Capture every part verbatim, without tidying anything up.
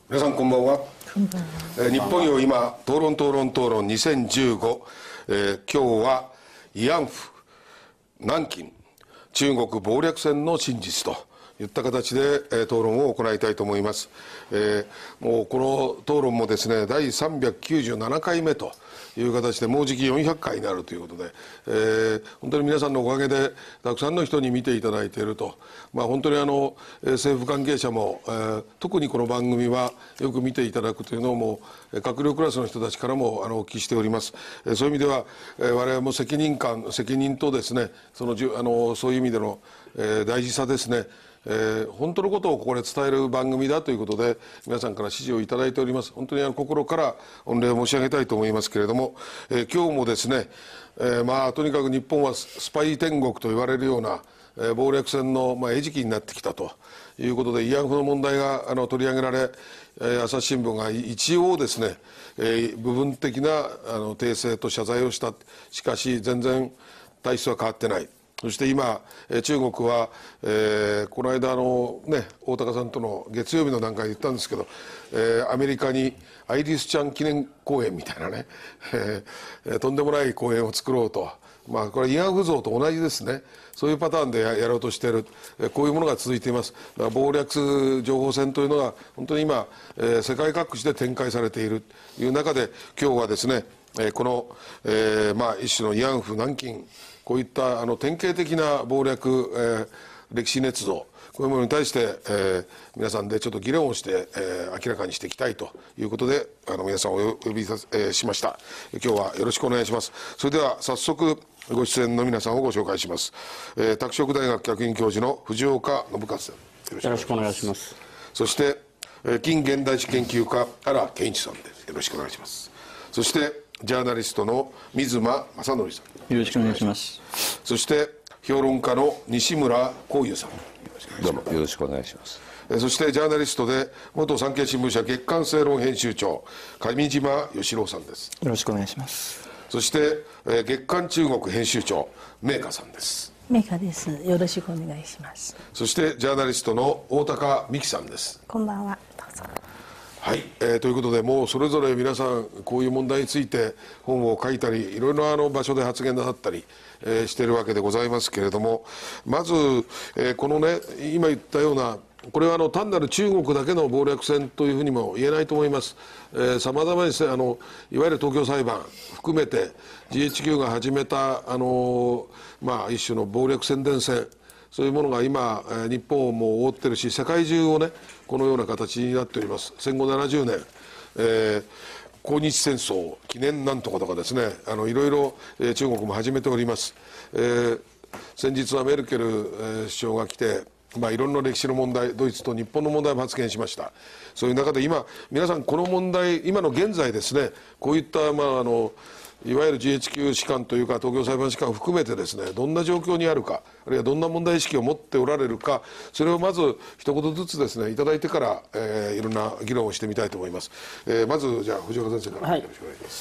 皆さんこんばんは。えー、日本よ今討論討論討論にせんじゅうご、えー、今日は慰安婦南京中国謀略戦の真実といった形で、えー、討論を行いたいと思います。えー、もうこの討論もですねだいさんびゃくきゅうじゅうななかいめという形でもうじきよんひゃっかいになるということで、えー、本当に皆さんのおかげでたくさんの人に見ていただいていると、まあ、本当にあの政府関係者も、えー、特にこの番組はよく見ていただくというのをもう閣僚クラスの人たちからもあのお聞きしております。えー、そういう意味では、えー、我々も責任感責任とですねそのじゅあのそういう意味での、えー、大事さですね、えー、本当のことをここで伝える番組だということで皆さんから支持をいただいております。本当にあの心から御礼を申し上げたいと思いますけれども、えー、今日もですね、えー、まあとにかく日本はスパイ天国と言われるような、えー、謀略戦の、まあ、餌食になってきたということで慰安婦の問題があの取り上げられ、えー、朝日新聞が一応ですね、えー、部分的なあの訂正と謝罪をした。しかし全然体質は変わってない。そして今、中国は、えー、この間の、ね、大高さんとの月曜日の段階で言ったんですけど、えー、アメリカにアイリスちゃん記念公園みたいなね、えー、とんでもない公園を作ろうと、まあ、これ慰安婦像と同じですね。そういうパターンで や, やろうとしている、こういうものが続いています。だから謀略情報戦というのが本当に今、えー、世界各地で展開されているという中で今日はですね、えー、この、えーまあ、一種の慰安婦南京こういったあの典型的な謀略、えー、歴史捏造こういうものに対して、えー、皆さんでちょっと議論をして、えー、明らかにしていきたいということであの皆さんをお呼びさ、えー、しました。今日はよろしくお願いします。それでは早速ご出演の皆さんをご紹介します。えー、拓殖大学客員教授の藤岡信和さん、 よろしくお願いします。 そして、えー、近現代史研究家原健一さんです。よろしくお願いします。そしてジャーナリストの水間正則さん、 よろしくお願いします。 そして評論家の西村光雄さん、 どうもよろしくお願いします。 そしてジャーナリストで元産経新聞社月刊正論編集長上島義郎さんです。 よろしくお願いします。 そして月刊中国編集長明華さんです。 明華です。よろしくお願いします。 そしてジャーナリストの大高美樹さんです。 こんばんは。どうぞ。 はい、えー、ということでもうそれぞれ皆さんこういう問題について本を書いたりいろいろなあの場所で発言なさったり、えー、しているわけでございますけれども、まず、えー、このね今言ったようなこれはあの単なる中国だけの謀略戦というふうにも言えないと思います。さまざまにあのいわゆる東京裁判含めて ジーエイチキュー が始めたあの、まあ、一種の謀略宣伝戦そういうものが今日本をも覆ってるし世界中をねこのような形になっております。戦後ななじゅうねん、えー、抗日戦争記念なんとかとかですねあのいろいろ、えー、中国も始めております。えー、先日はメルケル、えー、首相が来てまあ、いろんな歴史の問題ドイツと日本の問題も発言しました。そういう中で今皆さんこの問題今の現在ですねこういった、まあ、あのいわゆる ジーエイチキュー 士官というか東京裁判士官を含めてですねどんな状況にあるかあるいはどんな問題意識を持っておられるかそれをまず一言ずつですねいただいてから、えー、いろんな議論をしてみたいと思います。えー、まずじゃあ藤岡先生からよろしくお願いします。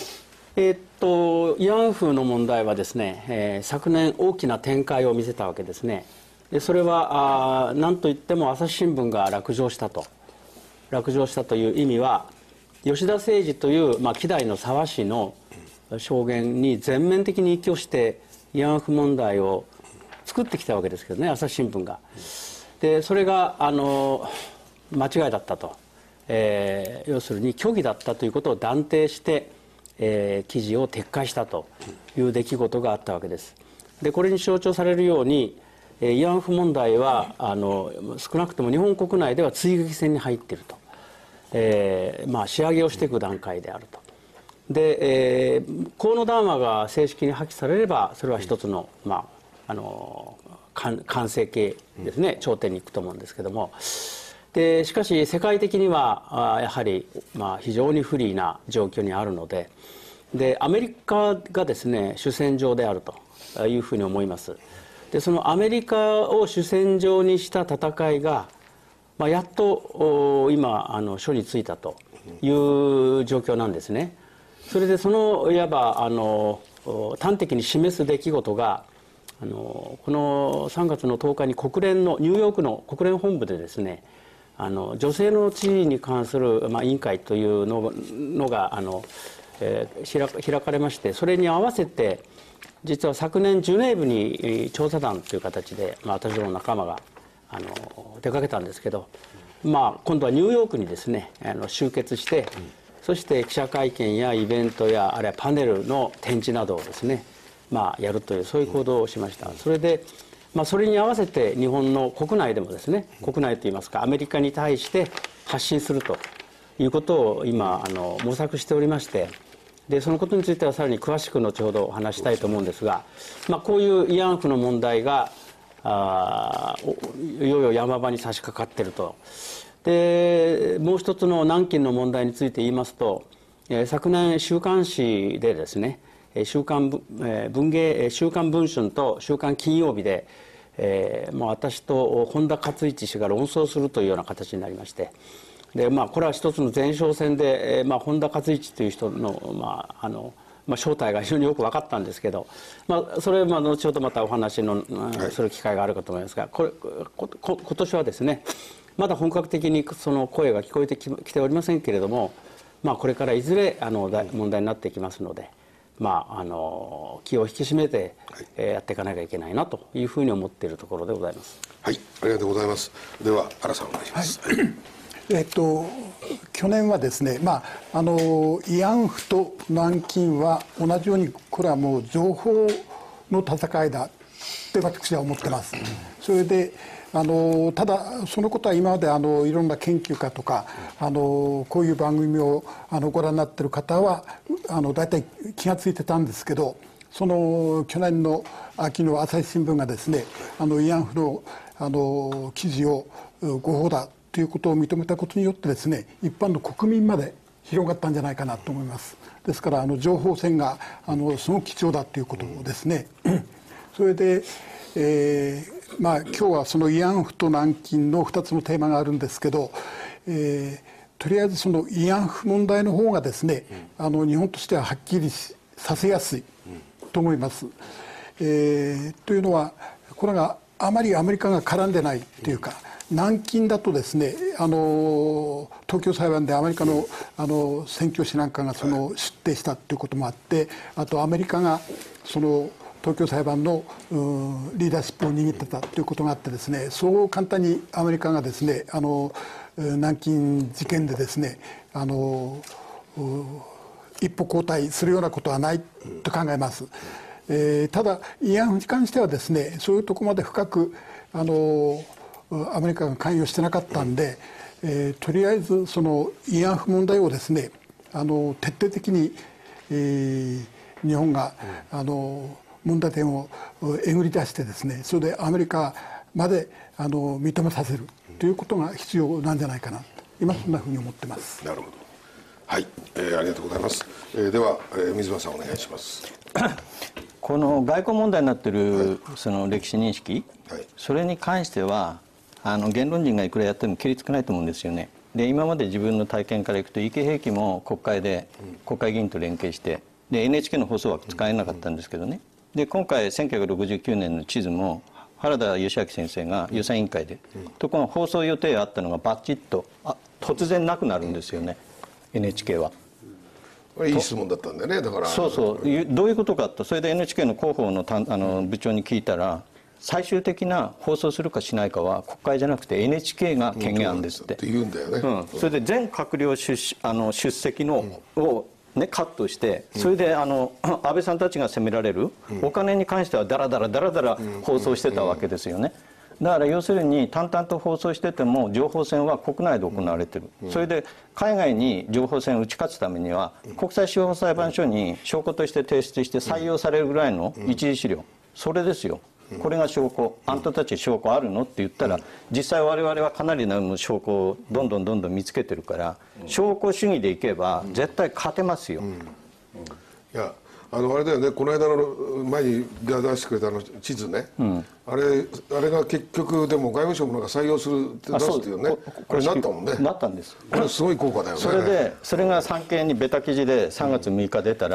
はい、えー、っと慰安婦の問題はですね、えー、昨年大きな展開を見せたわけですね。でそれはあ何といっても朝日新聞が落城したと落城したという意味は吉田誠二という、まあ、希代の沢氏の証言に全面的に依拠して慰安婦問題を作ってきたわけですけどね朝日新聞が。でそれがあの間違いだったと、えー、要するに虚偽だったということを断定して、えー、記事を撤回したという出来事があったわけです。でこれに象徴されるように慰安婦問題はあの少なくとも日本国内では追撃戦に入っていると、えーまあ、仕上げをしていく段階であると。で、えー、河野談話が正式に破棄されればそれは一つの、まあ、あの完成形ですね頂点に行くと思うんですけどもでしかし世界的にはやはり、まあ、非常に不利な状況にあるのででアメリカがですね主戦場であるというふうに思います。でそのアメリカを主戦場にした戦いが、まあ、やっと今あの書についたという状況なんですね。それでそのいわばあの端的に示す出来事があのこのさんがつのとおかに国連のニューヨークの国連本部でですねあの女性の地位に関する、まあ、委員会というののがあの、えー、開かれまして、それに合わせて実は昨年ジュネーブに調査団という形で、まあ、私どもの仲間があの出かけたんですけど、まあ、今度はニューヨークにですねあの集結して、うん、そして記者会見やイベントやあるいはパネルの展示などをですね、まあ、やるというそういう行動をしました。それで、まあ、それに合わせて日本の国内でもですね、国内といいますかアメリカに対して発信するということを今あの模索しておりまして、でそのことについてはさらに詳しく後ほどお話したいと思うんですが、まあ、こういう慰安婦の問題があいよいよ山場に差し掛かっていると。でもう一つの南京の問題について言いますと、えー、昨年週刊誌でですね週刊文芸週刊文春と週刊金曜日で、えー、もう私と本田勝一氏が論争するというような形になりまして、で、まあ、これは一つの前哨戦で、えーまあ、本田勝一という人の、まああのまあ、正体が非常によく分かったんですけど、まあ、それはまあ後ほどまたお話の、はい、する機会があるかと思いますが、これここ今年はですねまだ本格的にその声が聞こえてきておりませんけれども、まあ、これからいずれあの問題になってきますので、まあ、あの気を引き締めて、はい、やっていかなきゃいけないなというふうに思っているところでございます。 はい、ありがとうございます。では原さんお願いします。はいえっと、去年はですね、まあ、あの慰安婦と南京は同じようにこれはもう情報の戦いだって私は思ってます。それであのただそのことは今まであのいろんな研究家とかあのこういう番組をあのご覧になっている方はあの大体気が付いてたんですけど、その去年の秋の朝日新聞がですねあの慰安婦のあの記事を誤報だということを認めたことによってですね一般の国民まで広がったんじゃないかなと思います。ですからあの情報戦があのすごく貴重だということですね。それで、えーまあ、今日はその慰安婦と南京のふたつのテーマがあるんですけど、えー、とりあえずその慰安婦問題の方がですね、うん、あの日本としてははっきりさせやすいと思います。えー、というのはこれがあまりアメリカが絡んでないというか、うん、南京だとですねあの東京裁判でアメリカのあの宣教師なんかがその出廷したということもあって、あとアメリカがその東京裁判のリーダーシップを握ってたということがあってですね、そう簡単にアメリカがですねあの南京事件でですねあの一歩後退するようなことはないと考えます。えー、ただ慰安婦に関してはですねそういうところまで深くあのアメリカが関与してなかったんで、えー、とりあえずその慰安婦問題をですねあの徹底的に、えー、日本があの問題点をえぐり出してですねそれでアメリカまであの認めさせるということが必要なんじゃないかな、今そんなふうに思ってます。 なるほど。はい、えー、ありがとうございます。えー、では、えー、水間さんお願いします。 この外交問題になっているその歴史認識、はい、それに関してはあの言論人がいくらやっても切りつけないと思うんですよね。で今まで自分の体験からいくと、池兵器も国会で国会議員と連携してで エヌエイチケー の放送枠使えなかったんですけどね。で今回せんきゅうひゃくろくじゅうきゅうねんの地図も原田義明先生が予算委員会で、ところが放送予定あったのがバッチッとあ突然なくなるんですよね エヌエイチケー は。 これいい質問だったんだよね。だからそうそうどういうことかと、それで エヌエイチケー の広報のたあの部長に聞いたら、最終的な放送するかしないかは国会じゃなくて エヌエイチケー が権限あるんですって。 って言うんだよね。 うん、それで全閣僚出あの出席のをね、カットして、それであの安倍さんたちが責められる、お金に関してはだらだらだらだら放送してたわけですよね。だから要するに淡々と放送してても情報戦は国内で行われてる、それで海外に情報戦を打ち勝つためには国際司法裁判所に証拠として提出して採用されるぐらいの一次資料、それですよ。これが証拠、あんたたち証拠あるのって言ったら、実際我々はかなりの証拠をどんどんどんどん見つけてるから、証拠主義でいけば絶対勝てますよ。うんうん、いやあのあれだよね、この間の前に出してくれたあの地図ね、うん、あれあれが結局でも外務省もなんか採用するって出すっていうね、こ, これなったもんね。 なったんです。 これすごい効果だよね。 それでそれが産経にベタ記事でさんがつむいか出たら、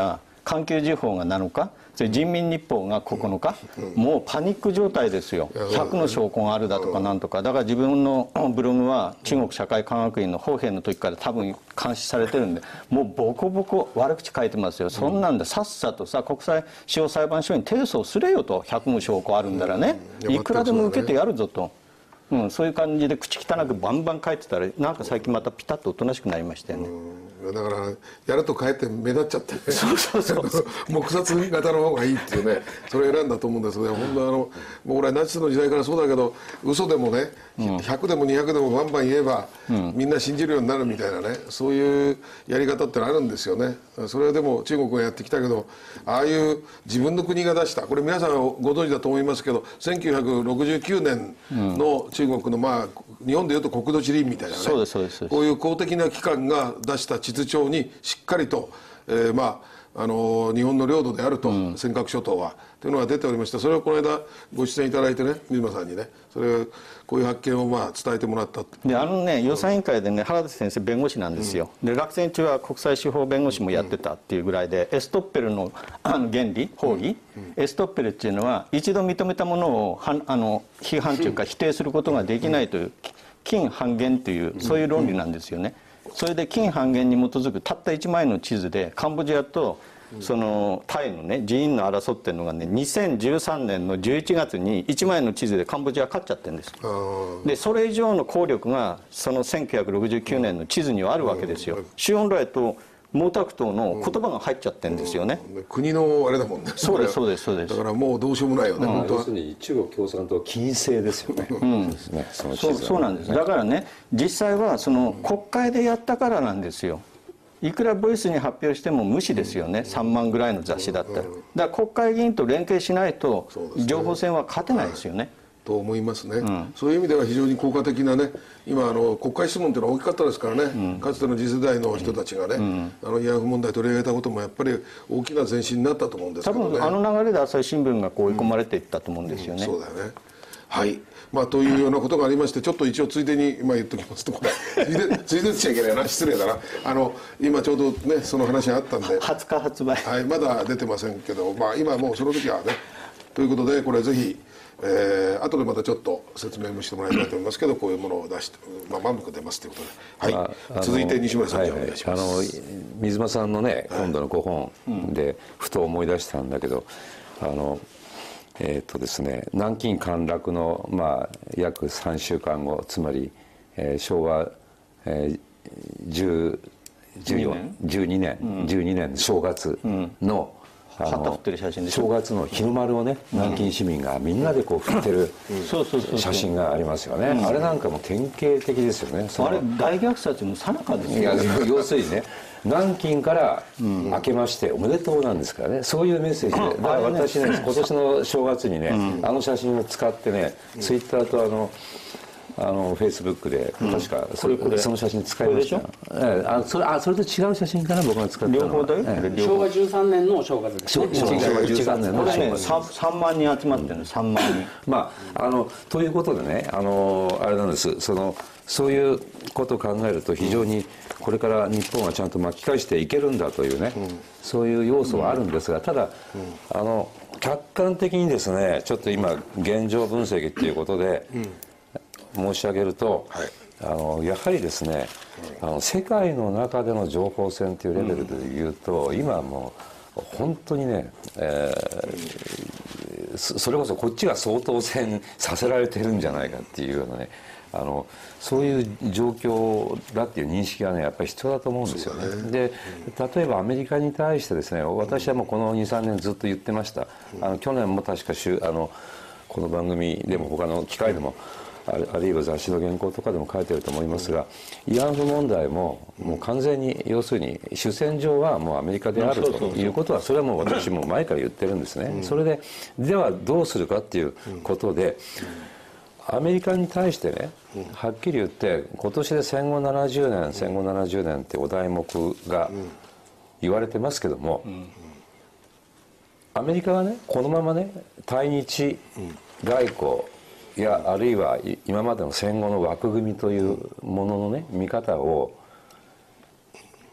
環球時報がなのか、それ人民日報がここのか、もうパニック状態ですよ。ひゃくの証拠があるだとかなんとか。だから自分のブログは中国社会科学院のホーヘンの時から多分監視されてるんで、もうボコボコ悪口書いてますよ。そんなんでさっさとさ、国際司法裁判所に提訴すれよと。ひゃくの証拠あるんだらね、いくらでも受けてやるぞと。うん、そういう感じで口汚くバンバン書いてたら、なんか最近またピタッとおとなしくなりましたよね。 だからやるとかえって目立っちゃってね、 そうそうそう黙殺型の方がいいっていうね、それ選んだと思うんですけど、本当あのもう俺はナチスの時代からそうだけど、嘘でもね、ひゃくでもにひゃくでもバンバン言えば、うん、みんな信じるようになるみたいなね、そういうやり方ってのあるんですよね。それはでも中国がやってきたけど、ああいう自分の国が出した、これ皆さんご存知だと思いますけど、せんきゅうひゃくろくじゅうきゅうねんの中国の、まあ日本でいうと国土地理院みたいなね、 そうですそうですこういう公的な機関が出した地図帳にしっかりと、えー、まああのー、日本の領土であると、うん、尖閣諸島はというのが出ておりました。それをこの間ご出演いただいてね、水間さんにね、それこういう発見をまあ伝えてもらったで、あのね、予算委員会でね、原田先生弁護士なんですよ、うん、で落選中は国際司法弁護士もやってたっていうぐらいで、うん、エストッペルのあの原理法義、うんうん、エストッペルっていうのは一度認めたものをはあの批判というか否定することができないという、うん近半減というそういう論理なんですよね。それで近半減に基づくたったいちまいの地図でカンボジアとそのタイのね寺院の争ってるのがねにせんじゅうさんねんのじゅういちがつにいちまいの地図でカンボジア勝っちゃってるんです。でそれ以上の効力がそのせんきゅうひゃくろくじゅうきゅうねんの地図にはあるわけですよ。周恩来と毛沢東の言葉が入っちゃってるんですよね。 うんうん、国のあれだもんね。 そうですそうですそうです。 だからもうどうしようもないよね。うん、 本当は要するに中国共産党禁制ですよね。うん、 そうそうなんです。だからね実際はその国会でやったからなんですよ。いくらボイスに発表しても無視ですよね。さんまんぐらいの雑誌だったら。だから国会議員と連携しないと情報戦は勝てないですよね。 と思いますね、うん、そういう意味では非常に効果的なね、今あの国会質問というのは大きかったですからね、うん、かつての次世代の人たちがね、うん、あの慰安婦問題取り上げたこともやっぱり大きな前進になったと思うんですけどね。 多分あの流れで朝日新聞がこう追い込まれていったと思うんですよね、 うんうん、そうだよね。はい、まあ、というようなことがありまして、ちょっと一応ついでに今言っときますと、これついでついでっちゃいけないな、失礼だな、あの今ちょうどねその話があったんではつか発売、 はい、まだ出てませんけど、まあ、今もうその時はねということで、これぜひえー、後でまたちょっと説明もしてもらいたいと思いますけど、こういうものを出して、まあ、満腹出ますということで、はい、続いて西村さんにお願いします。 はいはい、あの水間さんのね今度のごほんでふと思い出したんだけど、あのえっ、ー、とですね南京陥落の、まあ、約さんしゅうかんご、つまり、えー、昭和、えー、じゅうにねん、じゅうにねん正月の、うん旗振ってる写真で正月の日の丸をね、南京市民がみんなでこう振ってる写真がありますよね。あれなんかも典型的ですよね。 あれ大虐殺の最中ですよね。 要するにね、南京から明けましておめでとうなんですからね、そういうメッセージで、だから私ね今年の正月にね、あの写真を使ってね、ツイッターとあのあのフェイスブックで確かそれ、うん、その写真使いました。ええ、あそれあそれと違う写真から僕が使ったの両方だよ、 ええ、昭和じゅうさんねんの正月ですね。 昭和じゅうさんねんの正月、 ね、さんまんにん集まってるの、うん、さんまんにん。 まああのということでね、あのあれなんです。そのそういうことを考えると非常にこれから日本はちゃんと巻き返していけるんだというね、うん、そういう要素はあるんですが、ただ、うん、あの客観的にですね、ちょっと今現状分析っていうことで。うん申し上げると、はい、あのやはりですね、あの世界の中での情報戦というレベルでいうと、うん、今もう本当にね、えー、それこそこっちが総統選させられてるんじゃないかっていうようなね、あのそういう状況だっていう認識がねやっぱり必要だと思うんですよね。ねで例えばアメリカに対してですね、私はもうこのにさんねんずっと言ってました。あの去年も確かあのこの番組でも他の機会でも、あるいは雑誌の原稿とかでも書いてると思いますが、慰安婦問題ももう完全に要するに主戦場はもうアメリカであるということは、それはもう私も前から言ってるんですね。それでではどうするかっていうことで、アメリカに対してね、はっきり言って今年で戦後ななじゅうねん戦後ななじゅうねんってお題目が言われてますけども、アメリカがねこのままね対日外交いやあるいは今までの戦後の枠組みというもののね見方を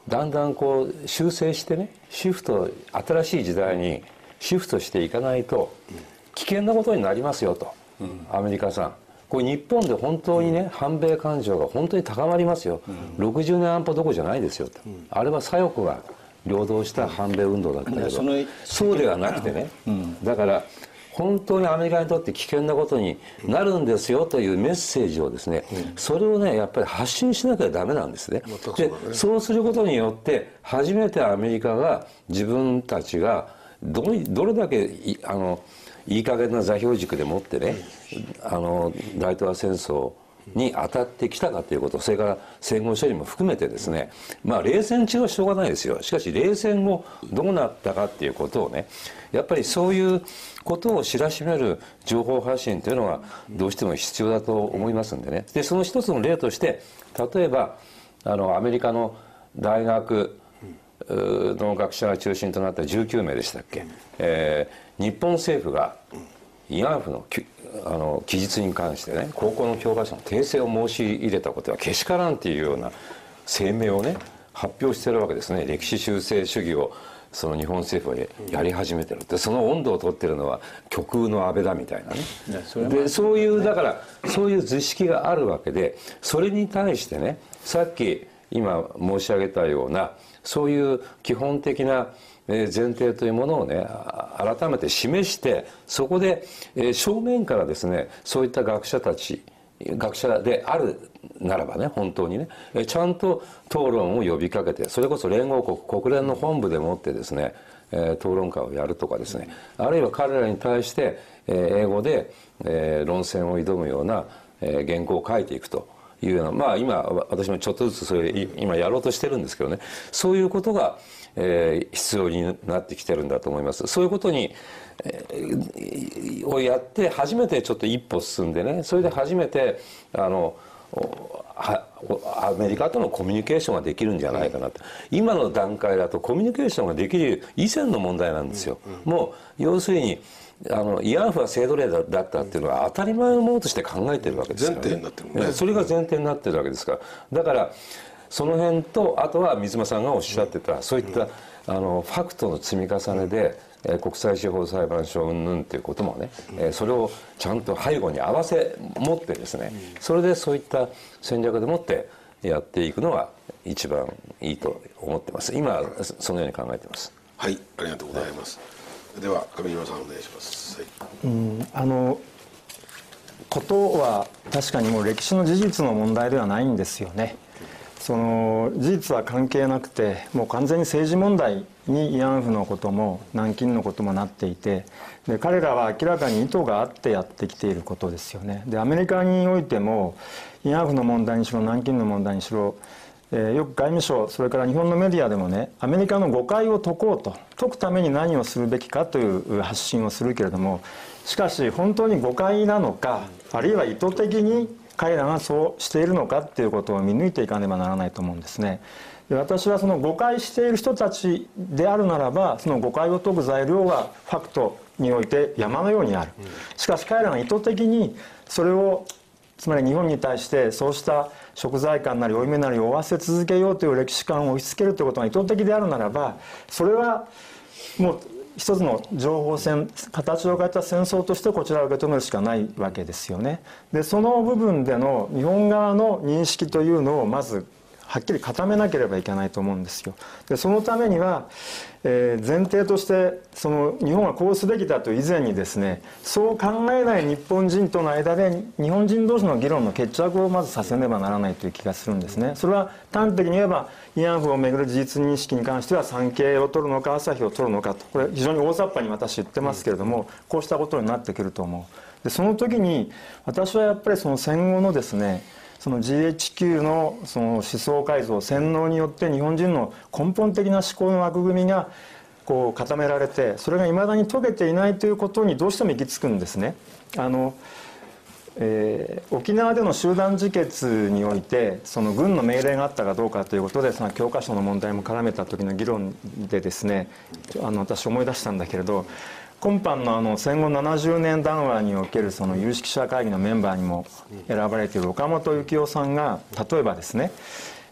だんだんこう修正してね、シフト、新しい時代にシフトしていかないと危険なことになりますよと、うん、アメリカさん、これ日本で本当にね、反米感情が本当に高まりますよ、うん、ろくじゅうねん安保どころじゃないですよと、うん、あれは左翼が領導した反米運動だったけど、うん、そうではなくてね、うん、だから本当にアメリカにとって危険なことになるんですよというメッセージをですね、うん、それをねやっぱり発信しなきゃダメなんですね。でそうすることによって初めてアメリカが自分たちがどどれだけいあのいい加減な座標軸でもってね、あの大東亜戦争に当たってきたかということ、それから戦後処理も含めてですね、まあ冷戦中はしょうがないですよ。しかし冷戦後どうなったかっていうことをね、やっぱりそういうことを知らしめる情報発信というのはどうしても必要だと思いますんでね。でその一つの例として例えばあのアメリカの大学の学者が中心となったじゅうきゅうめいでしたっけ、えー、日本政府が慰安婦のあの記述に関してね、高校の教科書の訂正を申し入れたことはけしからんというような声明をね発表しているわけですね。歴史修正主義をその日本政府はやり始めてるって、その温度を取ってるのは極右の安倍だみたいなね。でそういうだからそういう図式があるわけで、それに対してね、さっき今申し上げたようなそういう基本的な前提というものをね改めて示して、そこで正面からですねそういった学者たち学者であるならばね、本当にねちゃんと討論を呼びかけて、それこそ連合国国連の本部でもってですね討論会をやるとかですね、あるいは彼らに対して英語で論戦を挑むような原稿を書いていくというような、まあ今私もちょっとずつそれ今やろうとしてるんですけどね、そういうことがえー、必要になってきてるんだと思います。そういうことに、えー、をやって初めてちょっと一歩進んでね、それで初めてあのはアメリカとのコミュニケーションができるんじゃないかなと。今の段階だとコミュニケーションができる以前の問題なんですよ。もう要するにあの慰安婦は性奴隷だったっていうのは当たり前のものとして考えてるわけですからね。前提になってるね。それが前提になってるわけですから。だからその辺と、あとは水間さんがおっしゃってたそういったあのファクトの積み重ねで、えー、国際司法裁判所云々っていうこともね、えー、それをちゃんと背後に合わせ持ってですね、それでそういった戦略でもってやっていくのが一番いいと思ってます。今そのように考えてます。 はい、ありがとうございます。では上島さんお願いします。はい、 うんあのことは確かにもう歴史の事実の問題ではないんですよね。その事実は関係なくて、もう完全に政治問題に慰安婦のことも南京のこともなっていて、で彼らは明らかに意図があってやってきていることですよね。でアメリカにおいても慰安婦の問題にしろ南京の問題にしろ、えー、よく外務省それから日本のメディアでもね、アメリカの誤解を解こうと、解くために何をするべきかという発信をするけれども、しかし本当に誤解なのか、あるいは意図的に彼らがそうしているのかっていうことを見抜いていかねばならないと思うんですね。で私はその誤解している人たちであるならば、その誤解を解く材料はファクトにおいて山のようにある。しかし彼らが意図的にそれを、つまり日本に対してそうした贖罪感なり負い目なりを負わせ続けようという歴史観を押し付けるということが意図的であるならば、それはもう一つの情報戦、形を変えた戦争としてこちらを受け止めるしかないわけですよね。でその部分での日本側の認識というのをまずはっきり固めなければいけないと思うんですよ。でそのためには、えー、前提としてその日本はこうすべきだという以前にですね、そう考えない日本人との間で日本人同士の議論の決着をまずさせねばならないという気がするんですね。それは端的に言えば慰安婦をめぐる事実認識に関しては産経を取るのか朝日を取るのかと、これ非常に大雑把に私言ってますけれども、こうしたことになってくると思う。でその時に私はやっぱりその戦後のですね、その ジーエイチキュー のその思想改造、洗脳によって日本人の根本的な思考の枠組みがこう固められて、それがいまだに解けていないということにどうしても行き着くんですね。あのえー、沖縄での集団自決においてその軍の命令があったかどうかということで、その教科書の問題も絡めた時の議論でですね、あの私思い出したんだけれど、今般のあの戦後ななじゅうねん談話におけるその有識者会議のメンバーにも選ばれている岡本幸夫さんが例えばですね、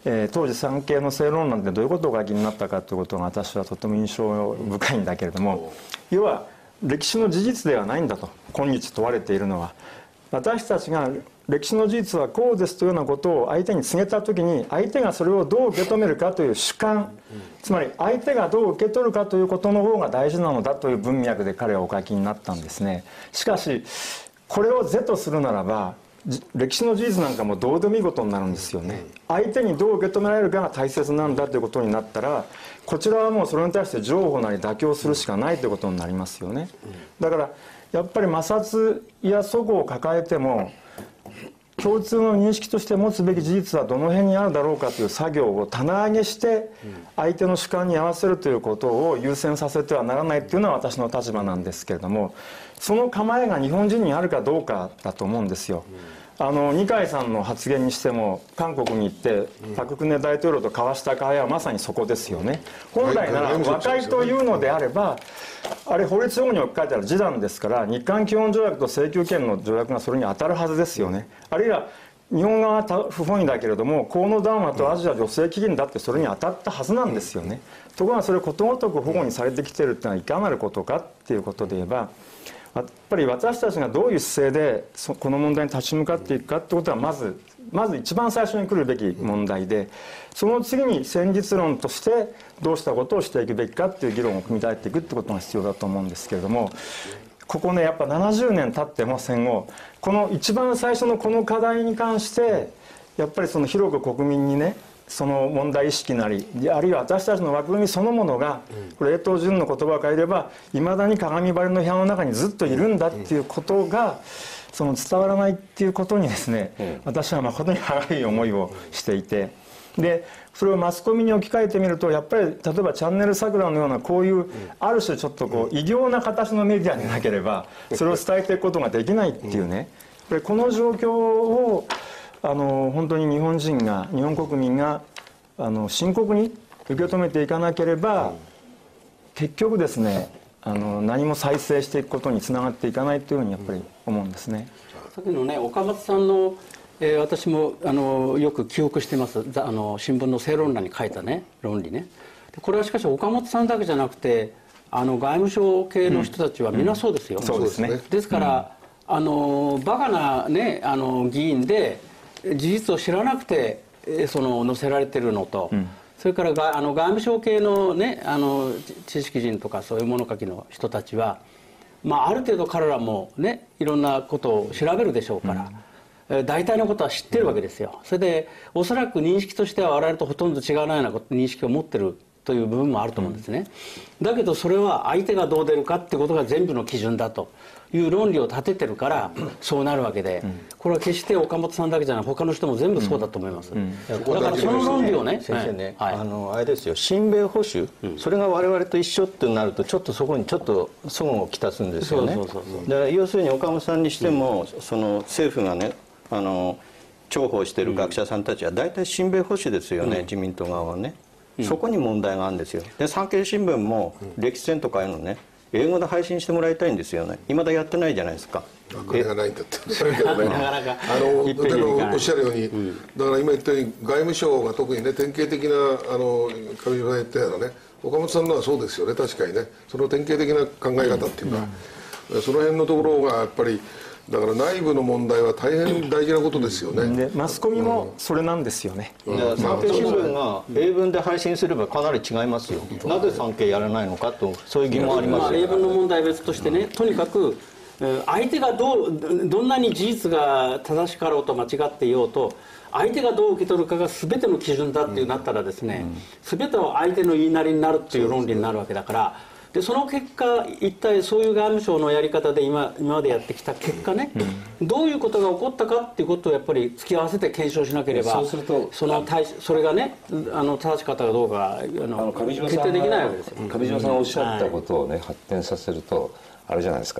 えー当時産経の正論なんてどういうことが気になったかということが私はとても印象深いんだけれども、要は歴史の事実ではないんだと今日問われているのは。私たちが歴史の事実はこうですというようなことを相手に告げた時に、相手がそれをどう受け止めるかという主観、つまり相手がどう受け取るかということの方が大事なのだという文脈で彼はお書きになったんですね。しかしこれを是とするならば歴史の事実なんかもどうでもいいことになるんですよね。相手にどう受け止められるかが大切なんだということになったら、こちらはもうそれに対して譲歩なり妥協するしかないということになりますよね。だからやっぱり摩擦や齟齬を抱えても共通の認識として持つべき事実はどの辺にあるだろうかという作業を棚上げして相手の主観に合わせるということを優先させてはならないというのは私の立場なんですけれども、その構えが日本人にあるかどうかだと思うんですよ。あの二階さんの発言にしても韓国に行ってパク・クネ大統領と交わした会話はまさにそこですよね。本来なら和解というのであれば、あれ法律用語に書いてある示談ですから、日韓基本条約と請求権の条約がそれに当たるはずですよね。あるいは日本側は不本意だけれども河野談話とアジア女性基金だってそれに当たったはずなんですよね。ところがそれことごとく保護にされてきてるっていうのはいかなることかっていうことで言えば、やっぱり私たちがどういう姿勢でこの問題に立ち向かっていくかってことはまずまず一番最初に来るべき問題で、その次に戦術論としてどうしたことをしていくべきかっていう議論を組み立てていくってことが必要だと思うんですけれども、ここねやっぱななじゅうねん経っても戦後この一番最初のこの課題に関してやっぱりその広く国民にねその問題意識なりあるいは私たちの枠組みそのものがこれ永藤淳の言葉を変えればいまだに鏡張りの部屋の中にずっといるんだっていうことがその伝わらないっていうことにですね、私は誠に歯い思いをしていて、でそれをマスコミに置き換えてみるとやっぱり例えばチャンネル桜のようなこういうある種ちょっとこう異形な形のメディアでなければそれを伝えていくことができないっていうね、この状況をあの本当に日本人が日本国民があの深刻に受け止めていかなければ結局ですねあの何も再生していくことにつながっていかないというふうにやっぱり思うんですね。 さっきのね岡松さんの、えー、私もあのよく記憶してます。あの新聞の正論欄に書いたね論理ね。これはしかし岡本さんだけじゃなくてあの外務省系の人たちはみんなそうですよ。 うんうん、そうですね。 ですから、うん、あのバカなねあの議員で事実を知らなくてその載せられてるのと、うん、それからがあの外務省系のねあの知識人とかそういう物書きの人たちは、まあ、ある程度彼らもねいろんなことを調べるでしょうから、うん、大体のことは知ってるわけですよ。それでおそらく認識としては我々とほとんど違うような認識を持ってるという部分もあると思うんですね。だけどそれは相手がどう出るかってことが全部の基準だという論理を立ててるからそうなるわけで、これは決して岡本さんだけじゃない他の人も全部そうだと思います。だからその論理をね先生ね、はい、あのあれですよ親米保守、うん、それが我々と一緒ってなるとちょっとそこにちょっと齟齬をきたすんですよね。だから要するに岡本さんにしても、うん、その政府がねあの重宝している学者さんたちは大体親米保守ですよね、うん、自民党側はね。そこに問題があるんですよ。で産経新聞も歴史戦とかいうのね英語で配信してもらいたいんですよね。未だやってないじゃないですか。 お金がないんだってそれけどねあの例えばおっしゃるように、うん、だから今言ったように外務省が特にね典型的なあの上島さん言ったようなね岡本さんのはそうですよね。確かにねその典型的な考え方っていうか、うん、その辺のところがやっぱりだから内部の問題は大変大事なことですよね。 でマスコミもそれなんですよね。 うん、産経新聞が英文で配信すればかなり違いますよ。うん、なぜ産経やらないのかとそういう疑問ありますよ。まあ、 英文の問題は別としてね、とにかく相手がどうどんなに事実が正しかろうと間違っていようと相手がどう受け取るかが全ての基準だっていうなったらですね、うん、全ては相手の言いなりになるっていう論理になるわけだから。でその結果一体そういう外務省のやり方で 今, 今までやってきた結果ね、うん、どういうことが起こったかっていうことをやっぱり突き合わせて検証しなければそうするとその対それがねあの正しかったかどうかあの決定できないわけですよ。 上島さんがおっしゃったことをね、はい、発展させるとあれじゃないですか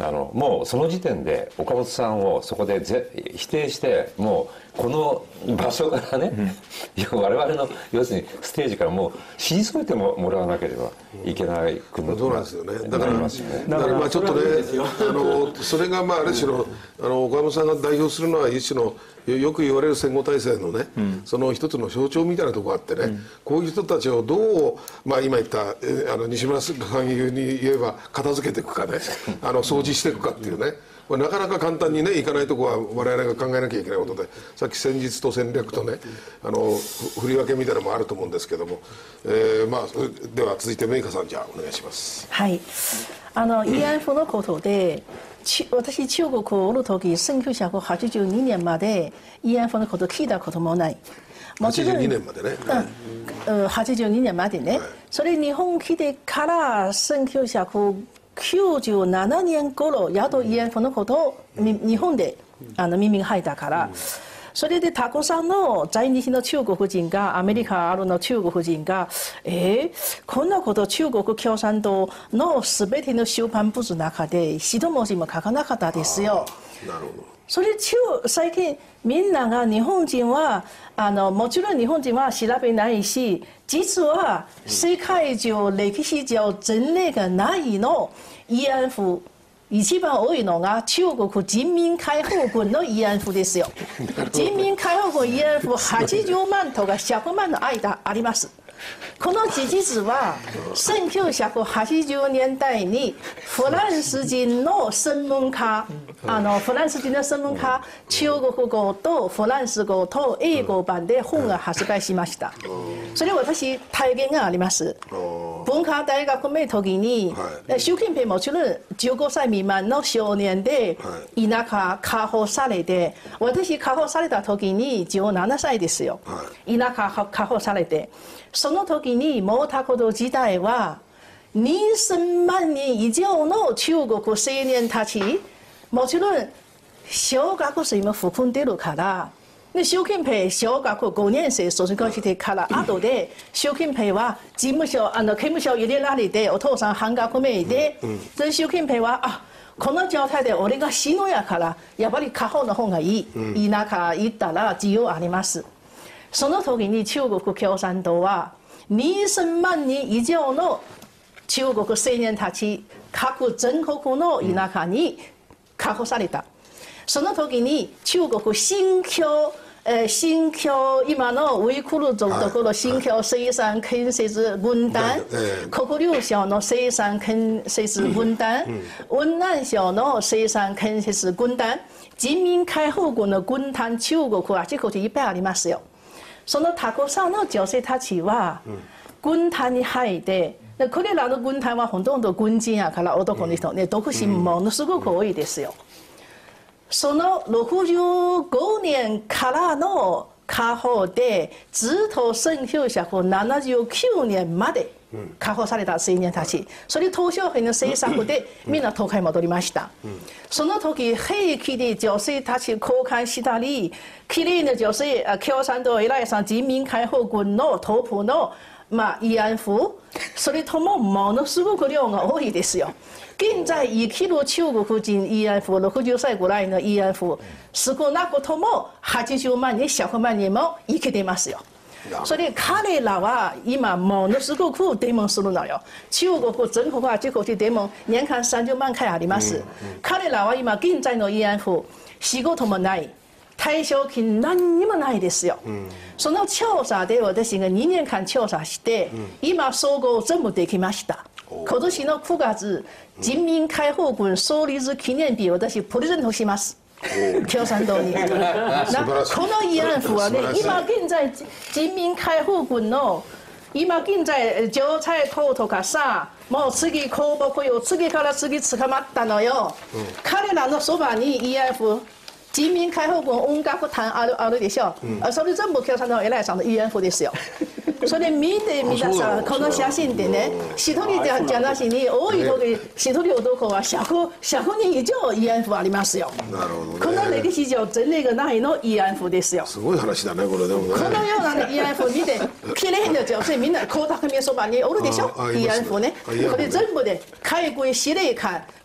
あのもうその時点で岡本さんをそこでぜ否定してもうこの場所からね、うん、我々の要するにステージからもう退いてももらわなければいけない国の、 そうなんですよね。だからだからまあちょっとねあのそれがまあある種のあの岡本さんが代表するのは一種のよく言われる戦後体制のね、うん、その一つの象徴みたいなところがあってね、うん、こういう人たちをどう、まあ、今言ったあの西村さんに言えば片付けていくかねあの掃除していくかっていうね、これなかなか簡単にねいかないところは我々が考えなきゃいけないことで、さっき戦術と戦略とねあの振り分けみたいなのもあると思うんですけども、えーまあ、では続いてメイカさんじゃあお願いします。 はい、あの慰安婦のことで私中国おる時せんきゅうひゃくはちじゅうにねんまで慰安婦のこと聞いたこともない。 はちじゅうにねんまでね、 うん、はちじゅうにねんまでね、はい、それ日本来てからせんきゅうひゃくきゅうじゅうななねん頃やっと慰安婦のことを日本であの耳が入ったから、うん、それでたくさんの在日の中国人がアメリカあるの中国人がえー、こんなこと中国共産党の全ての出版物の中で一文字も書かなかったですよ。 なるほど。 それ中最近みんなが日本人はあのもちろん日本人は調べないし、実は世界上歴史上前例がないの慰安婦一番多いのが中国人民解放軍の慰安婦ですよ。人民解放軍慰安婦はちじゅうまんとかひゃくまんの間あります。この事実はせんきゅうひゃくはちじゅうねんだいにフランス人の専門家あのフランス人の専門家中国語とフランス語と英語版で本が発売しました。それは私体験があります。文化大学の時に習近平もちろんじゅうごさい未満の少年で田舎解放されて、私解放された時にじゅうななさいですよ。田舎解放されてその時に毛沢東時代はにせんまんにん以上の中国青年たち、もちろん小学生も含んでるから、で習近平小学校ごねん生卒業してから後で習近平は事務所あの刑務所入れられてお父さん半額目で、で習近平はあこの状態で俺が死ぬやからやっぱり解放の方がいい、田舎行ったら自由あります。その時に中国共産党はにせんまんにん以上の中国青年たち各全国の田舎に解放された。その時に中国新疆、えー、新疆今のウイグル族ところ新疆生産建設軍団、黒竜省の生産建設軍団、雲南省の生産建設軍団、人民解放軍の軍団、中国あちこちいっぱいありますよ。そのたくさんの女性たちは軍団に入ってこれらの軍隊はほとんど軍人やから男の人ね、独身ものすごく多いですよ。そのろくじゅうごねんからの解放でずっとせんきゅうひゃくななじゅうきゅうねんまで解放された青年たち、それ鄧小平の政策でみんな東海戻りました。その時平気で女性たち交換したり、きれいな女性共産党偉いさん人民解放軍のトップのまあ慰安婦、それともものすごく量が多いですよ。現在生きる中国人慰安婦ろくじゅっさいぐらいの慰安婦少なくともはちじゅうまんにんひゃくまんにんも生きてますよ。それ彼らは今ものすごくデモするのよ。中国全国あちこちデモ年間さんじゅうまんかいあります。彼らは今現在の慰安婦仕事もない、退職金何にもないですよ。その調査で私がにねんかん調査して今総合全部できました。今年のくがつ人民解放軍創立記念日私プレゼントします。共産党になこの慰安婦はね、今現在人民解放軍の今現在上菜党とかさ、もう次公僕よ、次から次捕まったのよ、うん、彼らのそばに慰安婦人民解放軍音楽団あるあるでしょ、うん、それ全部共産党偉いさんの慰安婦ですよ。それ見てみたさ、この写真でね、一人じゃじゃなしに多い時一人男はひゃくにん以上慰安婦ありますよ。 なるほどね。 この歴史上前例がないの慰安婦ですよ。 すごい話だねこれでもね。 このような、ね、慰安婦見て綺麗な女性みんな江沢民そばにおるでしょ、慰安婦ね。これ全部で海軍司令官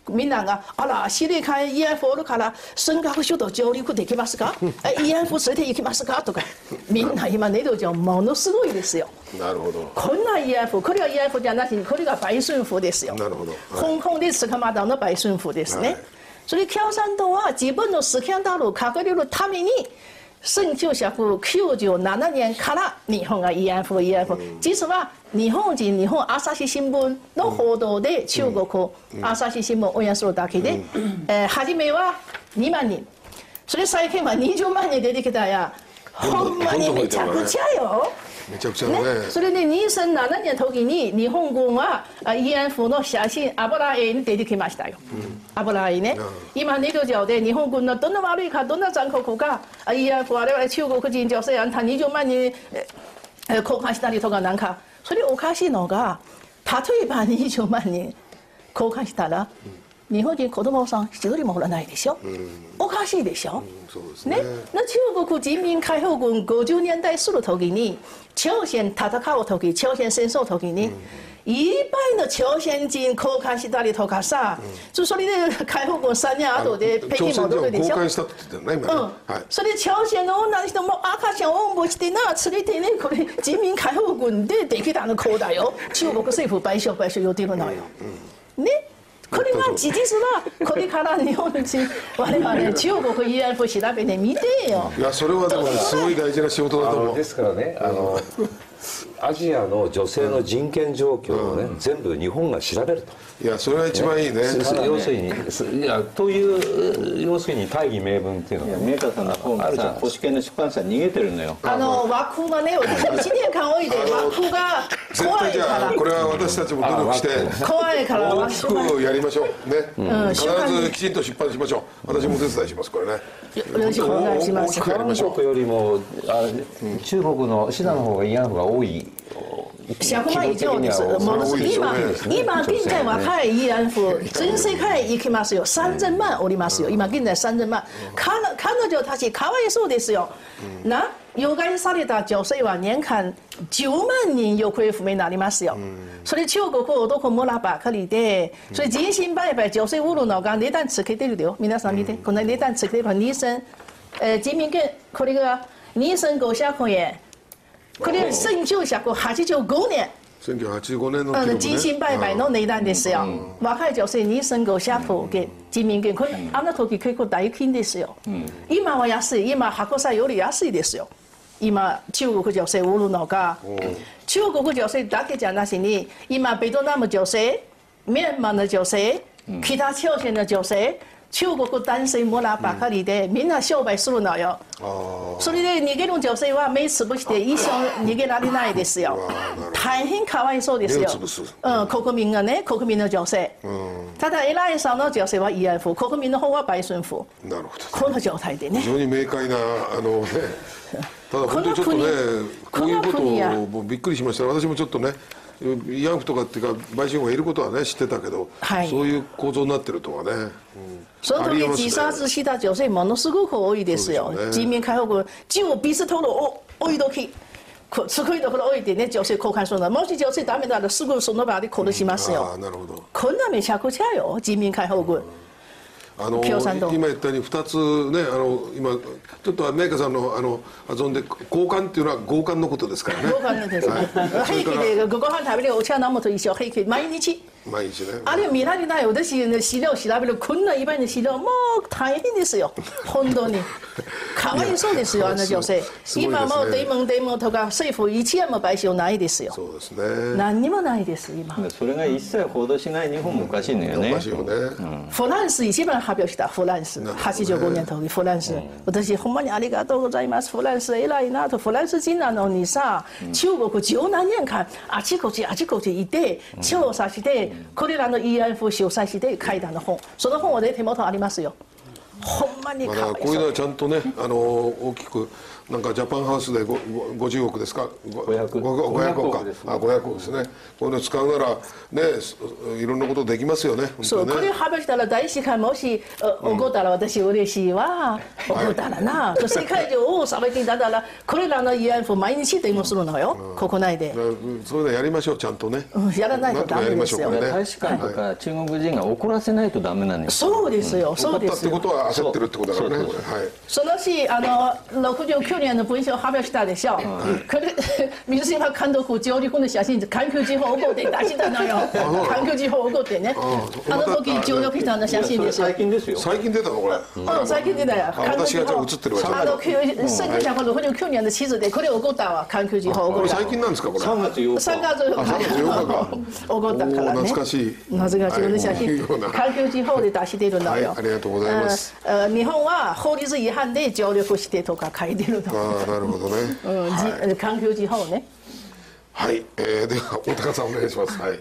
みんながあらシリカン イーエフ おるから尖閣諸島上陸できますか？イーエフ 連れて行きますか？とかみんな今ネット上ものすごいですよ。 なるほど。 こんな イーエフ これは イーエフ じゃなくてこれが売春婦ですよ。 なるほど。 香港で捕まったの売春婦ですね。 はい、 それ共産党は自分のスキャンダルを隠れるためにせんきゅうひゃくきゅうじゅうななねんから日本が イーエフ、イーエフ、実は日本人日本朝日新聞の報道で中国朝日新聞を応援するだけで、えー、初めはにまんにん、それ最近はにじゅうまんにん出てきたや、ほんまにめちゃくちゃよ。 めちゃくちゃだね。 ね、それでにせんななねんの時に日本軍は イーエフ の写真油絵に出てきましたよ、うん、油絵ね、うん、今ネット上で日本軍のどんな悪いかどんな残酷か イーエフ 我々中国人女性あんたにじゅうまんにん交換したりとかなんかそれおかしいのが例えばにじゅうまんにん交換したら、うん、日本人子供さん一人もおらないでしょ、うん、おかしいでしょ、うん、そうですね。那中国人民解放軍ごじゅうねんだいする時に朝鮮戦う時朝鮮戦争の時に、うん、いっぱいの朝鮮人交換したりとかさ、うん、それで解放軍さんねん後で北京戻るでしょ。 交換したって言ってるね今ね、うんはい、 それ朝鮮の女の人も赤ちゃんをおんぶしてな連れてねこれ人民解放軍でできたの子だよ中国政府賠償賠償言ってるのよ、うん、ね。これが事実はこれから日本人我々中国 イーエフ 調べてみてよ。 いやそれはでもすごい大事な仕事だと思う。 ですからねあのアジアの女性の人権状況をね、うん、全部日本が調べると。 いやそれが一番いいね。ね要するにいやという要するに大義名分っていうのがメーカーさんの方がさ保守系の出版社逃げてるのよ。 あの枠がね私いちねんかんおいで枠が怖いから。 これは私たちも努力して怖いから大きくやりましょうね、うん、必ずきちんと出版しましょう。私もお手伝いしますこれね。 よろしくお願いします。 韓国よりもあ中国のシナの方が慰安婦が多い。 ひゃくまん以上です。ものすごい今今現在若い慰安婦全世界行きますよ。さんぜんまんおりますよ。今現在さんぜんまん。彼女たちかわいそうですよ。な誘拐された女性は年間じゅうまんにん行方不明になりますよ。それ中国男村ばかりで、それ人身売買女性売るのが値段つけてるよ。皆さん見て、この値段つけてるにせん、えー、人民元これがにせんごひゃくえん。これせんきゅうひゃくはちじゅうごねんせんきゅうひゃくはちじゅうごねんの記録、ね、 人身売買の値段ですよ、うん、若い女性にせんごひゃく元人民元これあの時結構大金ですよ、うん、今は安い今白菜より安いですよ今中国女性売るのが、うん、中国女性だけじゃなしに今ベトナム女性ミャンマーの女性、うん、北朝鮮の女性中国男性村ばかりで、うん、みんな商売するのよ。それで逃げる女性は目つぶして一生逃げられないですよ。大変かわいそうですよ。うん、国民がね、国民の女性。うん、ただ偉いさんの女性は イーエフ、国民の方は売春婦。なるほど。この状態でね。 非常に明快なあのね。ただ本当にちょっとね、こういうことをもうびっくりしました。私もちょっとね。慰安婦とかっていうか売春婦がいることはね知ってたけど、はい、そういう構造になってるとはね、うん、 その時自殺した女性ものすごく多いですよ。ね、人民解放軍銃をビストルを置いとき作りところ置いてね女性交換するの。もし女性ダメならすぐその場で殺しますよ。 うん、あなるほど。 こんなめちゃくちゃよ人民解放軍。うんあの今言ったようにふたつねあの今ちょっとメーカーさんのあの発音で交換っていうのは強姦のことですからね。 強姦です。平気でご飯食べるお茶飲むと一緒平気毎日。 毎日ね。 あれ見られない私の資料調べるこんないっぱいの資料もう大変ですよ本当に。かわいそうですよあの女性。今もうデモンデモンとか政府一円も賠償ないですよ。 そうですね。 何にもないです今。 それが一切報道しない日本もおかしいのよね。 おかしいよね。 フランス一番発表したフランスはちじゅうごねんの時フランス、うん、私ほんまにありがとうございますフランス偉いなと。フランス人なのにさ、うん、中国十何年間あちこちあちこちいて調査して、うん、これらの イーエフ 主催して書いたの本その本はね手元ありますよ。 ほんまにまかわいそうだこういうのはちゃんとね、あの大きくなんかジャパンハウスでごごごじゅうおくですか、 ごひゃくごごひゃくおくか、あごひゃくおくですね。こういうの使うならね、いろんなことできますよね。 そう、これ発表したら大使館もし怒ったら私嬉しいわ、怒ったらな、世界中を騒ぎだからこれらの慰安婦毎日デモするのよ、国内で。 そういうのやりましょう、ちゃんとね。 やらないとダメですよ。 大使館とか中国人が怒らせないとダメなんですよ。 そうですよ、そうですよ。 怒ったってことは焦ってるってことだからね。はい。 そのし、あのろくじゅうきゅうねんの文章を発表したでしょ。これ水島監督上陸の写真、環球時報を怒って出したのよ。環球時報を怒ってね。あの時上陸したの写真ですよ。 最近ですよ。 最近出たのこれ。 うん、最近出たよ。 私がじゃあ写ってるわけ。 あのせんきゅうひゃくろくじゅうきゅうねんの地図でこれ起こったわ、環球時報起こった。 最近なんですかこれ。 さんがつようか。 さんがつようか。 さんがつようかか。 起こったからね。 懐かしい。 懐かしいの写真。環球時報で出してるのよ。 ありがとうございます。 日本は法律違反で上陸してとか書いてるの。 ああ、なるほどね。 うん、環球時報ね。 はい、えー、では大高さんお願いします。はい。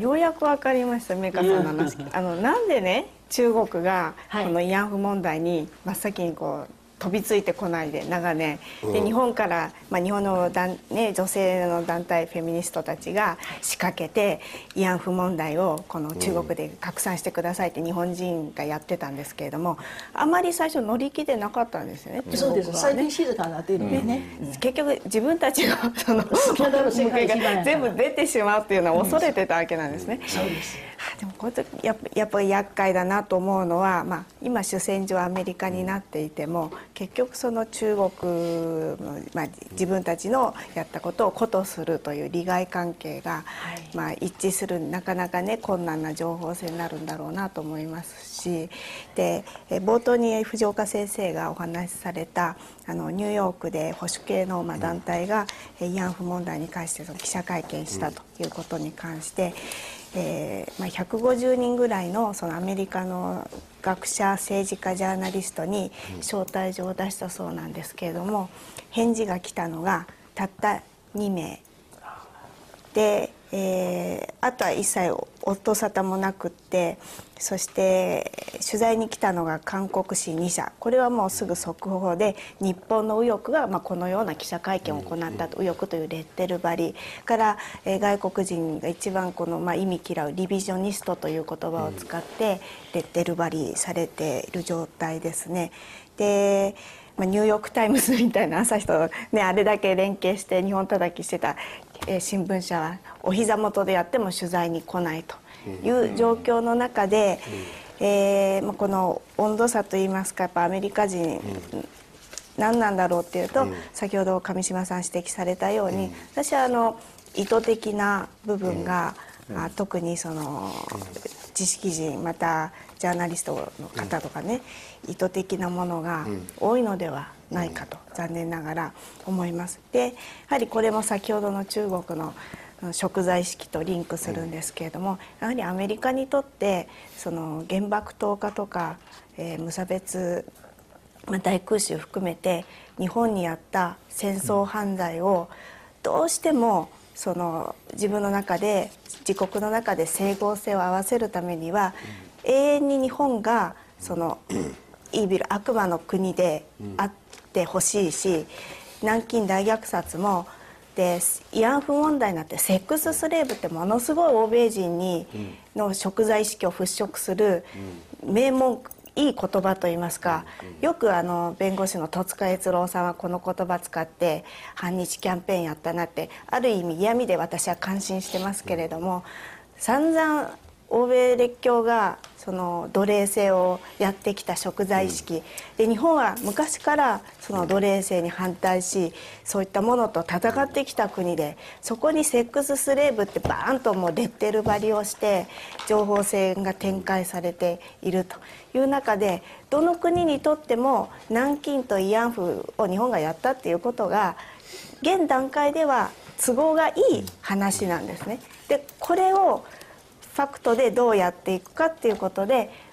ようやく分かりました、メカさんの話。あのなんでね、中国がこの慰安婦問題に真っ先にこう飛びついてこないで長年で、日本から、まあ、日本のだん、ね、女性の団体フェミニストたちが仕掛けて慰安婦問題をこの中国で拡散してくださいって日本人がやってたんですけれども、あまり最初乗り気でなかったんですよね。 そうです。最近静かになってるんでね。 結局自分たちがその世界一番や全部出てしまうっていうのは恐れてたわけなんですね。 そうです。 でもこれやっぱやっぱり厄介だなと思うのは、まあ、今主戦場アメリカになっていても結局その中国の、まあ、自分たちのやったことを誇とするという利害関係が、はい、まあ、一致するなかなかね困難な情報戦になるんだろうなと思いますし、で冒頭に藤岡先生がお話しされたあのニューヨークで保守系のまあ団体が慰安婦問題に関してその記者会見したということに関して。えーまあ、ひゃくごじゅうにんぐらい の, そのアメリカの学者政治家ジャーナリストに招待状を出したそうなんですけれども、返事が来たのがたったにめいで、えー、あとは一切音沙汰もなくって、そして取材に来たのが韓国紙にしゃ、これはもうすぐ速報で日本の右翼がまあこのような記者会見を行ったと、右翼というレッテル貼りから、えー、外国人が一番このまあ意味嫌うリビジョニストという言葉を使ってレッテル貼りされている状態ですね。でまあ、ニューヨーク・タイムズみたいな朝日と、ね、あれだけ連携して日本叩きしてた、えー、新聞社はお膝元でやっても取材に来ないという状況の中で、えーまあ、この温度差といいますか、やっぱアメリカ人、何なんだろうっていうと、先ほど上島さん指摘されたように、私はあの意図的な部分が、あ特にその知識人またジャーナリストの方とかね、意図的なものが多いのではないかと残念ながら思います。でやはりこれも先ほどの中国の贖罪式とリンクするんですけれども、やはりアメリカにとってその原爆投下とか、えー、無差別、まあ、大空襲含めて日本にやった戦争犯罪をどうしてもその自分の中で自国の中で整合性を合わせるためには、永遠に日本がそのイービル悪魔の国であってほしいし、南京大虐殺もで慰安婦問題になってセックススレーブってものすごい欧米人にの贖罪意識を払拭する名文句、いい言葉といいますか、よくあの弁護士の戸塚悦郎さんはこの言葉使って反日キャンペーンやったなって、ある意味嫌味で私は感心してますけれども、散々欧米列強がその奴隷制をやってきた贖罪意識で、日本は昔からその奴隷制に反対し、そういったものと戦ってきた国で、そこにセックススレーブってバーンともうレッテル貼りをして情報戦が展開されているという中で、どの国にとっても南京と慰安婦を日本がやったっていうことが現段階では都合がいい話なんですね。でこれをファクトでどうやっていくかっていうことで、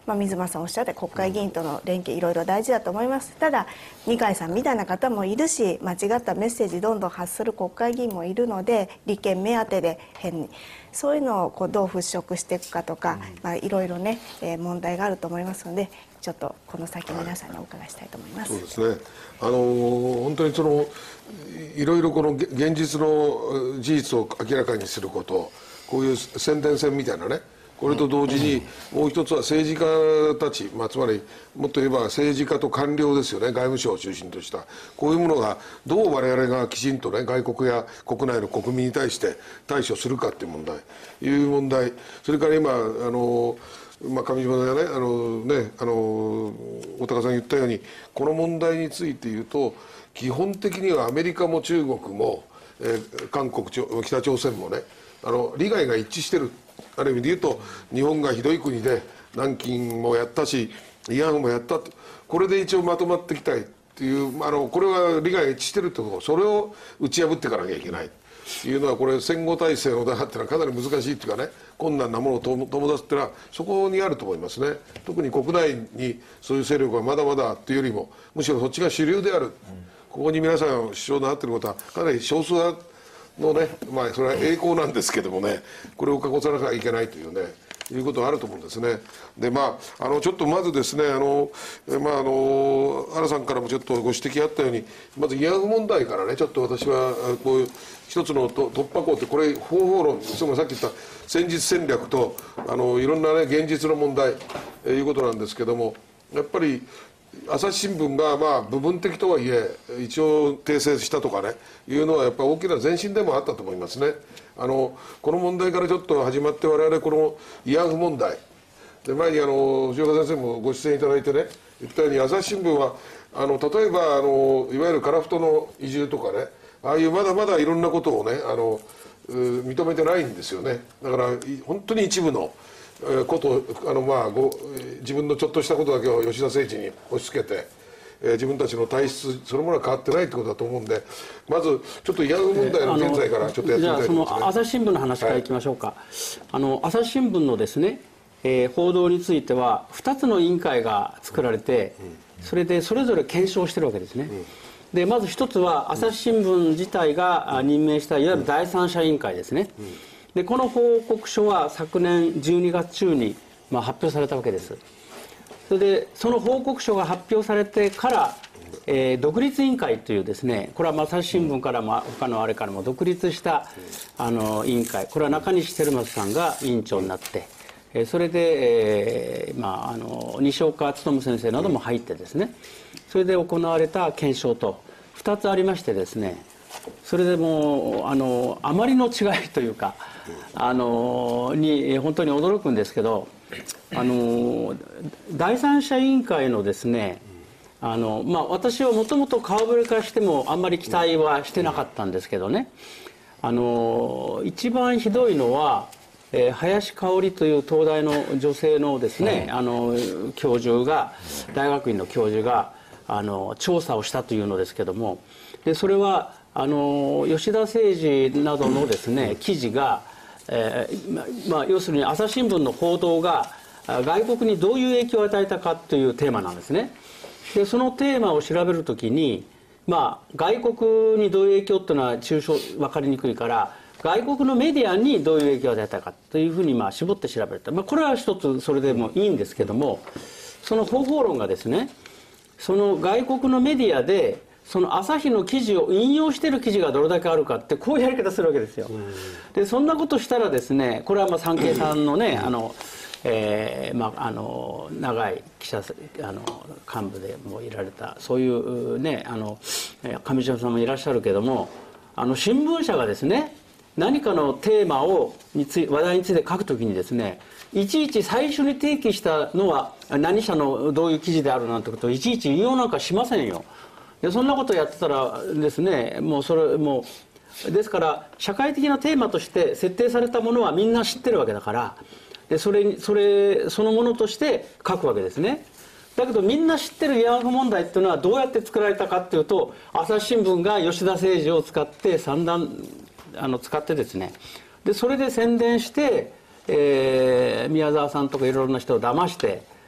まあ、水間さんおっしゃった国会議員との連携いろいろ大事だと思います。ただ二階さんみたいな方もいるし、間違ったメッセージどんどん発する国会議員もいるので、利権目当てで変にそういうのをこうどう払拭していくかとか、まあ、いろいろね、えー、問題があると思いますので、ちょっとこの先皆さんにお伺いしたいと思います。 そうですね。あの本当にそのいろいろこの現実の事実を明らかにすること、こういう宣伝戦みたいなね、これと同時にもう一つは政治家たち、まあ、つまりもっと言えば政治家と官僚ですよね、外務省を中心としたこういうものがどう我々がきちんとね、外国や国内の国民に対して対処するかっていう問題いう問題、それから今あのまあ、上島さんがね、あのね、あの大高さん言ったように、この問題について言うと、基本的にはアメリカも中国も、えー、韓国、北朝鮮もね、あの利害が一致してる。ある意味で言うと、日本がひどい国で南京もやったし、慰安婦もやったと、これで一応まとまっていきたいっていう、あのこれは利害が一致してるってこと、それを打ち破っていかなきゃいけない。いうのはこれ戦後体制の打破っていうのはかなり難しいっていうかね、困難なものを友達っていうのはそこにあると思いますね。特に国内にそういう勢力がまだまだっていうよりも、むしろそっちが主流である、うん、ここに皆さん主張になっていることはかなり少数派のね、まあそれは栄光なんですけどもね、これを囲さなきゃいけないというね、いうことはあると思うんですね。でまああのちょっとまずですね、あのまああの原さんからもちょっとご指摘あったように、まず慰安婦問題からね、ちょっと私はこういう一つの突破口って、これ方法論、つまりさっき言った戦術戦略とあのいろんなね現実の問題、えー、いうことなんですけども、やっぱり朝日新聞がまあ部分的とはいえ一応訂正したとかねいうのはやっぱり大きな前進でもあったと思いますね。あのこの問題からちょっと始まって、我々この慰安婦問題で、前にあの藤岡先生もご出演いただいてね言ったように、朝日新聞はあの例えばあのいわゆる樺太の移住とかね、ああいうまだまだいろんなことをねあの認めてないんですよね。だから本当に一部のことをあの、まあ、ご自分のちょっとしたことだけを吉田誠一に押し付けて、えー、自分たちの体質そのものは変わってないってことだと思うんで、まずちょっと慰安婦問題の現在からちょっとやってみたいと思いますね。じゃあその朝日新聞の話からいきましょうか。はい、あの朝日新聞のですね、えー、報道についてはふたつの委員会が作られて、それでそれぞれ検証してるわけですね。うん、でまず一つは朝日新聞自体が任命したいわゆる第三者委員会ですね。でこの報告書は昨年じゅうにがつ中に、まあ、発表されたわけです。それでその報告書が発表されてから、えー、独立委員会というですね、これは朝日新聞からも他のあれからも独立したあの委員会、これは中西輝正さんが委員長になって、えー、それで、えーまあ、あの西岡努先生なども入ってですね、それで行われた検証とふたつありましてですね、それでもうあのあまりの違いというかあのに本当に驚くんですけど、あの第三者委員会のですね、あの、まあ、私はもともと顔ぶれからしてもあんまり期待はしてなかったんですけどね、あの一番ひどいのは、えー、林香織という東大の女性のですね、あの教授が大学院の教授があの調査をしたというのですけども、でそれはあの吉田誠二などのですね記事が、えーまあ、要するに朝日新聞の報道が外国にどういう影響を与えたかというテーマなんですね。でそのテーマを調べるときに、まあ、外国にどういう影響というのは抽象分かりにくいから、外国のメディアにどういう影響を与えたかというふうにまあ絞って調べた、まあ、これは一つそれでもいいんですけども、その方法論がですね、その外国のメディアでその朝日の記事を引用している記事がどれだけあるかって、こういうやり方するわけですよ。でそんなことしたらですね、これはまあ産経さんのね、あの、えーまあ、あの長い記者あの幹部でもいられたそういうね、あの上島さんもいらっしゃるけども、あの新聞社がですね何かのテーマをについ話題について書くときにですね、いちいち最初に提起したのは何社のどういう記事であるなんてことをいちいち引用なんかしませんよ。でそんなことをやってたらですね、もうそれもうですから社会的なテーマとして設定されたものはみんな知ってるわけだから、でそれにそれそのものとして書くわけですね。だけどみんな知ってる慰安婦問題っていうのはどうやって作られたかっていうと、朝日新聞が吉田誠二を使って散々あの使ってですね、でそれで宣伝して、えー、宮沢さんとかいろいろな人を騙して、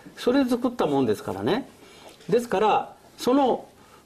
それで作ったもんですからね。ですからその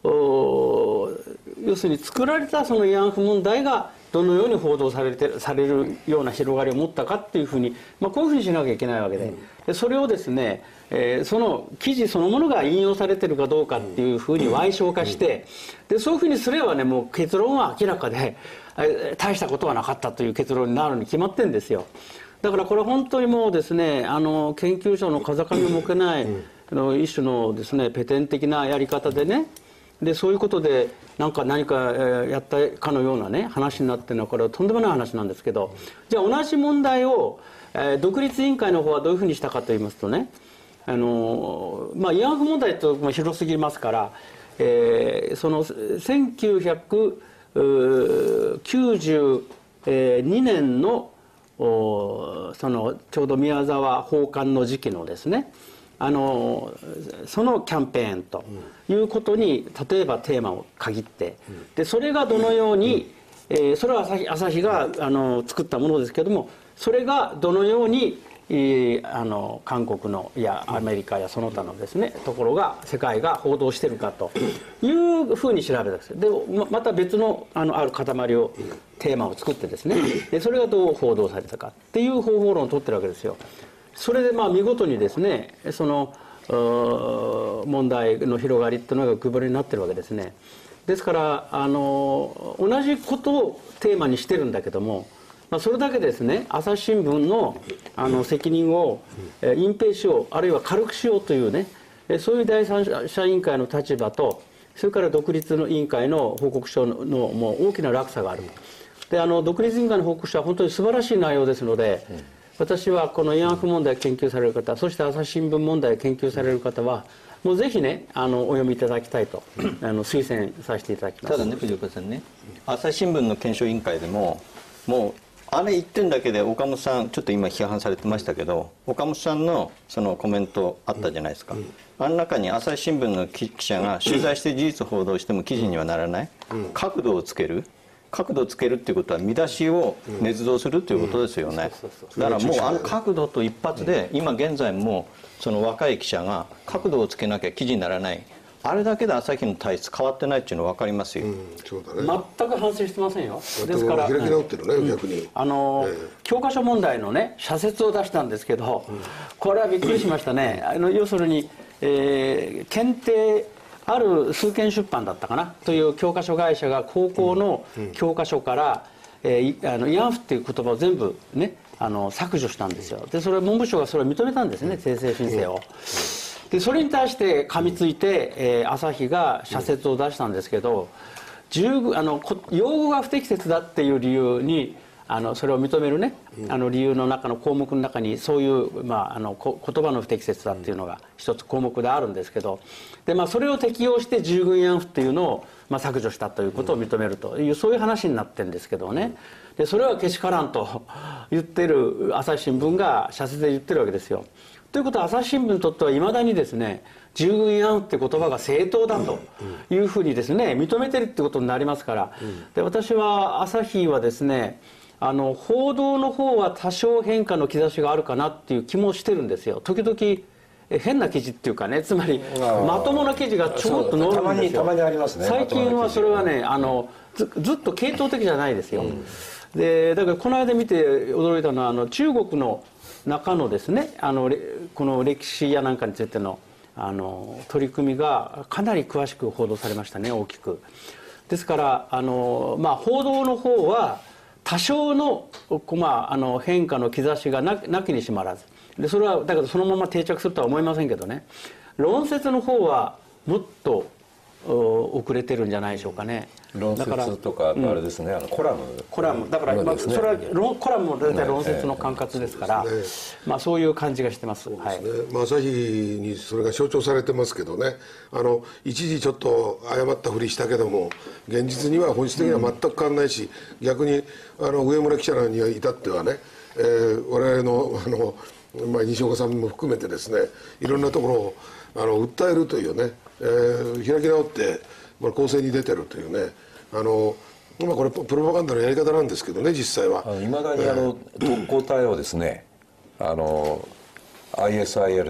要するに作られたその慰安婦問題がどのように報道されてされるような広がりを持ったかっていうふうに、まあ、こういうふうにしなきゃいけないわけで、でそれをですね、えー、その記事そのものが引用されてるかどうかっていうふうに歪償化して、でそういうふうにすればね、もう結論は明らかで大したことはなかったという結論になるに決まってるんですよ。だからこれ本当にもうですね、あの研究者の風上を向けない、あの一種のですねペテン的なやり方でね、でそういうことでなんか何かやったかのようなね話になってるのはこれはとんでもない話なんですけど、じゃあ同じ問題を、えー、独立委員会の方はどういうふうにしたかと言いますとね、あのまあ慰安婦問題と広すぎますから、えー、そのせんきゅうひゃくきゅうじゅうにねんのそのちょうど宮沢訪韓の時期のですね、あのそのキャンペーンということに例えばテーマを限って、でそれがどのように、えー、それは朝日、朝日があの作ったものですけども、それがどのように、えー、あの韓国のいやアメリカやその他のですねところが世界が報道してるかというふうに調べたんです。でまた別の あのある塊をテーマを作ってですね、でそれがどう報道されたかっていう方法論を取ってるわけですよ。それでまあ見事にですねその問題の広がりっていうのが浮き彫りになってるわけですね。ですからあの同じことをテーマにしてるんだけども、まあ、それだけですね朝日新聞のあの責任を隠蔽しよう、あるいは軽くしようというね、そういう第三者委員会の立場と、それから独立の委員会の報告書のもう大きな落差がある。であの独立委員会の報告書は本当に素晴らしい内容ですので、私はこの慰安婦問題を研究される方、そして朝日新聞問題を研究される方はもうぜひねあのお読みいただきたいとあの推薦させていただきます。 ただね藤岡さんね、朝日新聞の検証委員会でももうあれ言ってんだけで岡本さんちょっと今批判されてましたけど、岡本さんのそのコメントあったじゃないですか、うん、あの中に朝日新聞の記者が取材して事実報道しても記事にはならない、うん、角度をつける角度をつけるっていうことは見出しを捏造するということですよね。だからもうあの角度と一発で今現在もその若い記者が角度をつけなきゃ記事にならない、あれだけで朝日の体質変わってないっていうの分かりますよ、うん、 そうだね、 全く反省してませんよ。ですから開き直ってるね、うん、逆にあの、えー、教科書問題のね社説を出したんですけど、うん、これはびっくりしましたね。あの要するに、えー、検定ある数件出版だったかなという教科書会社が高校の教科書から、うんうん、えー、あの慰安婦っていう言葉を全部ねあの削除したんですよ。でそれ文部省がそれを認めたんですね、訂正申請を。でそれに対して噛みついて、えー、朝日が社説を出したんですけど、十分あの用語が不適切だっていう理由にあのそれを認めるね、あの理由の中の項目の中にそういう、まあ、あのこ言葉の不適切だっていうのが一つ項目であるんですけど、で、まあ、それを適用して従軍慰安婦っていうのを、まあ、削除したということを認めるという、そういう話になってるんですけどね。でそれはけしからんと言ってる朝日新聞が社説で言ってるわけですよ。ということは朝日新聞にとってはいまだにですね従軍慰安婦って言葉が正当だというふうにですね認めてるってことになりますから、で私は朝日はですねあの報道の方は多少変化の兆しがあるかなっていう気もしてるんですよ。時々変な記事っていうかね、つまりまともな記事がちょこっと載るんですよ。 たまにありますね。 最近はそれはねあの ず, ずっと系統的じゃないですよ、うん、でだからこの間見て驚いたのはあの中国の中のですねあのこの歴史やなんかについてのあの取り組みがかなり詳しく報道されましたね、大きく。ですからあの、まあ、報道の方は多少の、まあ、あの変化の兆しが な, なきにしもあらずで、それはだけどそのまま定着するとは思いませんけどね、論説の方はもっと遅れてるんじゃないでしょうかね。 論説とかあれですね、うん、あのコラムコラムだから、まあ、それはコラムも大体論説の管轄ですから、ねえーまあ、そういう感じがしてます。 そうですね、はい、まあ、朝日にそれが象徴されてますけどね、あの一時ちょっと誤ったふりしたけども現実には本質的には全く変わらないし、うん、逆にあの上村記者に至ってはね、えー、我々のあの、まあ、西岡さんも含めてですねいろんなところをあの訴えるというね、えー、開き直って攻勢に出てるというね、あの、まあ、これプロパガンダのやり方なんですけどね、実際はいまだにあの特攻隊をですねあの アイエスアイエル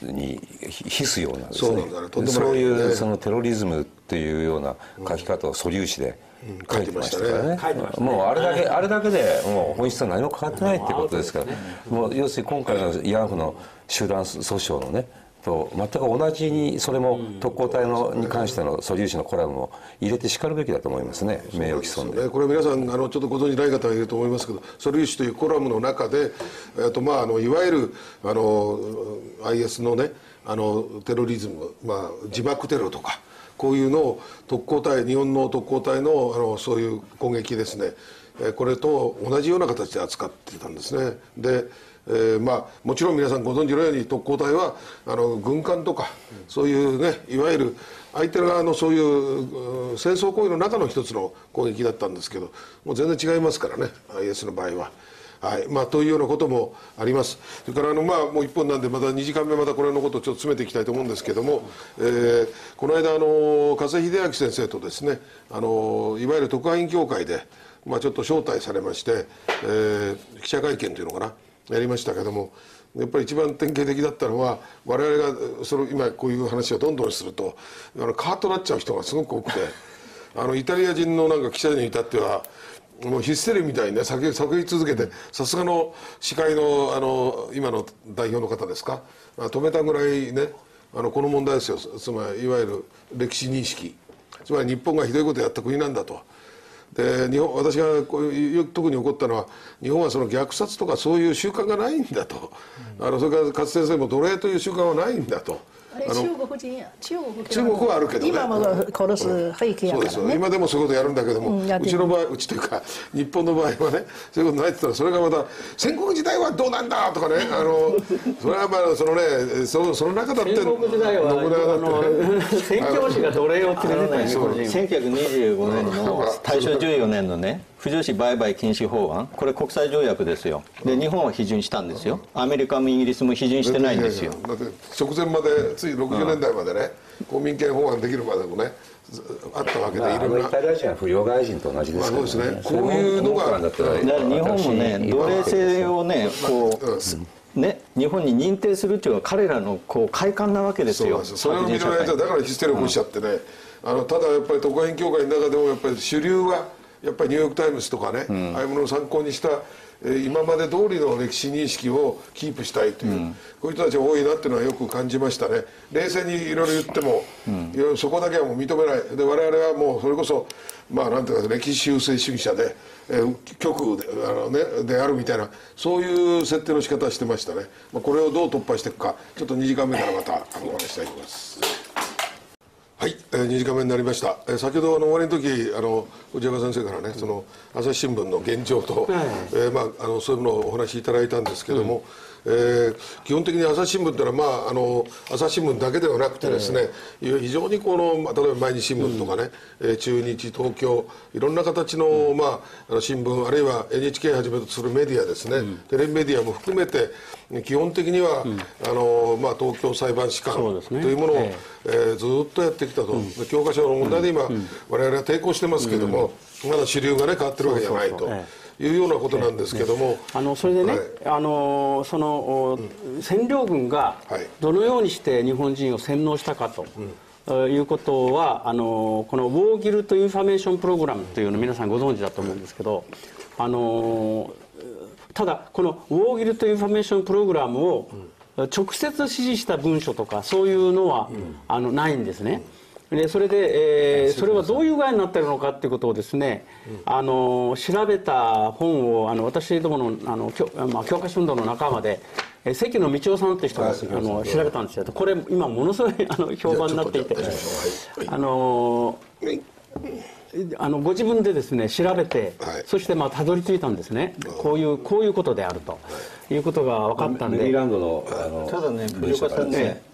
に比すようなですそうねなんだねとんでもないそういねうそのテロリズムっていうような書き方を素粒子で書いてましたからね、もうあれだけあれだけでもう本質は何も変わってないっていうことですから、もう要するに今回の慰安婦の集団訴訟のねと全く同じにそれも特攻隊のに関しての素粒子のコラムを入れてしかるべきだと思いますね、名誉毀損で。 ね、これ皆さんあのちょっとご存じない方がいると思いますけど、素粒子というコラムの中で、えっとまああのいわゆるあの アイエス のねあのテロリズム、まあ自爆テロとかこういうのを特攻隊日本の特攻隊のあのそういう攻撃ですね、えこれと同じような形で扱ってたんですね。でえーまあ、もちろん皆さんご存知のように特攻隊はあの軍艦とかそういうねいわゆる相手側のそういう戦争行為の中の一つの攻撃だったんですけど、もう全然違いますからね アイエス の場合は。はいまあ、というようなこともあります。それからあの、まあ、もういっぽんなんでまたにじかんめまたこれのことをちょっと詰めていきたいと思うんですけども、えー、この間あの加瀬秀明先生とですねあのいわゆる特派員協会で、まあ、ちょっと招待されまして、えー、記者会見というのかなやりましたけども、やっぱり一番典型的だったのは我々がその今こういう話をどんどんするとあのカーッとなっちゃう人がすごく多くてあのイタリア人のなんか記者に至ってはもうヒステリーみたいにね叫び叫び続けて、さすがの司会のあの今の代表の方ですか止めたぐらいねあのこの問題ですよ。つまりいわゆる歴史認識、つまり日本がひどいことをやった国なんだと。で日本私がこういう特に怒ったのは日本はその虐殺とかそういう習慣がないんだと、あのそれから勝先生も奴隷という習慣はないんだと。 あれ中国人や中国中国はあるけどね今も殺す背景やからね、 そうですよ今でもそういうことやるんだけども、 うん、 うちの場合うちというか日本の場合はねそういうことないって言ったらそれがまた戦国時代はどうなんだとかねあのそれはまあそのね そ, その中だって戦国時代は信長だってね宣教師が奴隷を連れてたんですよ。 せんきゅうひゃくにじゅうごねんの大正じゅうよねんのね不女子売買禁止法案、これ国際条約ですよ。で日本は批准したんですよ。アメリカもイギリスも批准してないんですよ。 だって直前までついろくじゅうねんだいまでね公民権法案できるまでもねあったわけで、 まあ、 いろんなあのイタリア人は不良外人と同じですからね、 まあそうですねこういうのがだったらだから日本もね奴隷制をねこうね日本に認定するっていうのは彼らのこう快感なわけですよ。 そうなんですよ。それを見られてだからヒステリーを起こしちゃってね、あのただやっぱり特派員協会の中でもやっぱり主流はやっぱりニューヨーク・タイムズとかね、うん、ああいうものを参考にした、えー、今まで通りの歴史認識をキープしたいという、うん、こういう人たちが多いなっていうのはよく感じましたね。冷静にいろいろ言っても、うん、いろいろそこだけはもう認めないで、我々はもうそれこそまあなんていうか歴史修正主義者で、えー、極右であの、ね、であるみたいなそういう設定の仕方をしてましたね。まあ、これをどう突破していくかちょっとにじかんめからまたお話したいと思います。はい、えー、にじかんめになりました。えー、先ほどあの終わりの時あの内山先生からねその朝日新聞の現状と、はいえーまあ、あのそういうのをお話しいただいたんですけども、うんえー、基本的に朝日新聞というのは、まあ、あの朝日新聞だけではなくてですね、うん、非常にこの、まあ、例えば毎日新聞とかね、うんえー、中日東京いろんな形の、うんまあ、新聞あるいは エヌエイチケー をはじめとするメディアですね、うん、テレビメディアも含めて基本的には、うん、あのまあ、東京裁判士官というものを、ねえーえー、ずっとやってきたと、うん、教科書の問題で今、うん、我々は抵抗してますけども、うん、まだ主流がね変わってるわけじゃないというようなことなんですけども、 あのそれでね、はい、あのその、うん、占領軍がどのようにして日本人を洗脳したかと、うん、いうことはあのこのウォーギルト・インフォメーションプログラムというのを皆さんご存知だと思うんですけど、あのただこのウォーギルト・インフォメーションプログラムを直接指示した文書とかそういうのは、うん、あのないんですね。でそれで、えー、それはどういう具合になっているのかということをですね、うん、あの調べた本をあの私どものあの教、まあ、教科書運動の仲間で関野道夫さんという人が、はい、あの調べたんですよ。これ今ものすごいあの評判になっていて、あのあのご自分でですね調べて、はい、そしてまあたどり着いたんですね。こういうこういうことであるということが分かったんで。 メリーランドのあのただね、藤岡さんね、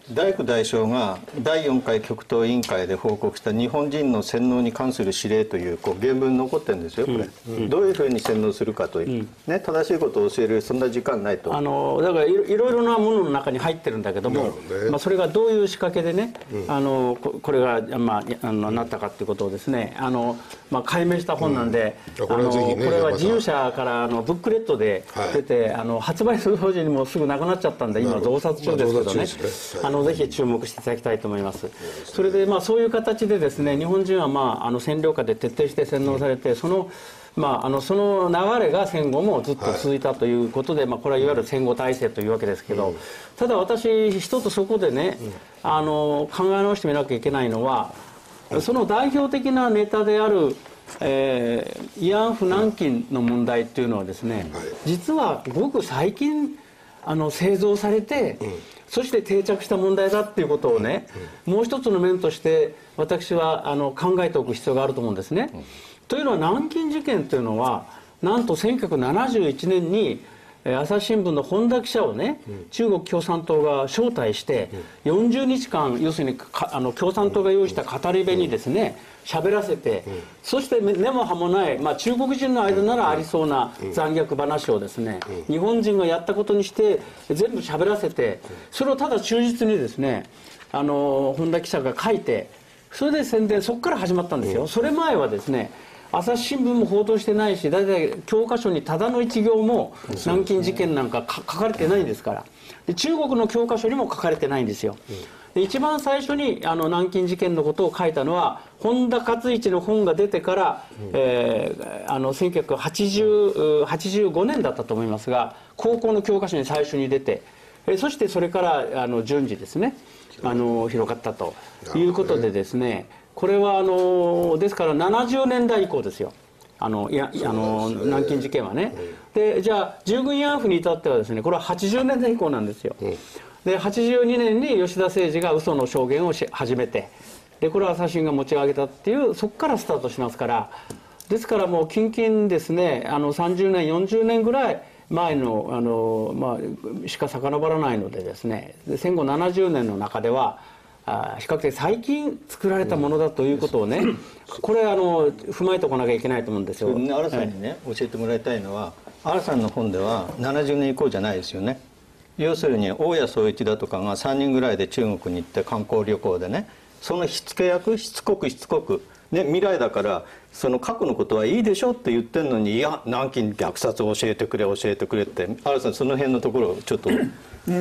大工大将がだいよんかい極東委員会で報告した日本人の洗脳に関する指令というこう原文残ってるんですよこれ、うん、どういうふうに洗脳するかという、うん、ね、正しいことを教えるそんな時間ないと。 あのだからいろいろなものの中に入ってるんだけども、ね、まあ、それがどういう仕掛けでね、うん、あの こ, これが、まあ、あのなったかということをですね、あの、まあ、解明した本なんで、うん、これはぜひね、これは自由社からあのブックレットで出て、はい、あの発売する当時にもすぐなくなっちゃったんで今増刷中ですけどね、まあ、あのぜひ注目していただきたいと思います。それでまあそういう形でですね、日本人はまああの占領下で徹底して洗脳されて、そのまあ、あのその流れが戦後もずっと続いたということで、はい、まあ、これはいわゆる戦後体制というわけですけど、うん、ただ私一つそこでね、うん、あの考え直してみなきゃいけないのは、うん、その代表的なネタである、えー、慰安婦軟禁の問題っていうのはですね、はい、実はごく最近あの製造されて、うん、そして定着した問題だっていうことをね、うん、もう一つの面として私はあの考えておく必要があると思うんですね。うん、というのは南京事件というのはなんとせんきゅうひゃくななじゅういちねんに朝日新聞の本田記者をね、うん、中国共産党が招待してよんじゅうにちかん、要するにあの共産党が用意した語り部にですね喋らせて、うん、そして根も葉もない、まあ、中国人の間ならありそうな残虐話をですね、うん、日本人がやったことにして全部喋らせて、それをただ忠実にですねあの本田記者が書いて、それで宣伝、そこから始まったんですよ。それ前はですね朝日新聞も報道してないし、だいたい教科書にただの一行も南京事件なんか書かれてないんですから、で中国の教科書にも書かれてないんですよ。で一番最初にあの南京事件のことを書いたのは本田勝一の本が出てから、えー、あのせんきゅうひゃくはちじゅうごねんだったと思いますが、高校の教科書に最初に出て、えそしてそれからあの順次ですねあの広がったということでですね、これはあのですからななじゅうねんだい以降ですよ、あのいやあの南京事件はね。でじゃあ従軍慰安婦に至ってはですね、これははちじゅうねんだい以降なんですよ。ではちじゅうにねんに吉田誠二が嘘の証言をし始めて、でこれは朝日新が持ち上げたっていう、そこからスタートしますから、ですからもう近々ですね、あのさんじゅうねんよんじゅうねんぐらい前のあの、まあ、しか遡らないのでですね、戦後ななじゅうねんの中ではあ比較的最近作られたものだということをね、これあの踏まえておかなきゃいけないと思うんですよ。 荒さんにね、はい、教えてもらいたいのは、荒さんの本ではななじゅうねん以降じゃないですよね。要するに大谷宗一だとかがさんにんぐらいで中国に行って観光旅行でね、その火付け役しつこくしつこく、ね、未来だからその過去のことはいいでしょって言ってるのに、いや南京虐殺を教えてくれ教えてくれって、荒さんその辺のところをちょっと。 うん、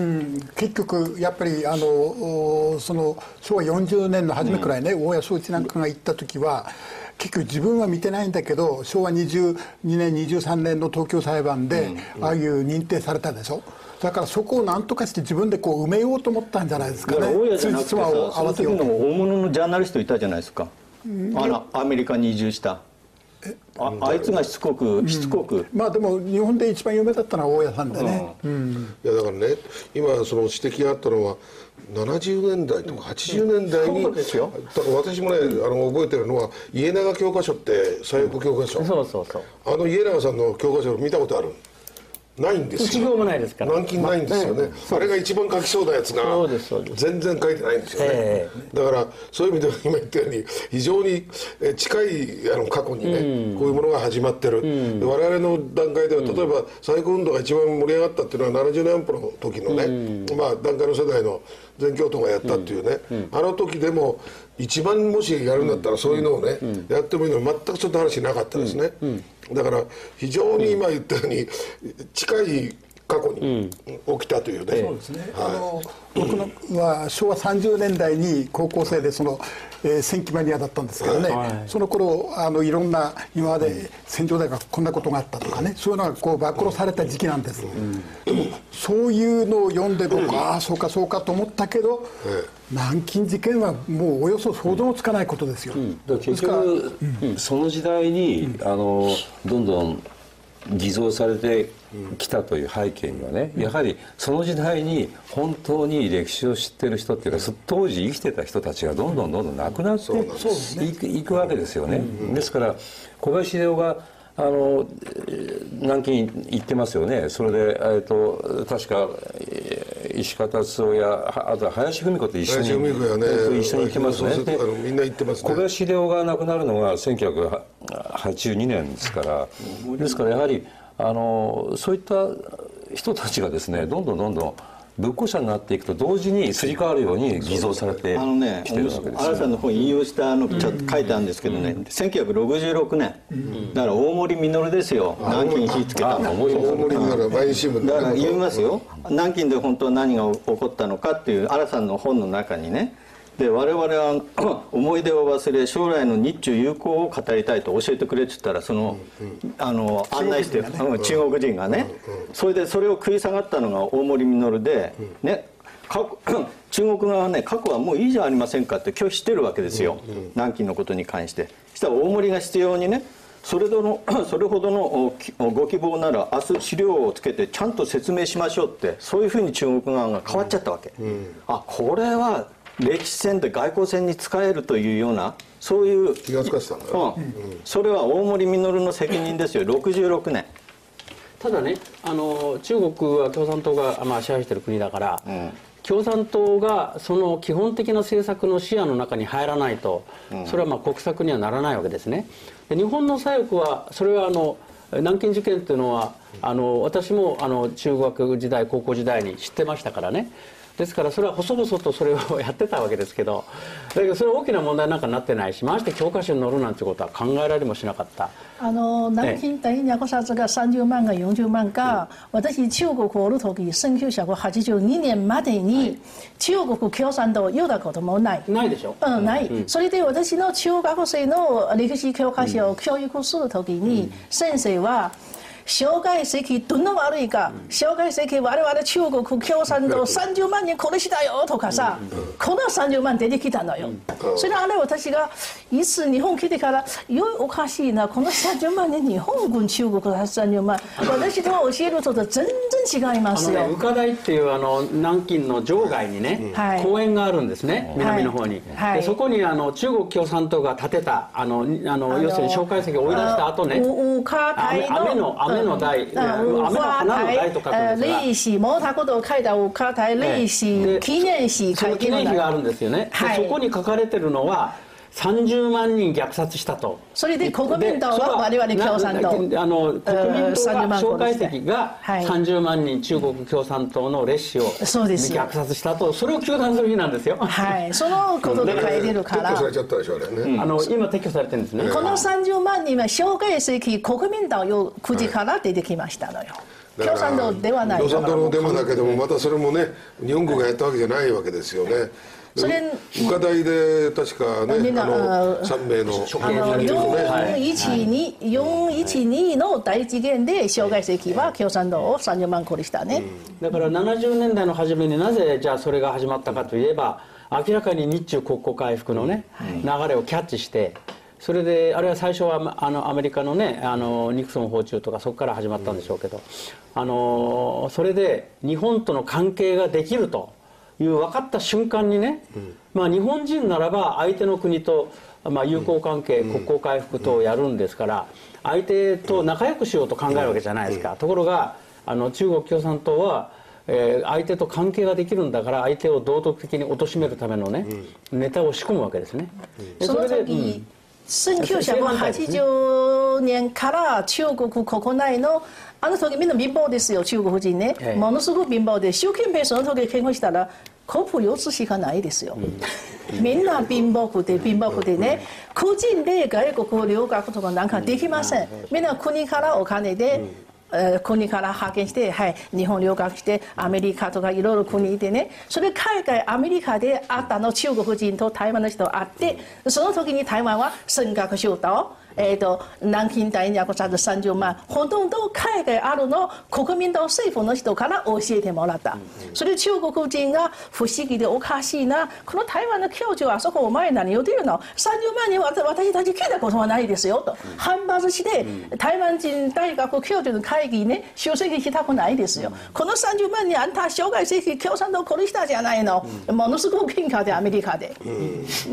結局やっぱりあのそのしょうわよんじゅうねんの初めくらいね、うん、大谷宗一なんかが行った時は結局自分は見てないんだけど、しょうわにじゅうにねんにじゅうさんねんの東京裁判で、うん、ああいう認定されたでしょ。だからそこを何とかして自分でこう埋めようと思ったんじゃないですかね。 大谷じゃなくてさ、その時の大物のジャーナリストいたじゃないですか、うん、あのアメリカに移住した。あ, あいつがしつこくしつこく、 うん、まあでも日本で一番有名だったのは大谷さんでね、うんうん、 いやだからね、今その指摘があったのはななじゅうねんだいとかはちじゅうねんだいに、うん、ですよ。だから私もね、あの覚えてるのは家長教科書って左翼教科書、うん、そうそうそう、あの家長さんの教科書を見たことある？ないんですよ。 一行もないですから。 南京ないんですよね。あれが一番書きそうなやつが全然書いてないんですよね。だからそういう意味では今言ったように非常に近いあの過去にね、うん、こういうものが始まってる。うん、我々の段階では例えば再興運動が一番盛り上がったっていうのはななじゅうねん安保の時のね、うん、まあ段階の世代の全共闘がやったっていうね、うんうん、あの時でも一番もしやるんだったらそういうのをね、うん、やってもいいのに全くちょっと話なかったですね。うんうん、だから非常に今言ったように近い過去に起きたというね、うん、そうですね、 はい、あの僕のはしょうわさんじゅうねんだいに高校生でその、えー、戦記マニアだったんですけどね、はい、その頃あのいろんな今まで戦場でこんなことがあったとかね、そういうのがこう暴露された時期なんです、うん、でもそういうのを読んで僕、うん、ああそうかそうかと思ったけど、うん、南京事件はもうおよそ想像のつかないことですよ、うん、 だから結局、うん、その時代に、うん、あのどんどん偽造されてきたという背景にはね、やはりその時代に本当に歴史を知ってる人っていうか、当時生きてた人たちがどんどんどんどん亡くなっていく、いくわけですよね。ですから小林秀夫があの南京行ってますよね。それで、えー、と確か石川達夫やあとは林芙美子と一緒に林芙美子やね一緒に行きますね。であのみんな行ってますね。 小林秀夫が亡くなるのがせんきゅうひゃくはちじゅうにねんですから、ですからやはりあのそういった人たちがですねどんどんどんどん仏教者になっていくと同時にすり替わるように偽造されてあのね、 きてるわけです新さんの本引用したのちょっと書いてあるんですけどね、せんきゅうひゃくろくじゅうろくねん、だから大森実ですよ、南京火つけたの。 大森なら毎日新聞だから言いますよ、南京で本当は何が起こったのかっていう新さんの本の中にね、で我々は思い出を忘れ将来の日中友好を語りたいと教えてくれって言ったらその、あの案内して中国中国人がね、それでそれを食い下がったのが大森実でね、中国側はね過去はもういいじゃありませんかって拒否してるわけですよ、南京のことに関して。そしたら大森が必要にね、それどのそれほどのご希望なら明日資料をつけてちゃんと説明しましょうって、そういうふうに中国側が変わっちゃったわけ、あこれは歴史戦で外交戦に使えるというようなそういう気がつかせたんだよ、 うん、それは大森実の責任ですよ。ろくじゅうろくねん。 ただね、あの中国は共産党が、まあ、支配している国だから、うん、共産党がその基本的な政策の視野の中に入らないと、うん、それはまあ国策にはならないわけですね。で日本の左翼はそれはあの南京事件というのはあの私もあの中学時代高校時代に知ってましたからね。ですからそれは細々とそれをやってたわけですけど、だけどそれは大きな問題なんかなってないし、まして教科書に載るなんてことは考えられもしなかった。 あの南京第一虐殺がさんじゅうまんかよんじゅうまんか、私中国おる時せんきゅうひゃくはちじゅうにねんまでに中国共産党を読んだこともない。 ないでしょ。 うん、ない。それで私の中学生の歴史教科書を教育する時に先生は蒋介石どんな悪いか、蒋介石我々中国共産党さんじゅうまん人殺したよとかさ、このさんじゅうまん出てきたのよ。それあれ私がいつ日本来てから「よいおかしいな、このさんじゅうまん人日本軍中国がさんじゅうまん私と教えると全然違いますよ」 あの、ね、宇科大っていうあの南京の場外にね、はい、公園があるんですね、南の方に、はい、でそこにあの中国共産党が建てたあのあの要するに蒋介石を追い出した後ね、雨の雨の台、雨の花の台と書くんですが、 历史毛沢東書いた五花台歴史記念碑書いてる記念碑があるんですよね、はい、そこに書かれてるのはさんじゅうまん人虐殺したと。 それで国民党は我々共産党、 あの国民党が蒋介石がさんじゅうまん人中国共産党の烈士を虐殺したと、それを糾弾する日なんですよ。 はい、そのことで書いてるから。 撤去されちゃったでしょあれね。 あの今撤去されてるんですね。 このさんじゅうまん人は蒋介石国民党よくじから出てきましたのよ。共産党ではない。 共産党のデモだけどもまたそれもね日本軍がやったわけじゃないわけですよね。それ宇科大で確かねあのさんめいのよんいちにの大事件で蒋介石は共産党をさんじゅうまん殺したね、 うん、だからななじゅうねんだいの初めになぜじゃあそれが始まったかといえば明らかに日中国交回復のね、うん、流れをキャッチしてそれであれは最初はあのアメリカのねあのニクソン訪中とかそこから始まったんでしょうけど、あのそれで日本との関係ができるという分かった瞬間にね、うん、まあ日本人ならば相手の国と、まあ、友好関係、うん、国交回復等をやるんですから相手と仲良くしようと考えるわけじゃないですか、うん、ところがあの中国共産党は、えー、相手と関係ができるんだから相手を道徳的に貶めるためのね、うん、ネタを仕込むわけですね、 うん、それで、うんせんきゅうひゃくはちじゅうねんから中国国内のあの時みんな貧乏ですよ中国人ね、はい、ものすごく貧乏で習近平その時結婚したらコップよっつしかないですよ、うん、みんな貧乏くて貧乏くてね個人で外国留学とかなんかできません、みんな国からお金で、うん国から派遣して、はい、日本留学してアメリカとかいろいろ国でねそれ海外アメリカで会ったの中国人と台湾の人会ってその時に台湾は尖閣諸島えー、と南京第一虐殺さんじゅうまんほとんど海外あるの国民党政府の人から教えてもらった、それ中国人が不思議でおかしいなこの台湾の教授はあそこお前何言ってるのさんじゅうまん人私たち聞いたことはないですよと反発して台湾人大学教授の会議に、ね、出席したくないですよ、このさんじゅうまん人あんた蒋介石共産党殺したじゃないの、ものすごく喧嘩でアメリカで、ね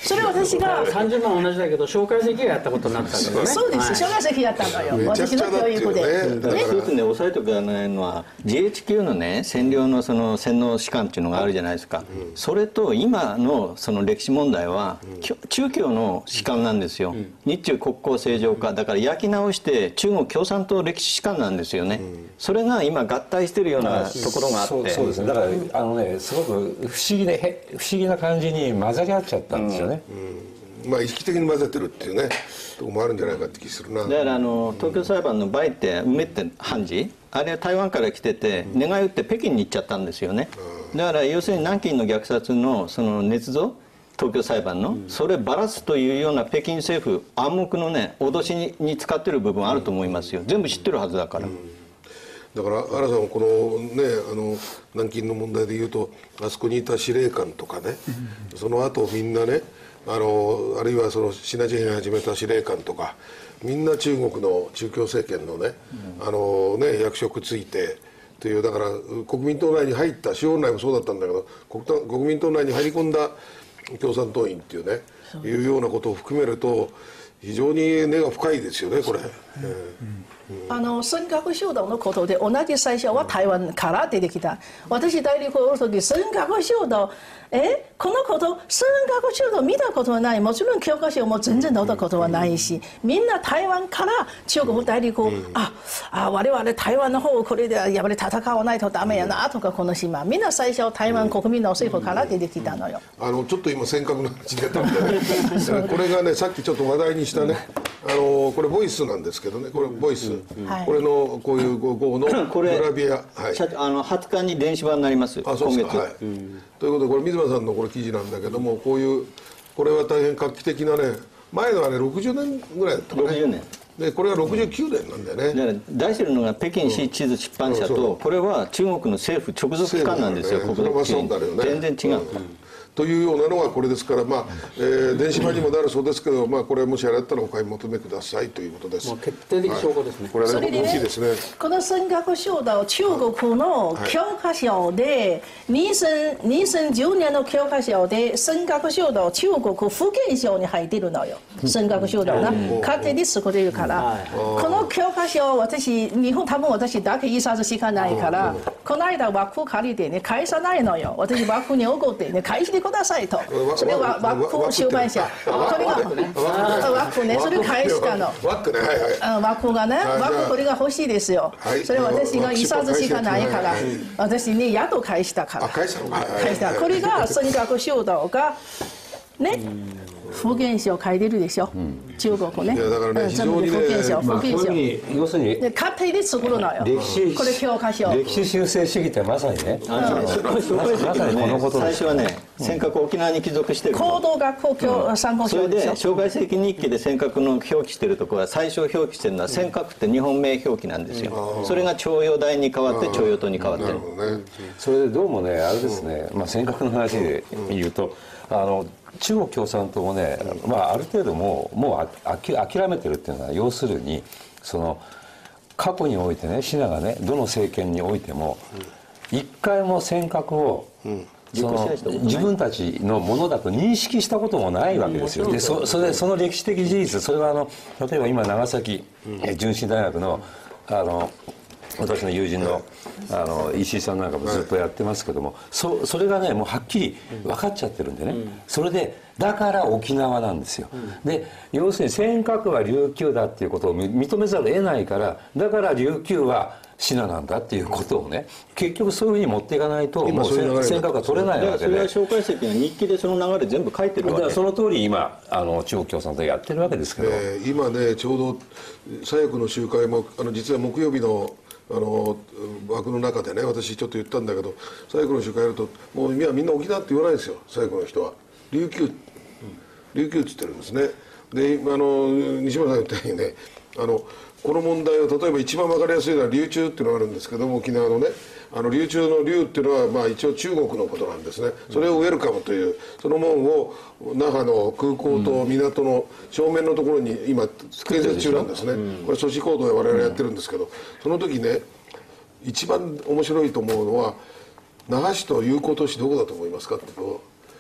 それ私がさんじゅうまん同じだけど蒋介石がやったことになったんだよね。 そうです蒋介石やったのよ、私の教育で。 一つね押さえておかないのは ジーエイチキュー のね占領のその洗脳士官っていうのがあるじゃないですか、うん、それと今のその歴史問題は、うん、中共の士官なんですよ、うん、日中国交正常化だから焼き直して中国共産党歴史士官なんですよね、うん、それが今合体してるようなところがあって、 そう、そうですね、だからあのねすごく不思議で不思議な感じに混ざり合っちゃったんですよね、うんうん、まあ意識的に混ぜてるっていうねとこもあるんじゃないかって気するな。 だからあの東京裁判の梅って梅って判事あれは台湾から来てて願い打って北京に行っちゃったんですよね、うん、だから要するに南京の虐殺のその捏造東京裁判の、うん、それバラすというような北京政府暗黙のね脅し に, に使ってる部分あると思いますよ、全部知ってるはずだから、うん、 だから原さんこのねあの南京の問題でいうとあそこにいた司令官とかね、うん、その後みんなねあのあるいはそのシナ事変始めた司令官とかみんな中国の中共政権のね、うん、あのね役職ついてというだから国民党内に入った資本内もそうだったんだけど 国, 国民党内に入り込んだ共産党員っていうねいうようなことを含めると非常に根が深いですよねこれ。 あの尖閣諸島のことで同じ最初は台湾から出てきた。私大陸おる時尖閣諸島えこのこと尖閣諸島見たことはない。もちろん教科書も全然載ったことはないし、みんな台湾から中国大陸を、うん、ああ我々台湾の方これでやっぱり戦わないとダメやなとか、この島みんな最初台湾国民の政府から出てきたのよ。 あのちょっと今尖閣の話出たんでねこれがねさっきちょっと話題にしたねあのこれボイスなんですけどね、これボイス、うんうん、これのこういう号のグラビア、はい、 あのはつかに電子版になります。 あそうですか、はい、うん、ということでこれ水間さんのこれ記事なんだけども、こういうこれは大変画期的なね、前のはねろくじゅうねんぐらいだったかね、ろくじゅうねんでこれはろくじゅうきゅうねんなんだよね、うん、だから出してるのが北京市地図出版社と、うん、これは中国の政府直属機関なんですよ、国土機関、全然違う、うんというようなのがこれですから、まあえー、電子版にもなるそうですけど、まあ、これもしあれだったらお買い求めくださいということです。 もう決定的証拠ですね、はい、 これは、ね、大きいですね。 この尖閣諸島中国の教科書で、はい、にせんじゅうねんの教科書で尖閣諸島中国福建省に入ってるのよ、尖閣諸島な、うん、勝手に作れるから、うん、この教科書私日本多分私だけ一冊しかないから、うん、この間枠借りてね返さないのよ。私枠に怒ってね返してくださいと。それは枠出版社これが枠ね、それ返したの。 枠ね、はいはい、 枠がね、枠これが欲しいですよ、はい、それ私が一冊しかないから、私にやっと返したから、返したこれが尖閣諸島がね福建省書いてるでしょ、うん、中国ね。 いやだからね非常にね、 福建省、福建省、まあ、要するに勝手に作るのよ。 歴史これ教科書。 歴史修正主義ってまさにね。 まさにこのこと最初はね、尖閣沖縄に帰属してる。 行動学校教参考書でしょ。 それで蒋介石日記で尖閣の表記してるところは最初表記してるのは尖閣って日本名表記なんですよ。それが徴用台に変わって徴用島に変わってる。 それでどうもねあれですね、まあ尖閣の話で言うとあの。中国共産党もね、まあ、ある程度もうもうあき諦めてるっていうのは要するにその過去においてねシナがねどの政権においても一回も尖閣を、うん、その自分たちのものだと認識したこともないわけですよ。で そ, それその歴史的事実それはあの例えば今長崎純真大学のあの私の友人のあの石井さんなんかもずっとやってますけども、そ, それがねもうはっきり分かっちゃってるんでね、それでだから沖縄なんですよ。で要するに尖閣は琉球だっていうことを認めざるを得ないから、だから琉球はシナなんだっていうことをね結局そういうふうに持っていかないともう尖閣は取れないわけで、 それは蒋介石が日記でその流れ全部書いてるわけだからその通り今あの中国共産党やってるわけですけど、 えー、今ねちょうど左翼の集会もあの実は木曜日のあの枠の中でね私ちょっと言ったんだけど、左翼の集会やるともうみんな沖縄って言わないんですよ。左翼の人は琉球、うん、琉球って言ってるんですね。であの西村さん言ったようにねあのこの問題を例えば一番分かりやすいのは琉球っていうのがあるんですけども、沖縄のねあの琉球の琉っていうのはまあ一応中国のことなんですね。それをウェルカムというその門を那覇の空港と港の正面のところに今建設中なんですね。これ阻止行動で我々やってるんですけど、その時ね一番面白いと思うのは那覇市と友好都市どこだと思いますかってと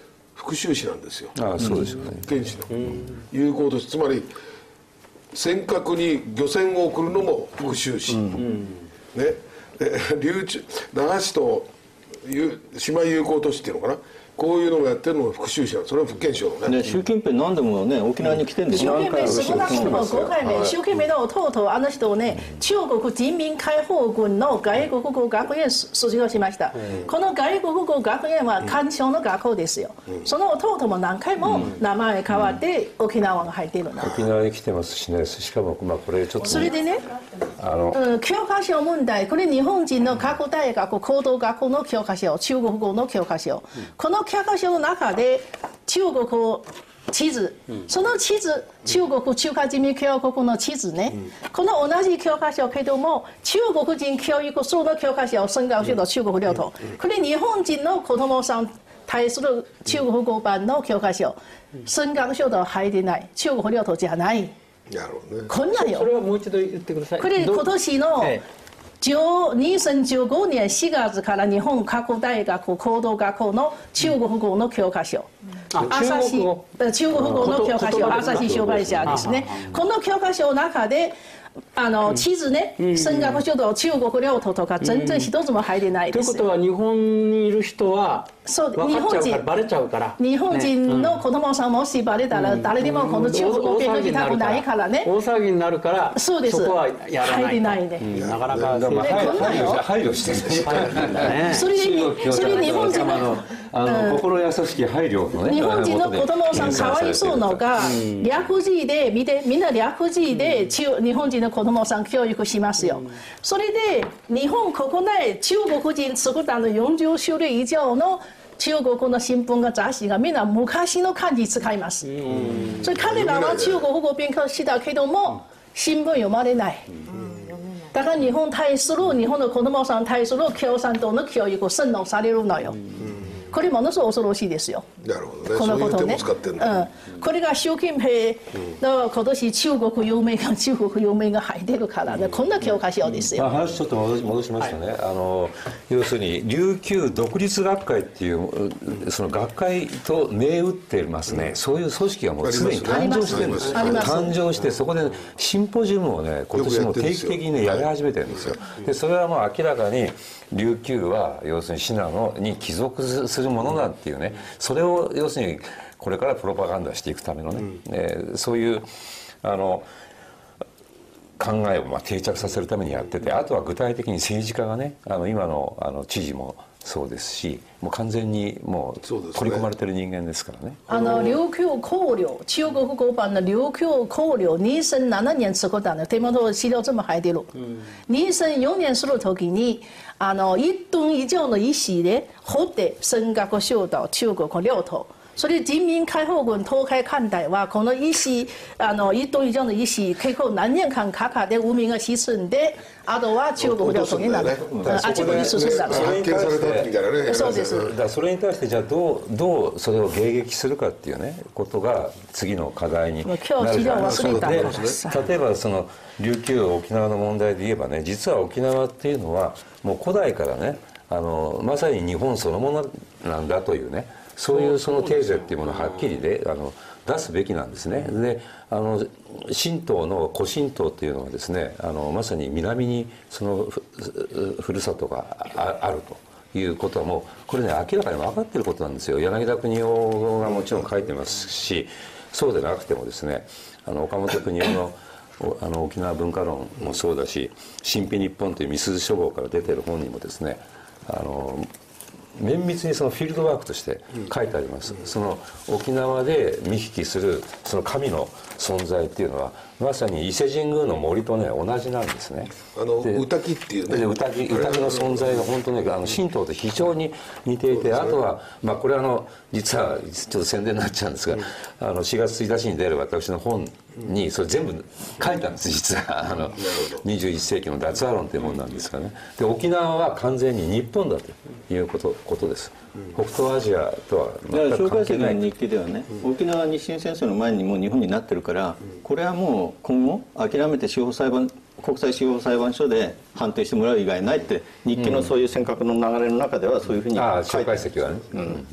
復讐史なんですよ。 ああそうですよね。 原始の友好都市、つまり尖閣に漁船を送るのも復讐史、ね、で流中那覇市と島友好都市っていうのかな、こういうのをやってるのが復讐者、それは福建省のね。 ね、習近平何でもね沖縄に来てるんですよ。 習近平少なくともごかいめ、習近平の弟あの人をね、中国人民解放軍の外国語学園卒業しました。この外国語学園は官庁の学校ですよ。その弟も何回も名前変わって沖縄が入っているの。 沖縄に来てますしね。しかもまあこれちょっと、ね、 それでね、 あの、 うん、教科書問題、これ日本人の各大学高等学校の教科書、中国語の教科書、この教科書の中で中国地図、その地図、中国中華人民共和国の地図ね、この同じ教科書けども中国人教育その教科書を升高して中国領土、これ日本人の子供さん対する中国語版の教科書、升高して入ってない、中国領土じゃない。 なるほどね。 こんなよ。それはもう一度言ってください。 これ今年のにせんじゅうごねんしがつから日本各大学高等学校の中国語の教科書、朝日中国語の教科書、朝日障害者ですね。この教科書の中であの地図ね、尖閣諸島、中国領土とか全然一つも入ってないです。 ということは日本にいる人はそう分かっちゃうからバレちゃうから。 日本人の子供さんもしバレたら誰でもこの中国語を勉強したくないからね。 大騒ぎになるから。 そうです。 そこはやらない。 入ってないね。 なかなか配慮してる。 それでそれ日本人のあの心優しき配慮のね。 日本人の子供さんかわいそうのが略字で見てみんな略字で中日本人の子供さん教育しますよ。それで日本国内中国人作ったのよんじゅっしゅるい以上の中国の新聞が雑誌がみんな昔の漢字使います。それ彼らは中国語を勉強したけども新聞読まれない。だから日本に対する日本の子供さんに対する共産党の教育を洗脳されるのよ。これものすごく恐ろしいですよ。 なるほどね。 このことね。 そういう手も使ってんだ。 うん。これが習近平の今年中国有名が中国有名が入ってるからね、こんな教科書ですよ。 まあ、話ちょっと戻し戻しますとね、はい、あの要するに琉球独立学会っていうその学会と銘打ってますね、うん、そういう組織がもうすでに誕生してるんです。誕生してそこでシンポジウムをね今年も定期的にねやり始めてるんですよ。でそれはもう明らかに琉球は要するに信濃に帰属するものだっていうね、それを要するにこれからプロパガンダしていくためのね、うんえー、そういうあの考えをまあ定着させるためにやってて、あとは具体的に政治家がね、あの今のあの知事もそうですし、もう完全にもう取り込まれてる人間ですからね。 あの琉球考慮、中国語版の琉球考慮にせんななねん作ったの、手元資料全部入ってる。にせんよねんする時にあのいちトン以上の石で掘って尖閣諸島、中国領土。それ人民解放軍東海艦隊はこの石あのいちトン以上の石結構何年間かかって海が沈んで、あとは中国領土になる、あちこちに進んだの。 発見されたみたいなね。 そうです。 だからそれに対してじゃあどうどうそれを迎撃するかっていうねことが次の課題になる今日資料忘れたからさ。 例えばその琉球沖縄の問題で言えばね、実は沖縄っていうのはもう古代からね、あのまさに日本そのものなんだというね、そういうそのテーゼっていうものをはっきりであの出すべきなんですね。であの神道の古神道っていうのはですね、あのまさに南にその ふ, ふるさとが あ, あるということはもうこれね明らかに分かってることなんですよ。柳田国男がもちろん書いてますし、そうでなくてもですね、あの岡本国男のあの沖縄文化論もそうだし、神秘日本という美鈴書房から出てる本にもですね、あの綿密にそのフィールドワークとして書いてあります。その沖縄で見聞きするその神の存在っていうのはまさに伊勢神宮の森とね同じなんですね。 あの御嶽っていうね、 御嶽御嶽の存在が本当ね、あの神道と非常に似ていて、あとはまあこれはあの実はちょっと宣伝になっちゃうんですが、あのしがつついたちに出る私の本にそれ全部書いたんです。実はあのにじゅういっせいきの脱亜論というものなんですからね。で沖縄は完全に日本だということことです。北東アジアとは全く関係ない。 蒋介石の日記ではね、沖縄日清戦争の前にもう日本になってるから、これはもう今後諦めて司法裁判国際司法裁判所で判定してもらう以外ないって日記のそういう尖閣の流れの中ではそういうふうに書いてある。 ああ蒋介石はね、うん、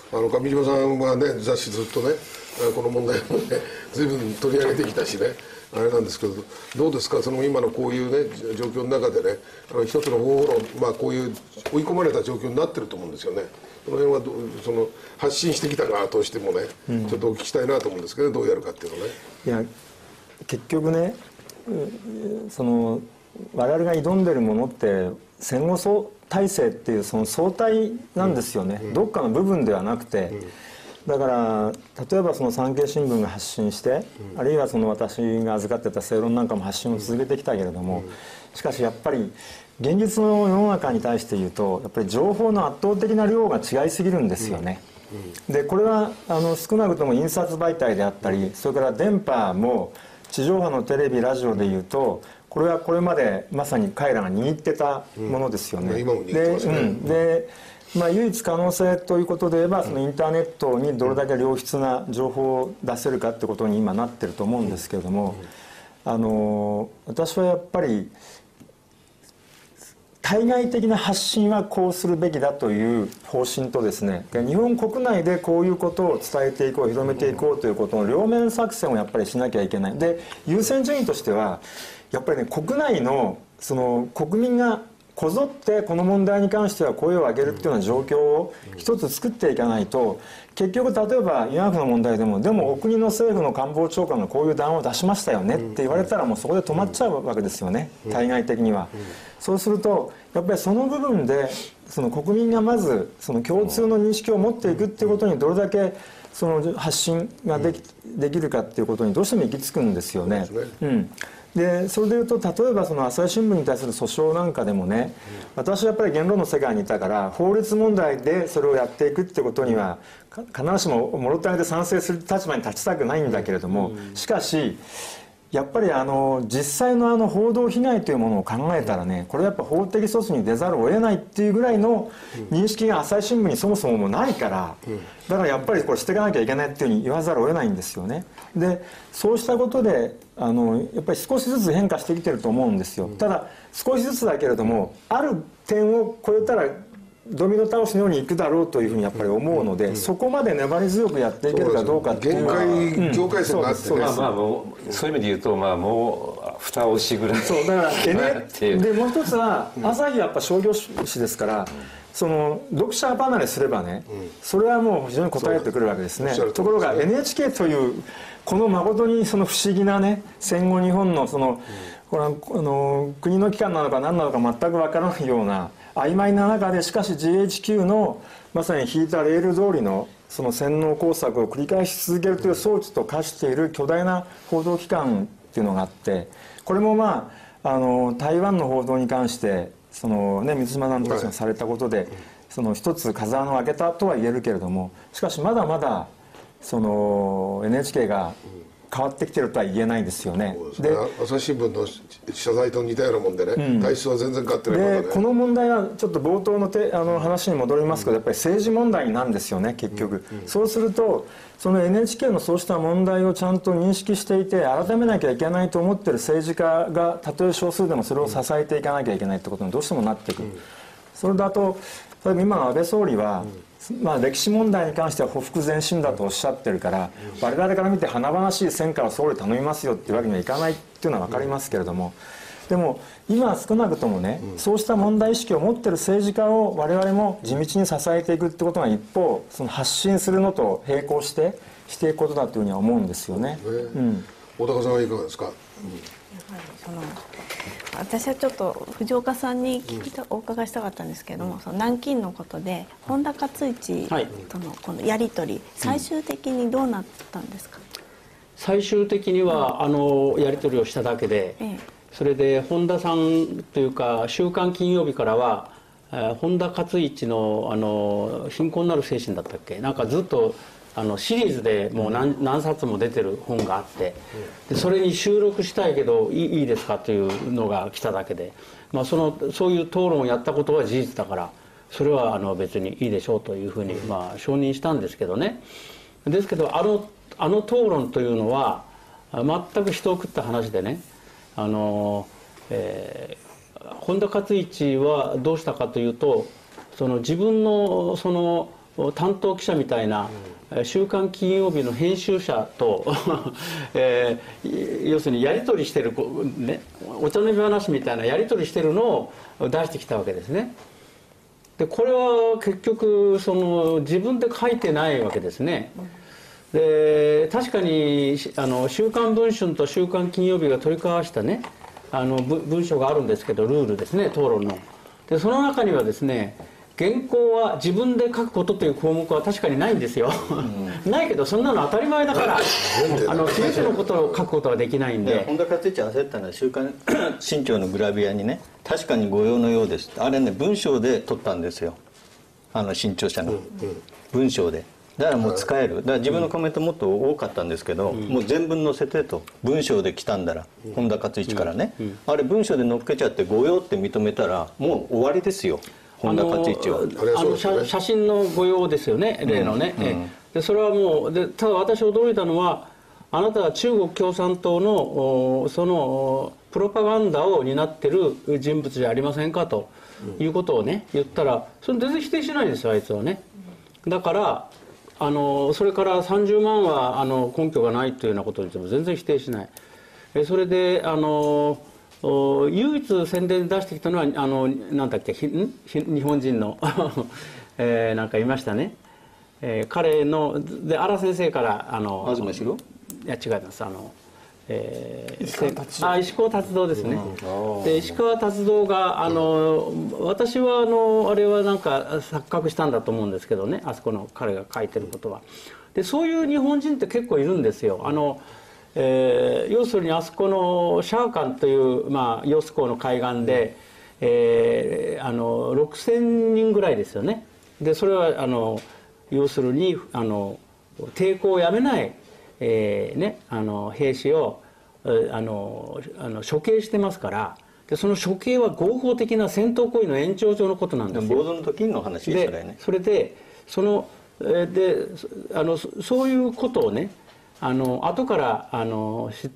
あの上島さんはね雑誌ずっとねこの問題をね随分取り上げてきたしねあれなんですけど、どうですかその今のこういうね状況の中でねあの一つの方法論、まあ、こういう追い込まれた状況になってると思うんですよね。その辺はどその発信してきた側としてもね、うん、ちょっとお聞きしたいなと思うんですけど、どうやるかっていうのね。 いや結局ねその我々が挑んでるものって戦後総体制っていうその総体なんですよね、うん、どっかの部分ではなくて、うん、だから例えばその産経新聞が発信して、うん、あるいはその私が預かってた正論なんかも発信を続けてきたけれども、うん、しかしやっぱり現実の世の中に対して言うとやっぱり情報の圧倒的な量が違いすぎるんですよね、うん、でこれはあの少なくとも印刷媒体であったり、それから電波も地上波のテレビラジオで言うとこれはこれまでまさに彼らが握ってたものですよね。 今も握ってますね。 で、うん、でまあ、唯一可能性ということで言えばそのインターネットにどれだけ良質な情報を出せるかってことに今なってると思うんですけれども、あの私はやっぱり対外的な発信はこうするべきだという方針とですね、日本国内でこういうことを伝えていこう広めていこうということの両面作戦をやっぱりしなきゃいけない。で優先順位としてはやっぱりね国内のその国民がこぞってこの問題に関しては声を上げるっていうような状況を一つ作っていかないと、結局例えば慰安婦の問題でもでもお国の政府の官房長官がこういう談を出しましたよねって言われたらもうそこで止まっちゃうわけですよね、対外的には。そうするとやっぱりその部分でその国民がまずその共通の認識を持っていくっていうことにどれだけその発信ができ、できるかっていうことにどうしても行き着くんですよね。うん、でそれでいうと例えばその朝日新聞に対する訴訟なんかでもね、私はやっぱり言論の世界にいたから法律問題でそれをやっていくってことには必ずしももろ手で賛成する立場に立ちたくないんだけれども、しかしやっぱりあの実際のあの報道被害というものを考えたらね、これはやっぱ法的措置に出ざるを得ないっていうぐらいの認識が朝日新聞にそもそももうないから、だからやっぱりこれしていかなきゃいけないっていうふうに言わざるを得ないんですよね。でそうしたことであのやっぱり少しずつ変化してきてると思うんですよ。ただ少しずつだけれどもある点を超えたらドミノ倒しのようにいくだろうというふうにやっぱり思うので、うん、そこまで粘り強くやっていけるかどうかっていうのは限界境界線があってね、 まあまあもうそういう意味で言うとまあもう蓋押しぐらいそうだから エヌエイチケー でもう一つは朝日はやっぱ商業紙ですから、その読者離れすればね、それはもう非常に応えてくるわけですね。ところが エヌエイチケー というこの誠にその不思議なね戦後日本のその、これはあの国の機関なのか何なのか全く分からないような曖昧な中で、しかし ジーエイチキュー のまさに引いたレール通りのその洗脳工作を繰り返し続けるという装置と化している巨大な報道機関っていうのがあって、これもまああの台湾の報道に関してその、ね、水島さんたちがされたことで、その一つ風穴を開けたとは言えるけれども、しかしまだまだその エヌエイチケー が変わってきてるとは言えないですよね。 で朝日新聞の謝罪と似たようなもんでね、うん、体質は全然変わってないからね。 でこの問題はちょっと冒頭のてあの話に戻りますけど、やっぱり政治問題なんですよね結局、うんうん、そうするとその エヌエイチケー のそうした問題をちゃんと認識していて改めなきゃいけないと思ってる政治家がたとえ少数でもそれを支えていかなきゃいけないってことにどうしてもなってくる、うん、それだと例えば今の安倍総理は、うん、まあ、歴史問題に関しては匍匐前進だとおっしゃってるから、うん、我々から見て華々しい戦果を総理頼みますよっていうわけにはいかないっていうのは分かりますけれども、でも今少なくともね、うん、そうした問題意識を持ってる政治家を我々も地道に支えていくってことが一方その発信するのと並行してしていくことだというふうには思うんですよね。うん、 大高さんはいかがですか。うん、 その私はちょっと藤岡さんに聞きた、うん、お伺いしたかったんですけれども、うん、その南京のことで本田勝一とのこのやり取り、はい、最終的にどうなったんですか。 最終的には、うん、あのやり取りをしただけで、ええ、それで本田さんというか「週刊金曜日」からは、えー、本田勝一のあの貧困なる精神だったっけ、なんかずっとあのシリーズでもう 何, 何冊も出てる本があって、でそれに収録したいけどい い, いいですかというのが来ただけで、まあ、そのそういう討論をやったことは事実だからそれはあの別にいいでしょうというふうにまあ承認したんですけどね。ですけどあのあの討論というのは全く人を食った話でね、あの、えー、本田勝一はどうしたかというと、その自分のその担当記者みたいな、うん、週刊金曜日の編集者と、えー、要するにやり取りしてる、ね、お茶の実話みたいなやり取りしてるのを出してきたわけですね。でこれは結局その自分で書いてないわけですね。で確かにあの週刊文春と週刊金曜日が取り交わしたねあの文章があるんですけど、ルールですね、討論の。でその中にはですね、原稿は自分で書くことという項目は確かにないんですよ、うん、ないけどそんなの当たり前だからあの全てのことを書くことはできないんで。 本田勝一焦ったのは週刊新潮のグラビアにね、確かに御用のようですあれね文章で取ったんですよ、あの新潮社の、うんうん、文章で。だからもう使える。だから自分のコメントもっと多かったんですけど、うん、もう全文載せてと、文章で来たんだら、うん、本田勝一からね、うんうん、あれ文章で載っけちゃって御用って認めたらもう終わりですよ、本田勝一は。 あの写写真の御用ですよね、例のね、うんうん、でそれはもうで、ただ私驚いたのは、あなたは中国共産党のそのプロパガンダを担ってる人物じゃありませんかということをね言ったら、それ全然否定しないんですよ、あいつはね。だからあのそれからさんじゅうまんはあの根拠がないというようなことについても全然否定しない。えそれであの唯一宣伝で出してきたのはあのなんだっけひんひ日本人の、えー、なんかいましたね、えー、彼ので荒先生からあの東四郎いや違います、あの、えー、 石川達郎あ石川達郎ですね、うん、で石川達郎があの、うん、私はあのあれはなんか錯覚したんだと思うんですけどね、あそこの彼が書いてることは。でそういう日本人って結構いるんですよ。あのえー、要するにあそこのシャーカンという、まあ、揚子江の海岸で、えー、あのろくせんにんぐらいですよね。でそれはあの要するにあの抵抗をやめない、えーね、あの兵士をあのあの処刑してますから、でその処刑は合法的な戦闘行為の延長上のことなんですよ。 暴動の時の話ですからね。 それでそのであのそういうことをねあの後からあの知って、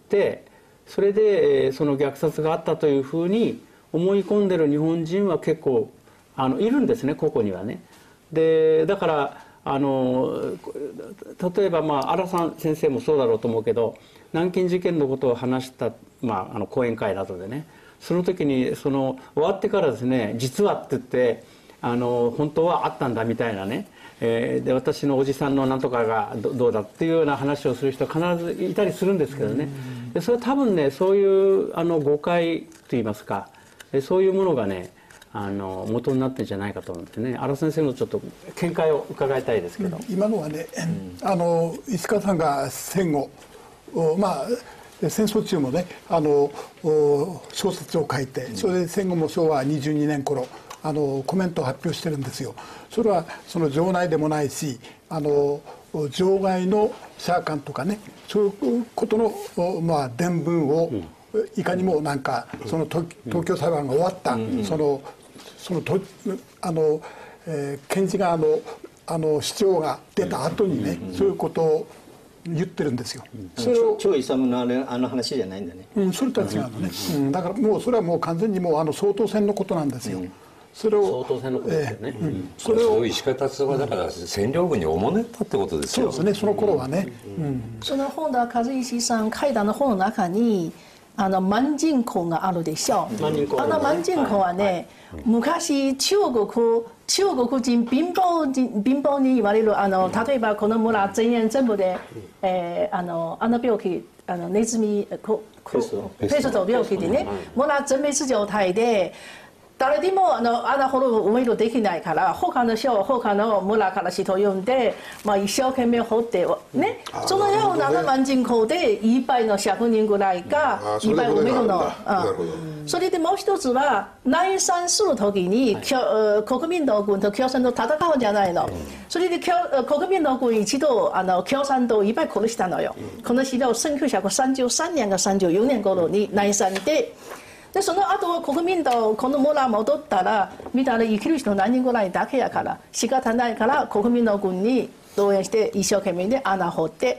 それでその虐殺があったというふうに思い込んでる日本人は結構あのいるんですね、個々にはね。でだからあの例えば、まあ、荒さん先生もそうだろうと思うけど、南京事件のことを話した、まあ、あの講演会などでね、その時にその終わってからですね、実はって言ってあの本当はあったんだみたいなね、えー、で私のおじさんのなんとかが ど, どうだっていうような話をする人は必ずいたりするんですけどね、でそれは多分ねそういうあの誤解といいますか、そういうものがねあの元になってるんじゃないかと思ってね、荒先生のちょっと見解を伺いたいですけど、 うん、今のはね、うん、あの石川さんが戦後まあ戦争中もねあの小説を書いて、それで戦後もしょうわにじゅうにねん頃あのコメントを発表してるんですよ。それはその場内でもないし、あの場外のシャーカンとかね、そういうことの、まあ、伝聞をいかにもなんかその東京裁判が終わった、うん、そのそのとあの、えー、検事側のあの主張が出た後にね、うん、そういうことを言ってるんですよ。 それを超勇のあれあの話じゃないんだね。 うん、それとは違うのね。うん、だからもうそれはもう完全にもうあの総統選のことなんですよ。うん、それを総統選のことですよね。 えーうん、 それを石川達夫はだから占領軍におもねったってことですよ。 そうですね。その頃はね。うん。 その本田和一さん書いたの本の中に。あの万人口があるでしょう。あの万人口はね、昔中国中国人貧乏人貧乏に言われるあの例えばこの村全員全部で、えー、あのあの病気あのネズミこペスト病気でね、村全滅状態で。誰でもあの穴掘る埋めるできないから他の人他の村から人呼んで、まあ、一生懸命掘ってね、そのような万人口でいっぱいのひゃくにんぐらいがいっぱい埋めるの。それでもう一つは内戦する時に、はい、国民党軍と共産党戦うんじゃないの。それで国民党軍一度あの共産党いっぱい殺したのよ。この時代せんきゅうひゃくさんじゅうさんねんかさんじゅうよねん頃に内戦で。でその後国民党この村戻ったら見たら生きる人何人ぐらいだけやから仕方ないから国民の軍に動員して一生懸命で穴掘って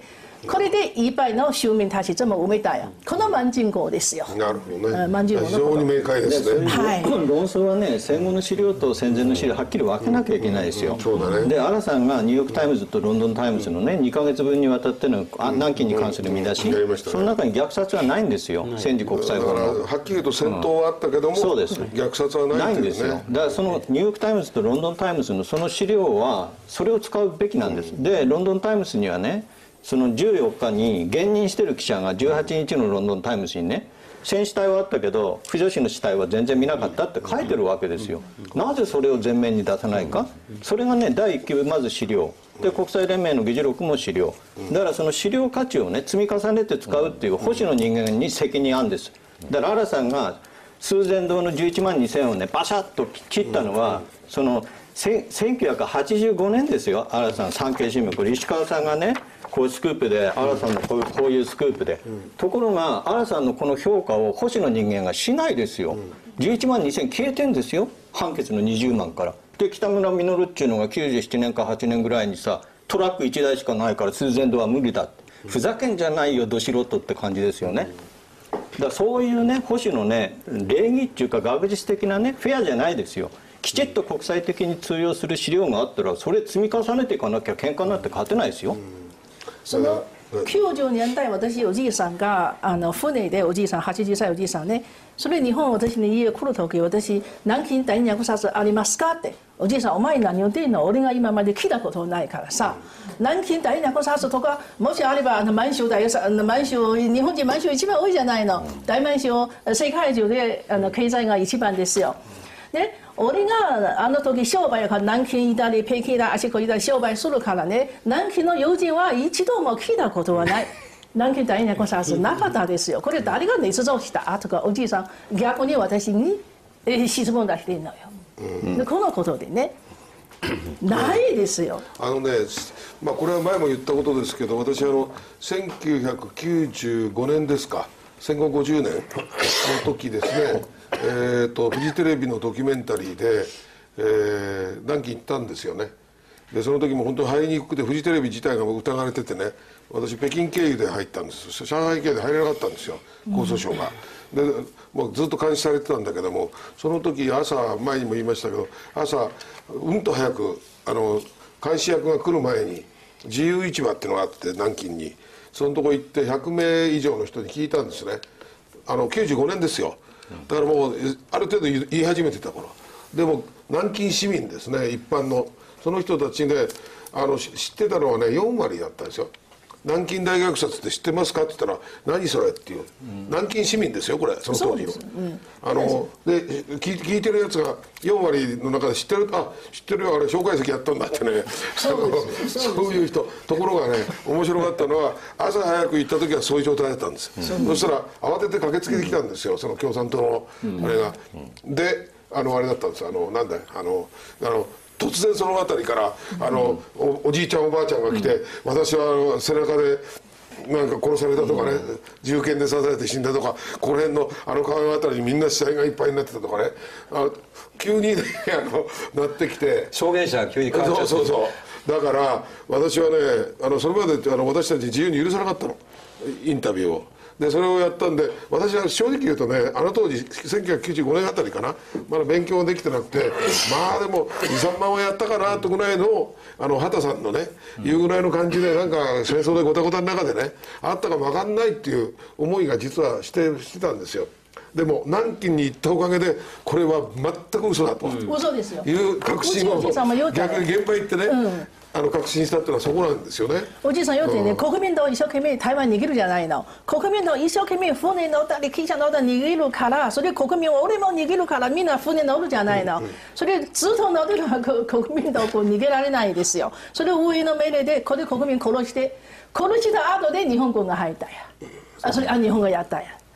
これでいっぱいの州民たちとも埋めたよ。この満人口ですよ。 なるほどね。 満人口の非常に明快ですね。 はい。 論争はね、戦後の資料と戦前の資料はっきり分けなきゃいけないですよ。 そうだね。 で、荒さんがニューヨーク・タイムズとロンドン・タイムズのね、にかげつぶんにわたってのあ南京に関する見出し、その中に虐殺はないんですよ、戦時国際法の。 だからはっきり言うと戦闘はあったけども、 そうです虐殺はなないいというんですよ。 ね。 だからそのニューヨーク・タイムズとロンドン・タイムズのその資料はそれを使うべきなんです。で、ロンドン・タイムズにはね、そのじゅうよっかに現任してる記者がじゅうはちにちのロンドン・タイムズにね、戦死体はあったけど不女子の死体は全然見なかったって書いてるわけですよ。なぜそれを前面に出さないか。それがね、第一級まず資料で、国際連盟の議事録も資料だから、その資料価値をね積み重ねて使うっていう保守の人間に責任あるんです。だから荒さんが数千堂のじゅういちまんにせんをねバシャッと切ったのは、そのせんきゅうひゃくはちじゅうごねんですよ。荒さん産経新聞、これ石川さんがねこういうスクープで、荒さんのこういうこういうスクープで、ところが荒さんのこの評価を保守の人間がしないですよ。じゅういちまんにせん消えてんですよ、判決のにじゅうまんから。で、北村稔っていうのがきゅうじゅうななねんかはちねんぐらいにさ、トラックいちだいしかないから数千度は無理だって、ふざけんじゃないよど素人って感じですよね。だからそういうね保守のね礼儀っていうか学術的なねフェアじゃないですよ。きちっと国際的に通用する資料があったらそれ積み重ねていかなきゃ喧嘩になって勝てないですよ。 そのきゅうじゅうねんだい、私おじいさんがあの船で、おじいさんはちじゅっさいおじいさんね、それ日本私の家来る時、私南京大虐殺ありますかって、おじいさんお前何言ってんの、俺が今まで聞いたことないからさ、南京大虐殺とかもしあればあの満州大満州日本人満州一番多いじゃないの。大満州世界中であの経済が一番ですよ。で、俺があの時商売から南京いたり北京だあちこちだり商売するからね、南京の友人は一度も聞いたことはない。南京大虐殺なかったですよ。これ誰が捏造したとか、おじいさん逆に私に質問出してんのよ。でこのことでねないですよ。 あのね、まあ、これは前も言ったことですけど、私あのせんきゅうひゃくきゅうじゅうごねんですか、戦後ごじゅうねんの時ですね、えーとフジテレビのドキュメンタリーで、えー、南京行ったんですよね。でその時も本当に入りにくくて、フジテレビ自体が疑われててね、私北京経由で入ったんです。上海経由で入れなかったんですよ、江蘇省が。でもうずっと監視されてたんだけども、その時朝、前にも言いましたけど、朝うんと早くあの監視役が来る前に自由市場っていうのがあって、南京にそのとこ行ってひゃくめい以上の人に聞いたんですね。あのきゅうじゅうごねんですよ。だからもうある程度言い始めてた頃でも、南京市民ですね、一般のその人たちであの知ってたのはねよんわりだったんですよ。南京大虐殺って知ってますかって言ったら何それっていう、南京市民ですよこれ、その当時の、うん、あので聞い聞いてるやつがよんわりの中で知ってる、あ知ってるよあれ蒋介石やったんだってねそういう人。ところがね面白かったのは、朝早く行った時はそういう状態だったんです、うん、そしたら慌てて駆けつけてきたんですよ、その共産党のあれが、うん、であのあれだったんです、あのなんだいあのあの突然その辺りからあの お, おじいちゃんおばあちゃんが来て、私は背中でなんか殺されたとかね、銃剣で刺されて死んだとか、この辺のあの川の辺りにみんな死体がいっぱいになってたとかね、あ急にねあのなってきて、 証言者が急に変わっちゃって、 そうそうそう、だから私はねあのそれまであの私たち自由に許さなかったの、インタビューを。でそれをやったんで、私は正直言うとね、あの当時せんきゅうひゃくきゅうじゅうごねんあたりかな、まだ勉強できてなくて、まあでもにさんまんはやったかなとぐらいの、あの畑さんのねいうぐらいの感じで、なんか戦争でごたごたの中でねあったかも分かんないっていう思いが実はしてしてたんですよ。でも南京に行ったおかげでこれは全く嘘だと、うん、 嘘ですよいう確信を、逆に現場行ってね、うんあの確信したっていうのはそこなんですよね。 おじいさん言うてね、うん、国民党一生懸命台湾逃げるじゃないの。国民党一生懸命船乗ったり汽車乗ったり逃げるから、それ国民俺も逃げるからみんな船乗るじゃないの、うんうん、それずっと乗ってる国民党こう逃げられないですよ。それを上の命令でこれ国民殺して、殺した後で日本軍が入ったや、あそれあ日本がやったや。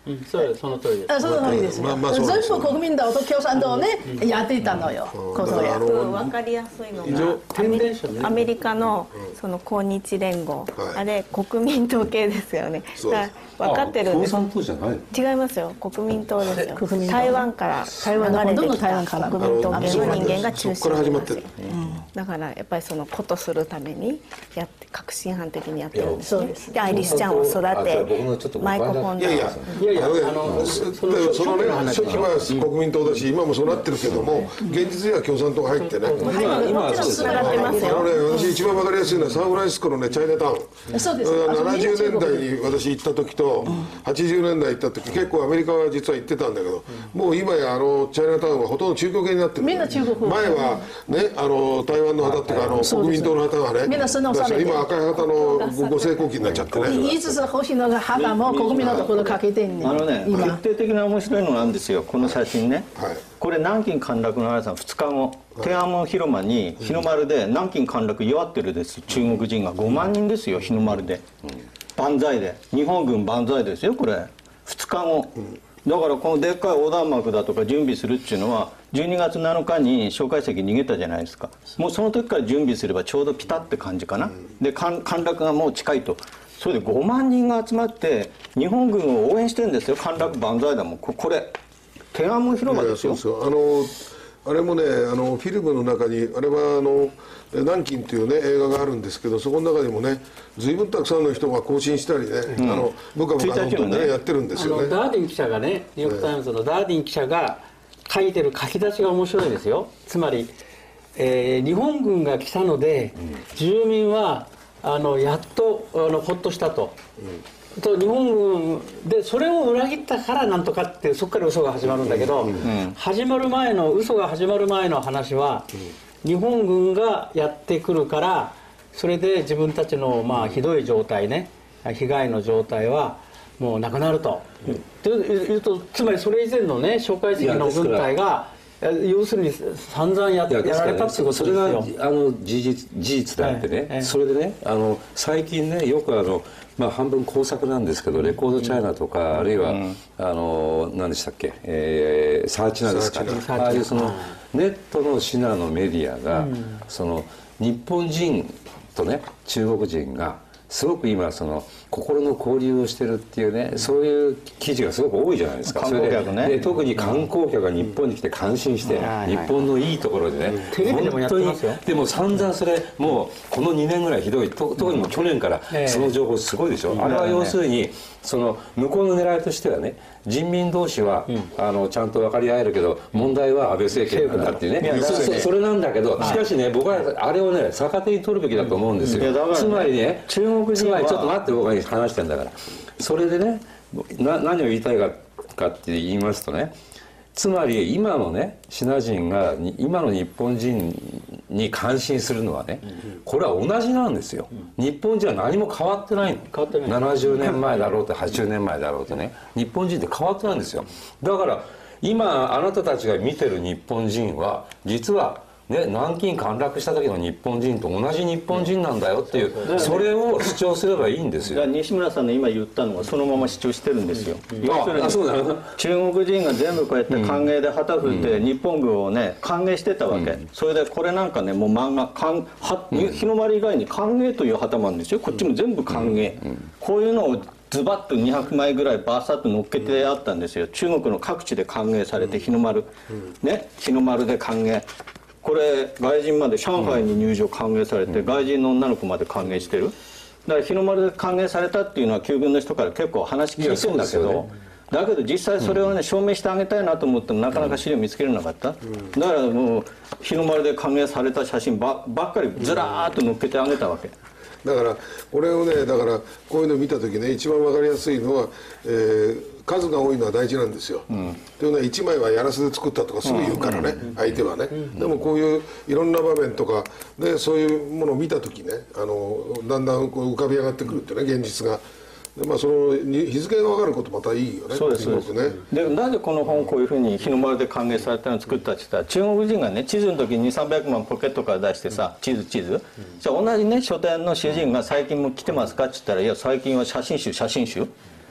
うんそうですその通りです。 あその通りですよ、 まあまあそうです全部国民党と共産党をね、やっていたのよ、ことや。 分かりやすいのがアメリアメリカのその抗日連合、 はいあれ国民党系ですよね。 そうですだから分かってるんです。 共産党じゃない違いますよ、国民党ですよ。 国民党台湾から台湾流れてほとんどき台湾からた国民党系の人間が中心にいますよ。 そこから始まってるだからやっぱりそのことするためにやって革新犯的にやってるんですね。 そうですでアイリスちゃんを育あじゃあ僕のちょってとマイク・ホンダをいやいや、 いやいやあのねあのそそのそのね初期の話初期は国民党だし今もそうなってるけども現実には共産党が入ってね。 今今はそうですねつながってますよ。 あのね、私一番わかりやすいのはサンフランシスコのねチャイナタウン。 そうですうんあそこななじゅうねんだい中に私行った時と、はちじゅうねんだい行った時結構アメリカは実は行ってたんだけど、もう今やあのチャイナタウンはほとんど中国系になってる。 みんな中国風前はねあの台湾の旗っていうかあの国民党の旗がね、 みんなその収めて今赤い旗のご成功期になっちゃってね。 いつつ星の旗も国民のところかけてんねんあのね今決定的な面白いのなんですよ、この写真ね、 はいこれ南京陥落のあれさんふつかご、天安門広場に日の丸で南京陥落祝ってるです中国人がごまんにんですよ、日の丸で万歳で、日本軍万歳ですよこれふつかご、だからこのでっかい横断幕だとか準備するっていうのはじゅうにがつなのかに蒋介石逃げたじゃないですか、もうその時から準備すればちょうどピタって感じかな、で陥陥落がもう近いと、それでごまんにんが集まって日本軍を応援してるんですよ、陥落万歳だもん、ここれ天安門広場ですよ。 いやそうそうあのあれもねあのフィルムの中にあれはあの南京というね映画があるんですけど、そこの中にもね随分たくさんの人が行進したりね、あの部下部下本当にねやってるんですあよね。 のダーディン記者がねニューヨーク・タイムズのダーディン記者が書いてる書き出しが面白いですよ。つまり、えー日本軍が来たので、住民はあのやっとあのほっとしたと。と日本軍でそれを裏切ったからなんとかってそこから嘘が始まるんだけど、始まる前の嘘が始まる前の話は、日本軍がやってくるからそれで自分たちのまあひどい状態ね、被害の状態はもうなくなると、というとつまりそれ以前のね蒋介石の軍隊が要するに散々やいややられたってことですそれがよ。 あの事実事実であってね、 ええそれでねあの最近ねよくあの、まあ、半分工作なんですけどレコードチャイナとか、あるいは、あの何でしたっけ、えー、サーチナですか、 サーチナああいうそのネットのシナのメディアが、その日本人とね中国人がすごく今その心の交流をしてるっていうね、そういう記事がすごく多いじゃないですか。 観光客ねそれでで特に観光客が日本に来て感心して、 はい日本のいいところでね、 テレビでもやってますよ本当にでも散々それもうこのにねんぐらいひどいと特にもう去年からその情報すごいでしょ、あれは要するにその向こうの狙いとしてはね、人民同士は、あのちゃんと分かり合えるけど問題は安倍政権なんだっていうね、そそそれなんだけど、しかしね僕はあれをね逆手に取るべきだと思うんですよ、 いやだからねつまりね中国人はつまりちょっと待って僕が話してんだから、それでねな何を言いたいかかって言いますとね、つまり今のねシナ人がに今の日本人に感心するのはね、これは同じなんですよ、日本人は何も変わってないの、 変わってないななじゅうねんまえだろうとはちじゅうねんまえだろうとね、日本人って変わってないんですよ。だから今あなたたちが見てる日本人は実はね、南京陥落した時の日本人と同じ日本人なんだよっていう、それを主張すればいいんですよ。 だから西村さんの今言ったのはそのまま主張してるんですよ、要するあそうだに中国人が全部こうやって歓迎で旗振って日本軍をね歓迎してたわけ、それでこれなんかねもう漫画かんは日の丸以外に歓迎という旗もあるんですよ、こっちも全部歓迎、こういうのをズバッとにひゃくまいぐらいバーサッと乗っけてあったんですよ、中国の各地で歓迎されて日の丸、ね、日の丸で歓迎、これ外人まで上海に入場歓迎されて、外人の女の子まで歓迎してる、だから日の丸で歓迎されたっていうのは旧軍の人から結構話聞いてるんだけど、だけど実際それをね証明してあげたいなと思ってもなかなか資料見つけられなかった、だからもう日の丸で歓迎された写真ばばっかりずらーっと載っけてあげたわけ。 だからこれをねだからこういうのを見た時ね一番わかりやすいのは、えー数が多いのは大事なんですよ、うん、というのはいちまいはやらせで作ったとかすぐ言うからね、うん、相手はね、うん、でもこういういろんな場面とかでそういうものを見た時ねあのだんだんこう浮かび上がってくるっていうね現実が。でまあ、その日付が分かることまたいいよね。 そうですそうですね。でなぜこの本こういうふうに日の丸で歓迎されたのを作ったって言ったら、中国人がね地図の時ににせんさんびゃくまんポケットから出してさ、地図地図、うん、じゃあ同じね書店の主人が最近も来てますかって言ったら、いや最近は写真集写真集、うん、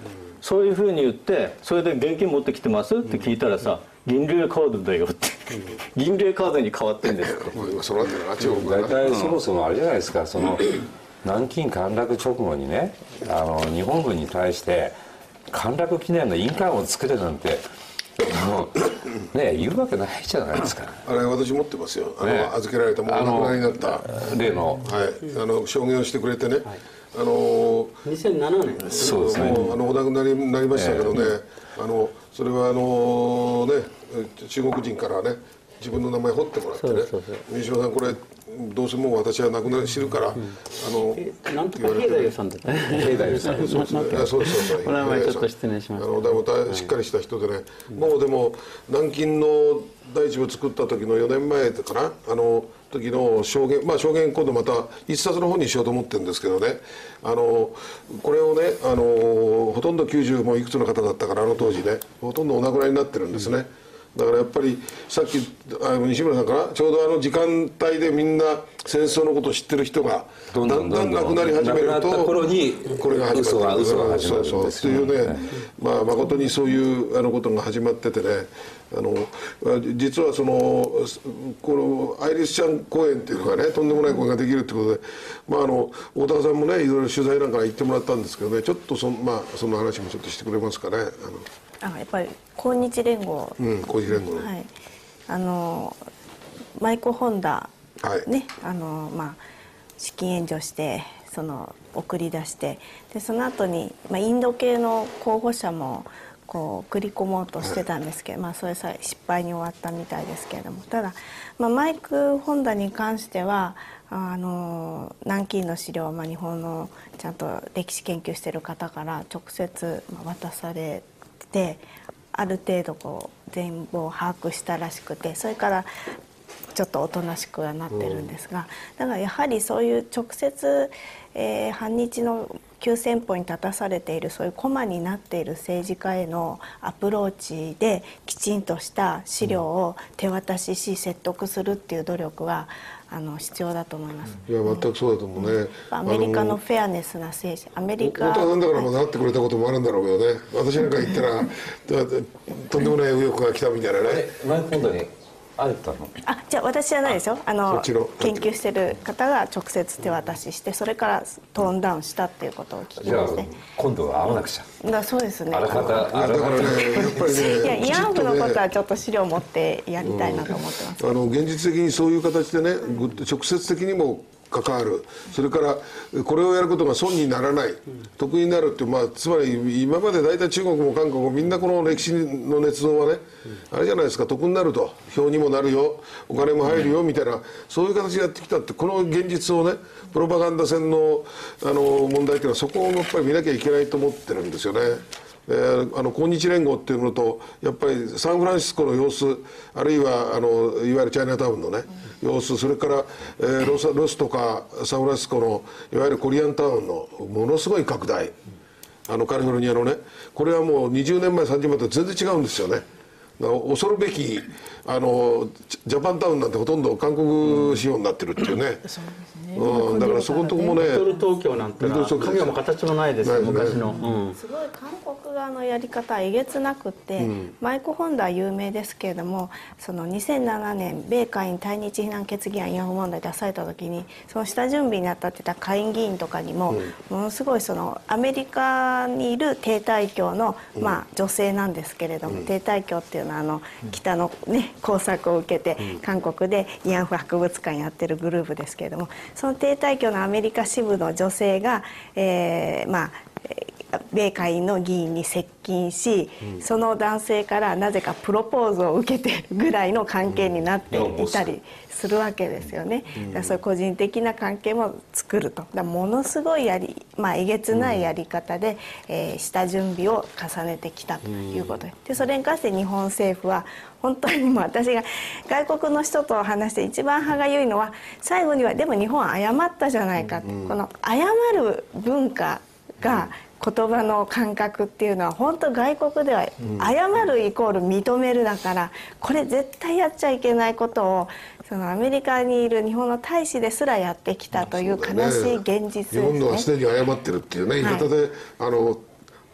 そういうふうに言ってそれで現金持ってきてますって聞いたらさ、銀霊カードだよって銀霊カードに変わってんですってまあ今そうなってるな中国大が体そもそもあれじゃないですか、その南京陥落直後にね、あの日本軍に対して陥落記念の印鑑を作るなんてもうね言うわけないじゃないですか。 あれ私持ってますよ、あの、 ね預けられたもうお亡くなりになった例の、 はい、あの証言をしてくれてね、あのにせんななねんですそうですね、 もうあのお亡くなりになりましたけどね、あのそれはあのね中国人からね自分の名前彫ってもらってねそうそうそう 「三島さんこれどうせもう私は亡くなり知るから」あのなんとか平太夫さんだったね平太夫さんそうですねそうそうそうお名前ちょっと失礼しましたあのだいぶしっかりした人でね、もうでも南京の第一部作った時のよねんまえかな、あの時の証言、まあ証言今度また一冊の本にしようと思ってるんですけどね、あのこれをねあのほとんどきゅうじゅうもいくつの方だったからあの当時ねほとんどお亡くなりになってるんですね。だからやっぱりさっきあの西村さんかな、ちょうどあの時間帯でみんな戦争のことを知ってる人がだんだん亡くなり始めると亡くなった頃にこれが始まって嘘が嘘が始まるんですよね。 そうそうというね、まあ誠にそういうあのことが始まっててね、あの実はそのこのアイリスちゃん公演っていうのがねとんでもない公演ができるってことで、まああの大高さんもねいろいろ取材なんか行ってもらったんですけどね、ちょっとそのまあその話もちょっとしてくれますかね。あのあやっぱり抗日連合、 うん抗日連合の、 はい、あのマイク・ホンダ、 はいねあのまあ資金援助してその送り出して、でその後にまあインド系の候補者もこう送り込もうとしてたんですけど、まあそれさえ失敗に終わったみたいですけれども、ただ、まあ、マイク・ホンダに関してはあの南京の資料を、まあ、日本のちゃんと歴史研究している方から直接渡されて、ある程度こう全貌を把握したらしくて、それからちょっとおとなしくはなってるんですが、だからやはりそういう直接、えー、反日の急先鋒に立たされているそういう駒になっている政治家へのアプローチできちんとした資料を手渡しし説得するっていう努力はあの必要だと思います。 いや全くそうだと思うね。 アメリカのフェアネスな政治、アメリカ大田さんだからまだ会ってくれたこともあるんだろうけどね、私なんか言ったらとんでもない右翼が来たみたいなね。 マイク・ホンダに会えたの？ あ、じゃあ私じゃないですよ。あそのっちの研究してる方が直接手渡しして、それからトーンダウンしたっていうことを聞きじゃあますね。 今度は会わなくちゃ。 だそうですね。 あらかたあらかだからねやっぱりねいや慰安婦のことはきちょっと資料を持ってやりたいなと思ってます。 ちっとねあの現実的にそういう形でねぐ直接的にも関わる、それからこれをやることが損にならない、得になるっていう、まあ、つまり今まで大体中国も韓国もみんなこの歴史の捏造はね、あれじゃないですか、得になると、票にもなるよ、お金も入るよみたいな、そういう形でやってきたって、この現実をねプロパガンダ戦のあの問題っていうのはそこをやっぱり見なきゃいけないと思ってるんですよね。えー、あの抗日連合っていうのとやっぱりサンフランシスコの様子、あるいはあのいわゆるチャイナタウンのね様子、それから、えー、ロス、ロスとかサンフランシスコのいわゆるコリアンタウンのものすごい拡大、あのカリフォルニアのね、これはもうにじゅうねんまえさんじゅうねんまえと全然違うんですよね。だから恐るべきあのジャパンタウンなんてほとんど韓国仕様になってるっていうね、うん、だからそこのとこもね、 リトル東京なんてのは影も形もないですよ、昔の、うん、 すごい韓国側のやり方はえげつなくて、うん、マイク・ホンダは有名ですけれども、そのにせんななねん米下院対日非難決議案慰安婦問題出された時にその下準備に当たってた下院議員とかにも、うん、ものすごいそのアメリカにいる帝太教の、まあ、女性なんですけれども、うん、帝太教っていうのはあの北の、ね、工作を受けて韓国で慰安婦博物館やってるグループですけれども、その帝太教のアメリカ支部の女性が、えー、まあ米下院の議員に接近し、うん、その男性からなぜかプロポーズを受けてるぐらいの関係になっていたりするわけですよね。だからそういう個人的な関係も作ると。だからものすごいやり、まあ、えげつないやり方で、うん、えー、下準備を重ねてきたということで、でそれに関して日本政府は本当にもう私が外国の人と話して一番歯がゆいのは、最後にはでも日本は謝ったじゃないかって、うん、この謝る文化が、言葉の感覚っていうのは本当外国では謝るイコール認めるだから、これ絶対やっちゃいけないことをそのアメリカにいる日本の大使ですらやってきたという悲しい現実ですね。 日本のはすでに謝ってるっていうね言い方で、はい、あの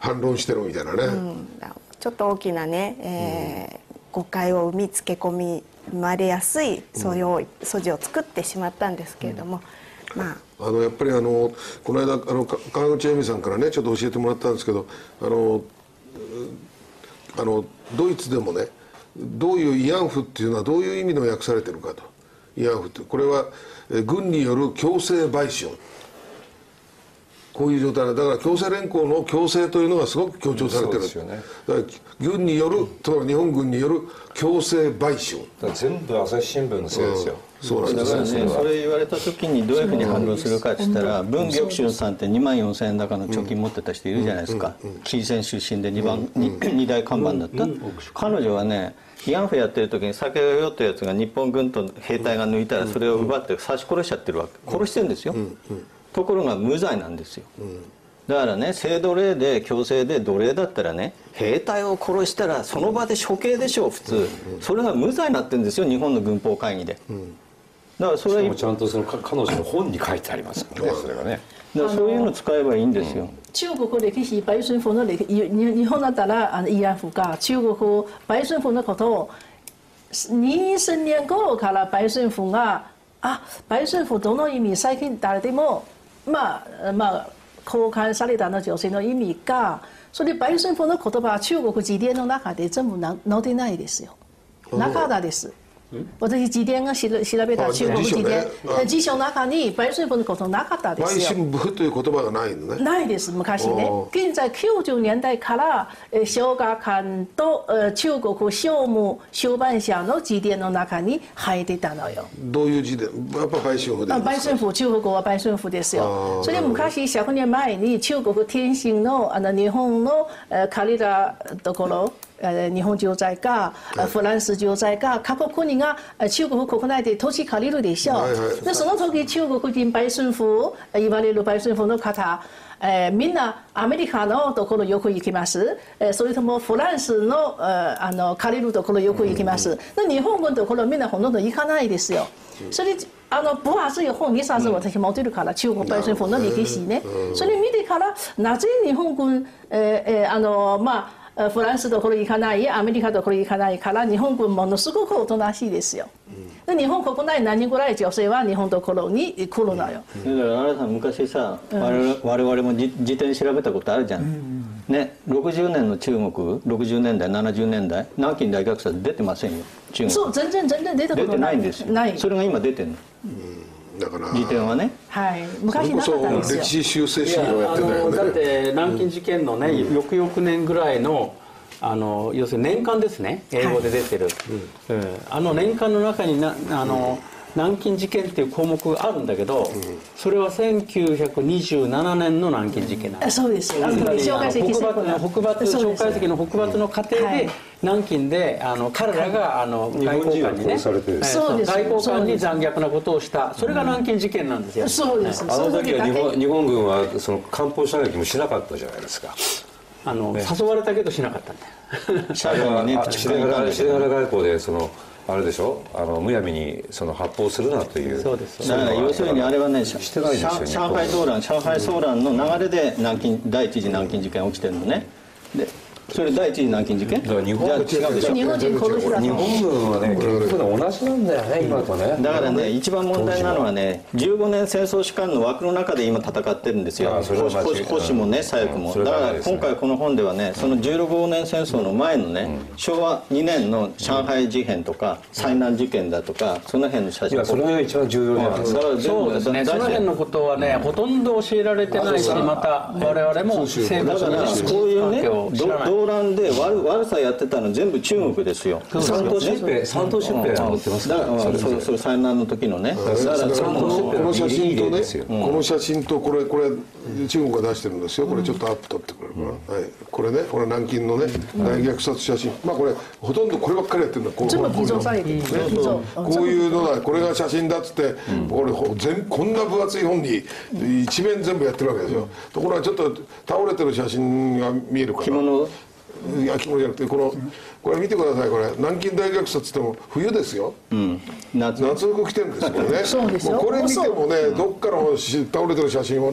反論してるみたいなね、 うん、ちょっと大きなね、えー誤解を生みつけ込みまれやすいそういう素地を作ってしまったんですけれども、まああのやっぱりあのこの間あのか川口恵美さんからねちょっと教えてもらったんですけど、あのあのドイツでもねどういう慰安婦っていうのはどういう意味の訳されてるかと。慰安婦ってこれはえ軍による強制売春、こういう状態だから強制連行の強制というのがすごく強調されてる、 そうですよね、 だから軍によると日本軍による強制売春、 だから全部朝日新聞のせいですよ、 うん、そうなんですだからね、それ言われた時にどういうふうに反論するかって言ったら、文玉春さんってにまんよんせんえん高の貯金持ってた人いるじゃないですか、紀伊線出身でにばん、にだい看板だった、彼女はね慰安婦やってる時に酒が酔ったやつが日本軍と兵隊が抜いたらそれを奪って刺し殺しちゃってるわけ、殺してるんですよ、ところが無罪なんですよ、だからね性奴隷で強制で奴隷だったらね兵隊を殺したらその場で処刑でしょう普通、それが無罪になってるんですよ日本の軍法会議で、だからそれはしかもちゃんとそのか彼女の本に書いてありますからね、それがね。 だからそういうの使えばいいんですよ。 中国歴史売春婦の歴日日本だったらあの慰安婦が中国売春婦のことをにじゅうねんごから売春婦があ売春婦どの意味最近誰でもまあまあ公開されたの女性の意味がそれ売春婦の言葉は中国辞典の中で全部な載ってないですよ。なかったです。私辞典が調べた中国辞典辞書の中に売春婦のことなかったですよ。 売春婦という言葉がないのね。 ないです昔ね。現在きゅうじゅうねんだいから小学館と中国商務出版社の辞典の中に入ってたのよ。 どういう辞典？やっぱ売春婦で。 売春婦中国は売春婦ですよ。それ昔ひゃくねんまえに中国天津のあの日本の借りたところ。日本駐在かフランス駐在か各国が中国国内で土地借りるでしょう。でその時中国人売春婦言われる売春婦の方、えー、みんなアメリカのところよく行きます。えー、それともフランスの、えー、あの借りるところよく行きます。で日本のところみんなほとんど行かないですよ。それあの分厚い本にさつ私持ってるから中国売春婦の歴史ね。それ見てからなぜ日本軍、えーえー、あのまあフランスどころ行かないアメリカどころ行かないから日本軍ものすごくおとなしいですよ。で日本国内何人ぐらい女性は日本ところに来るのよ。だからあなた昔さ、うん、我々も辞典調べたことあるじゃん、うん、ねろくじゅうねんの中国ろくじゅうねんだいななじゅうねんだい南京大虐殺出てませんよ中国。 そう全然全然出たことない。 出てないんですよ。ないそれが今出てるの。 だから辞典はね、 はい、昔なかったんですよ。 歴史修正主義をやってたよね。 だって南京事件のね、うん、翌々年ぐらいのあの要するに年間ですね英語で出てる、はいうん、あの年間の中になあの、うん、南京事件っていう項目があるんだけど、うん、それはせんきゅうひゃくにじゅうななねんの南京事件なんです。 そうです。 北伐蒋介石の北伐の過程で、はい、南京であの彼らがあの外交官にね外交官に残虐なことをしたそれが南京事件なんですよ。 そうです。 あの時は日本日本軍はその艦砲射撃もしなかったじゃないですか。 あの、ね、誘われたけどしなかったんだよ。 あれはね、白原外交でそのあれでしょ、あのむやみにその発砲するなという。 そうです。だから要するにあれはね、上海騒乱、上海騒乱の流れで南京第一次南京事件起きてるのね。でそれ第一次南京事件？ だから日本軍違うでしょ。日本人殺した日本軍はね結局同じなんだよね、うん、今とね。 だからね一番問題なのはねじゅうごねん戦争士官の枠の中で今戦ってるんですよ。保守もね左翼も。だから今回この本ではねそのじゅうごねん戦争の前のね、うん、しょうわにねんの上海事変とか災難事件だとかその辺の写真。 いやそれが一番重要なんです。 そうですね。その辺のことはねほとんど教えられてないしまた我々も生活にこういうね動乱で悪悪さやってたの全部中国ですよ。 三島出兵三島出兵持ってますから。 そうそう災難の時のね。だからこの写真とねこの写真とこれこれ中国が出してるんですよ。これちょっとアップ取ってくれるかな。はいこれねこれ南京のね大虐殺写真。まあこれほとんどこればっかりやってるんだ。 全部偽造されてる。 こういうのだこれが写真だっつってこれ全こんな分厚い本に一面全部やってるわけですよ。ところがちょっと倒れてる写真が見えるから。 着物いや着物じゃなくてこのこれ見てください。これ南京大虐殺って言っても冬ですよ、うん、夏夏服着てるんですよね。そうですよ。もうこれ見てもねどっかの倒れてる写真をね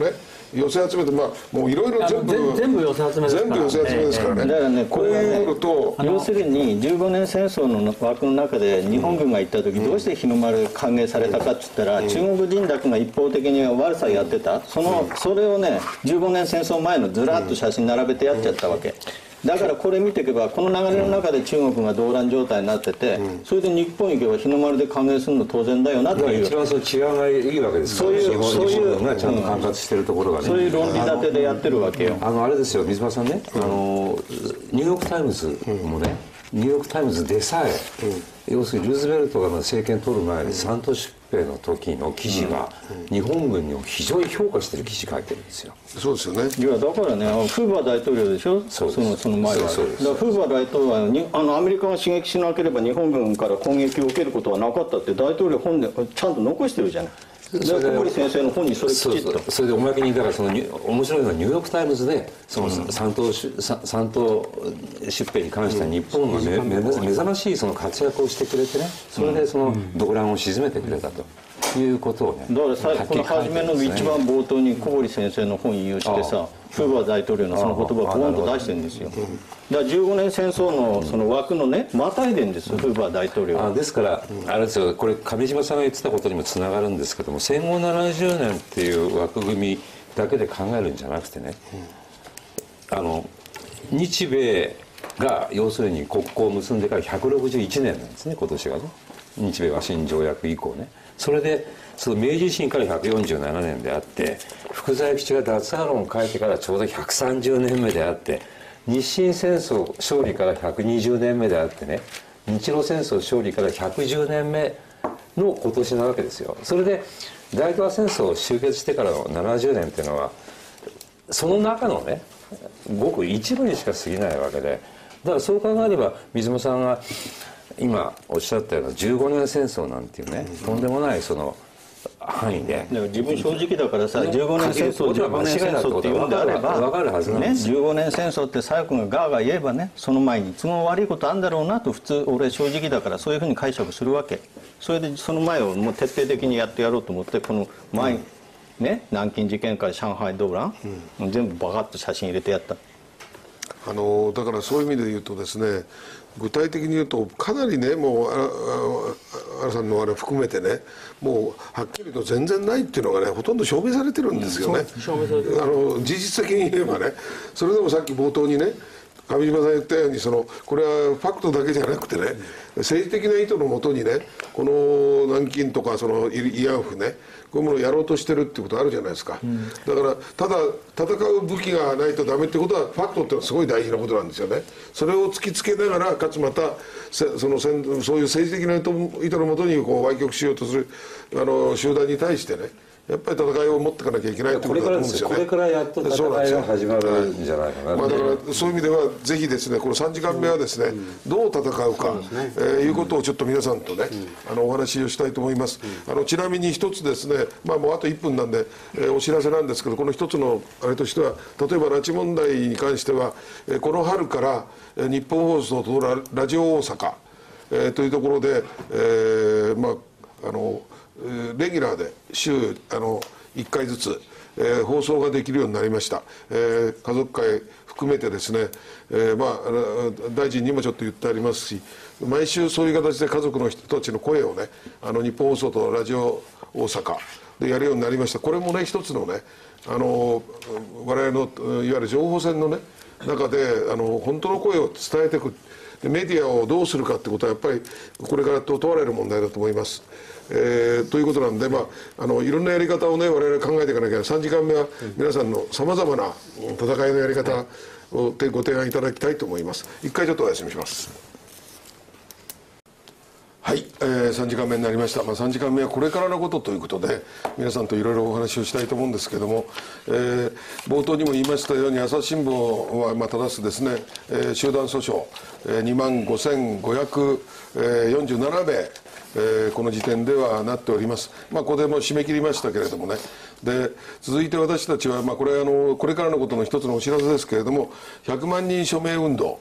寄せ集めて、まあ、もういろいろ全部全全部寄せ集めですから全部寄せ集めですからね、 だからね、 こういうのと要するにじゅうごねん戦争の枠の中で日本軍が行った時、どうして日の丸歓迎されたかって言ったら、中国人だけが一方的に悪さやってた、そのそれをねじゅうごねん戦争前のずらっと写真並べてやっちゃったわけ。だからこれ見ていけば、この流れの中で中国が動乱状態になってて、それで日本行けば日の丸で歓迎するの当然だよなっていう、 一番その治安がいいわけですから、 そういう日本そういう日本がちゃんと管轄してるところがね、 そういう論理立てでやってるわけよ。 あのあれですよ、水間さんね、あのニューヨーク・タイムズもね、ニューヨーク・タイムズでさえ、要するにルーズベルトが政権取る前に三都出兵の時の記事は、日本軍を非常に評価してる記事書いてるんですよ。 そうですよね。 いやだからね、フーバー大統領でしょ、 そうですそのその前は。 そうですだからフーバー大統領はにあのアメリカが刺激しなければ日本軍から攻撃を受けることはなかったって大統領本でちゃんと残してるじゃない。で小堀先生の本にそれきちっと。 そうそう、それでおまけにだからそのニュ面白いのはニューヨーク・タイムズでその三島三島出兵に関しては日本がめめ目覚ましいその活躍をしてくれてね、それでその動乱を鎮めてくれたということをね、 だからさこの初めの一番冒頭に小堀先生の本引用してさ、フーバー大統領のその言葉をボンと出してるんですよ。だからじゅうごねん戦争のその枠のねまたいでんです、フーバー大統領は。 あですからあれですよ、これ上島さんが言ってたことにもつながるんですけども、戦後ななじゅうねんっていう枠組みだけで考えるんじゃなくてね、あの日米が要するに国交を結んでからひゃくろくじゅういちねんなんですね、今年がね、日米和親条約以降ね。それでその明治維新からひゃくよんじゅうななねんであって、福沢諭吉が脱破論を書いてからちょうどひゃくさんじゅうねんめであって、日清戦争勝利からひゃくにじゅうねんめであってね、日露戦争勝利からひゃくじゅうねんめの今年なわけですよ。それで大東亜戦争を終結してからのななじゅうねんっていうのはその中のねごく一部にしか過ぎないわけで、だからそう考えれば水間さんが今おっしゃったようなじゅうごねん戦争なんていうね、とんでもないその範囲で、 だから自分正直だからさ、じゅうごねん戦争じゅうごねん戦争って言うんであれば分かるはずなんでね、 すじゅうごねん戦争って左翼がガーガー言えばね、その前に都合悪いことあるんだろうなと普通俺正直だからそういうふうに解釈するわけ。それでその前をもう徹底的にやってやろうと思って、この前、うんね、南京事件から上海動乱、うん、全部バカッと写真入れてやった。 あのだからそういう意味で言うとですね、具体的に言うとかなりね、もうあらさんのあれ含めてね、もうはっきりと全然ないっていうのがねほとんど証明されてるんですよね、うん、あの事実的に言えばね。それでもさっき冒頭にね上島さん言ったように、そのこれはファクトだけじゃなくてね、政治的な意図のもとにね、この南京とかその慰安婦ね、こういうものをやろうとしてるってことあるじゃないですか、うん、だからただ戦う武器がないとダメってことはファクトってのはすごい大事なことなんですよね。それを突きつけながら、かつまたそのそういう政治的な意図のもとにこう歪曲しようとするあの集団に対してね、やっぱり戦いを持っていかなきゃいけないってことだと思うんですよね。 これからやっと戦いが始まるんじゃないかな、 まあ、だからそういう意味ではぜひですね、このさんじかんめはですね、どう戦うか、ねえー、いうことをちょっと皆さんとね、あのお話をしたいと思います。あのちなみに一つですね、まあ、もうあといっぷんなんで、えー、お知らせなんですけど、この一つのあれとしては、例えば拉致問題に関しては、えー、この春からえー日本放送とララジオ大阪、えー、というところで、えー、まああのレギュラーで週あのいっかいずつ、えー、放送ができるようになりました、えー、家族会含めてですね、えーまあ、大臣にもちょっと言ってありますし、毎週そういう形で家族の人たちの声をね、あの日本放送とラジオ大阪でやるようになりました。これもね一つのね、あの我々のいわゆる情報戦のね中であの本当の声を伝えていく、でメディアをどうするかってことはやっぱりこれから問われる問題だと思います。えー、ということなんで、まあ、あのいろんなやり方をね我々考えていかなきゃ。さんじかんめは皆さんのさまざまな戦いのやり方をご提案いただきたいと思います。一回ちょっとお休みします。はい、えー、さんじかんめになりました、まあ、さんじかんめはこれからのことということで皆さんといろいろお話をしたいと思うんですけども、えー、冒頭にも言いましたように朝日新聞はまあ正すですね、えー、集団訴訟、えー、にまんごせんごひゃくよんじゅうななめい、えー、この時点ではなっております。まあ、ここでも締め切りましたけれどもね。で続いて私たちは、まあ、これあのこれからのことの一つのお知らせですけれども、ひゃくまんにん署名運動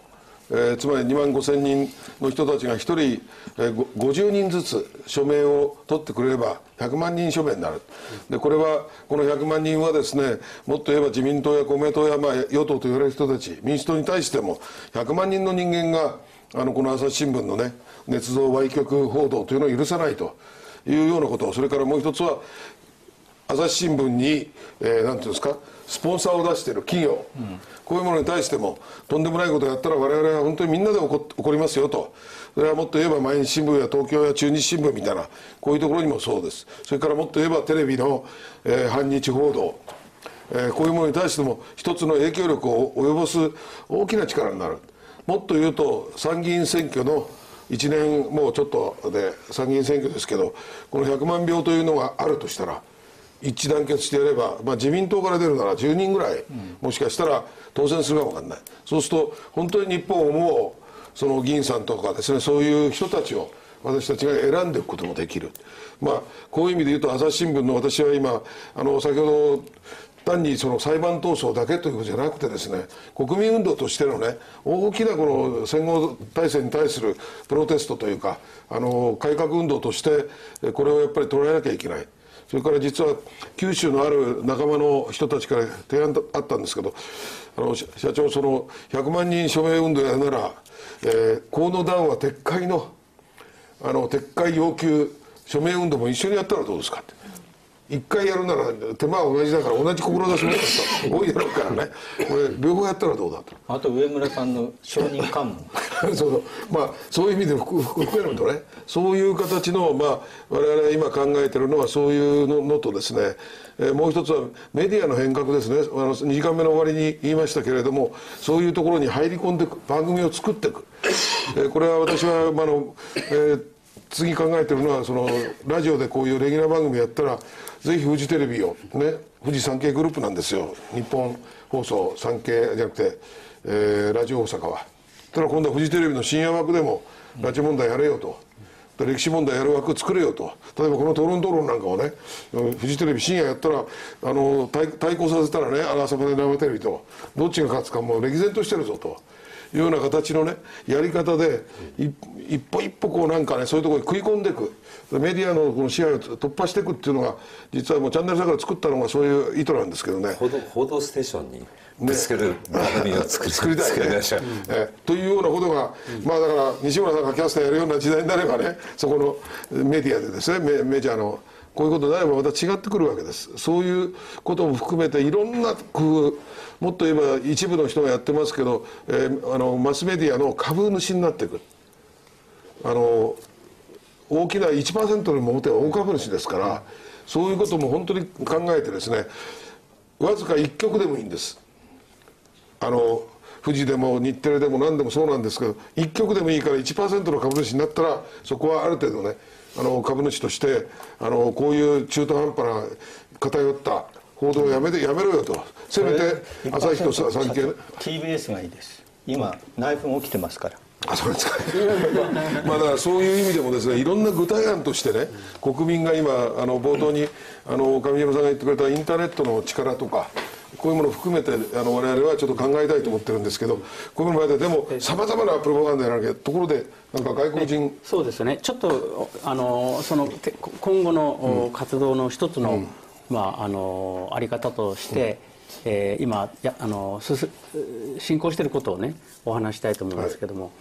えー、つまりにまんごせんにんの人たちがひとり、えー、ごじゅうにんずつ署名を取ってくれればひゃくまんにん署名になる。でこれはこのひゃくまんにんはですね、もっと言えば自民党や公明党や、まあ、与党と言われる人たち、民主党に対してもひゃくまんにんの人間があのこの朝日新聞のね捏造歪曲報道というのを許さないというようなこと、それからもう一つは朝日新聞に、えー、なんていうんですか、スポンサーを出している企業、うん、こういうものに対してもとんでもないことをやったら我々は本当にみんなで怒りますよと。それはもっと言えば毎日新聞や東京や中日新聞みたいなこういうところにもそうです。それからもっと言えばテレビの、えー、反日報道、えー、こういうものに対しても一つの影響力を及ぼす大きな力になる。もっと言うと参議院選挙のいちねんもうちょっとで参議院選挙ですけど、このひゃくまんひょうというのがあるとしたら一致団結してやれば、まあ、自民党から出るならじゅうにんぐらい、うん、もしかしたら当選するかもわかんない。そうすると本当に日本をもうその議員さんとかですね、そういう人たちを私たちが選んでいくこともできる。まあこういう意味で言うと朝日新聞の私は今あの先ほど単にその裁判闘争だけということじゃなくてですね、国民運動としてのね大きなこの戦後体制に対するプロテストというか、あの改革運動としてこれをやっぱり捉えなきゃいけない。それから実は九州のある仲間の人たちから提案あったんですけど、あの社長、そのひゃくまんにん署名運動やるなら、えー、河野談話撤回のあの撤回要求署名運動も一緒にやったらどうですかって。一回やるなら手間は同じだから同じ志持った人多いだろうからね、これ両方やったらどうだと。 あと上村さんの承認喚問そうそう、まあそういう意味で含めるとね、そういう形の、まあ我々が今考えてるのはそういうののとですね、えー、もう一つはメディアの変革ですね。あのにじかんめの終わりに言いましたけれども、そういうところに入り込んでいく番組を作っていく、えー、これは私は、まあのえー次考えてるのは、そのラジオでこういうレギュラー番組やったらぜひフジテレビをね、フジ産経グループなんですよ、日本放送産経じゃなくて、えー、ラジオ大阪は。ただ今度はフジテレビの深夜枠でも拉致問題やれよと、歴史問題やる枠作れよと。例えばこの討論討論なんかをね、フジテレビ深夜やったらあの 対, 対抗させたらね、朝まで生テレビとどっちが勝つかもう歴然としてるぞというような形のねやり方で一歩一歩こうなんかね、そういうところに食い込んでいく、メディアのこの支配を突破していくっていうのが実はもうチャンネルさんから作ったのがそういう意図なんですけどね。 報道、報道ステーションにぶつける番組を作り、 作りたいね、えというようなことが、まあだから西村さんがキャスターやるような時代になればね、そこのメディアでですね メ, メジャーのこういうことになればまた違ってくるわけです。そういうことも含めていろんな工夫、もっと言えば一部の人がやってますけど、えー、あのマスメディアの株主になっていく、あの大きな いちパーセント の表は大株主ですから、そういうことも本当に考えてですね、わずかいっきょくでもいいんです。あの富士でも日テレでも何でもそうなんですけど、いっきょくでもいいから いちパーセント の株主になったら、そこはある程度ね、あの株主としてあのこういう中途半端な偏った報道をやめてやめろよと、せめて朝日と産経ティービーエス がいいです。今内紛起きてますから。 あ、そうですかまあだからそういう意味でもですね、いろんな具体案としてね、国民が今あの冒頭にあの上山さんが言ってくれたインターネットの力とか、こういうものを含めてあの我々はちょっと考えたいと思ってるんですけど、こういうのででもさまざまなプロパガンダやらなきゃ、ところでなんか外国人、 そうですね、ちょっとあのその今後の活動の一つの、うん、まああのあり方として、うん、えー、今やあの進行していることをねお話したいと思いますけども、はい、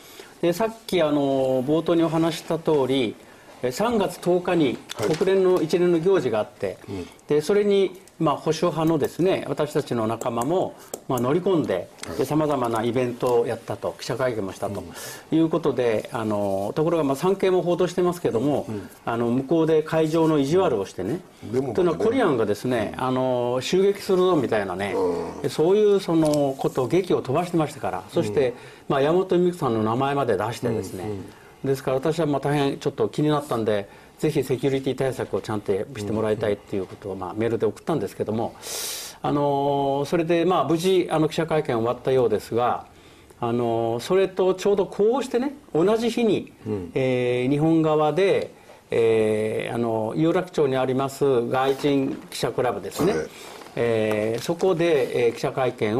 でさっきあの冒頭にお話した通り、さんがつとおかに国連の一連の行事があって、はい、でそれにまあ保守派のですね、私たちの仲間もまあ乗り込んでさまざまなイベントをやったと、記者会見もしたということで、あのところがまあ産経も報道してますけども、うん、あの向こうで会場の意地悪をしてね、というのはコリアンがですね、あの襲撃するぞみたいなね、うん、そういうそのこと劇を飛ばしてましたから、そして、まあ、山本美久さんの名前まで出してですね、うんうん、ですから私はまあ大変ちょっと気になったんで、ぜひセキュリティ対策をちゃんとしてもらいたいっていうことをまあメールで送ったんですけども、あのそれでまあ無事あの記者会見終わったようですが、あのそれとちょうどこうしてね、同じ日に、うん、えー、日本側で、えー、あの有楽町にあります外人記者クラブですね、はい、えー、そこで、えー、記者会見を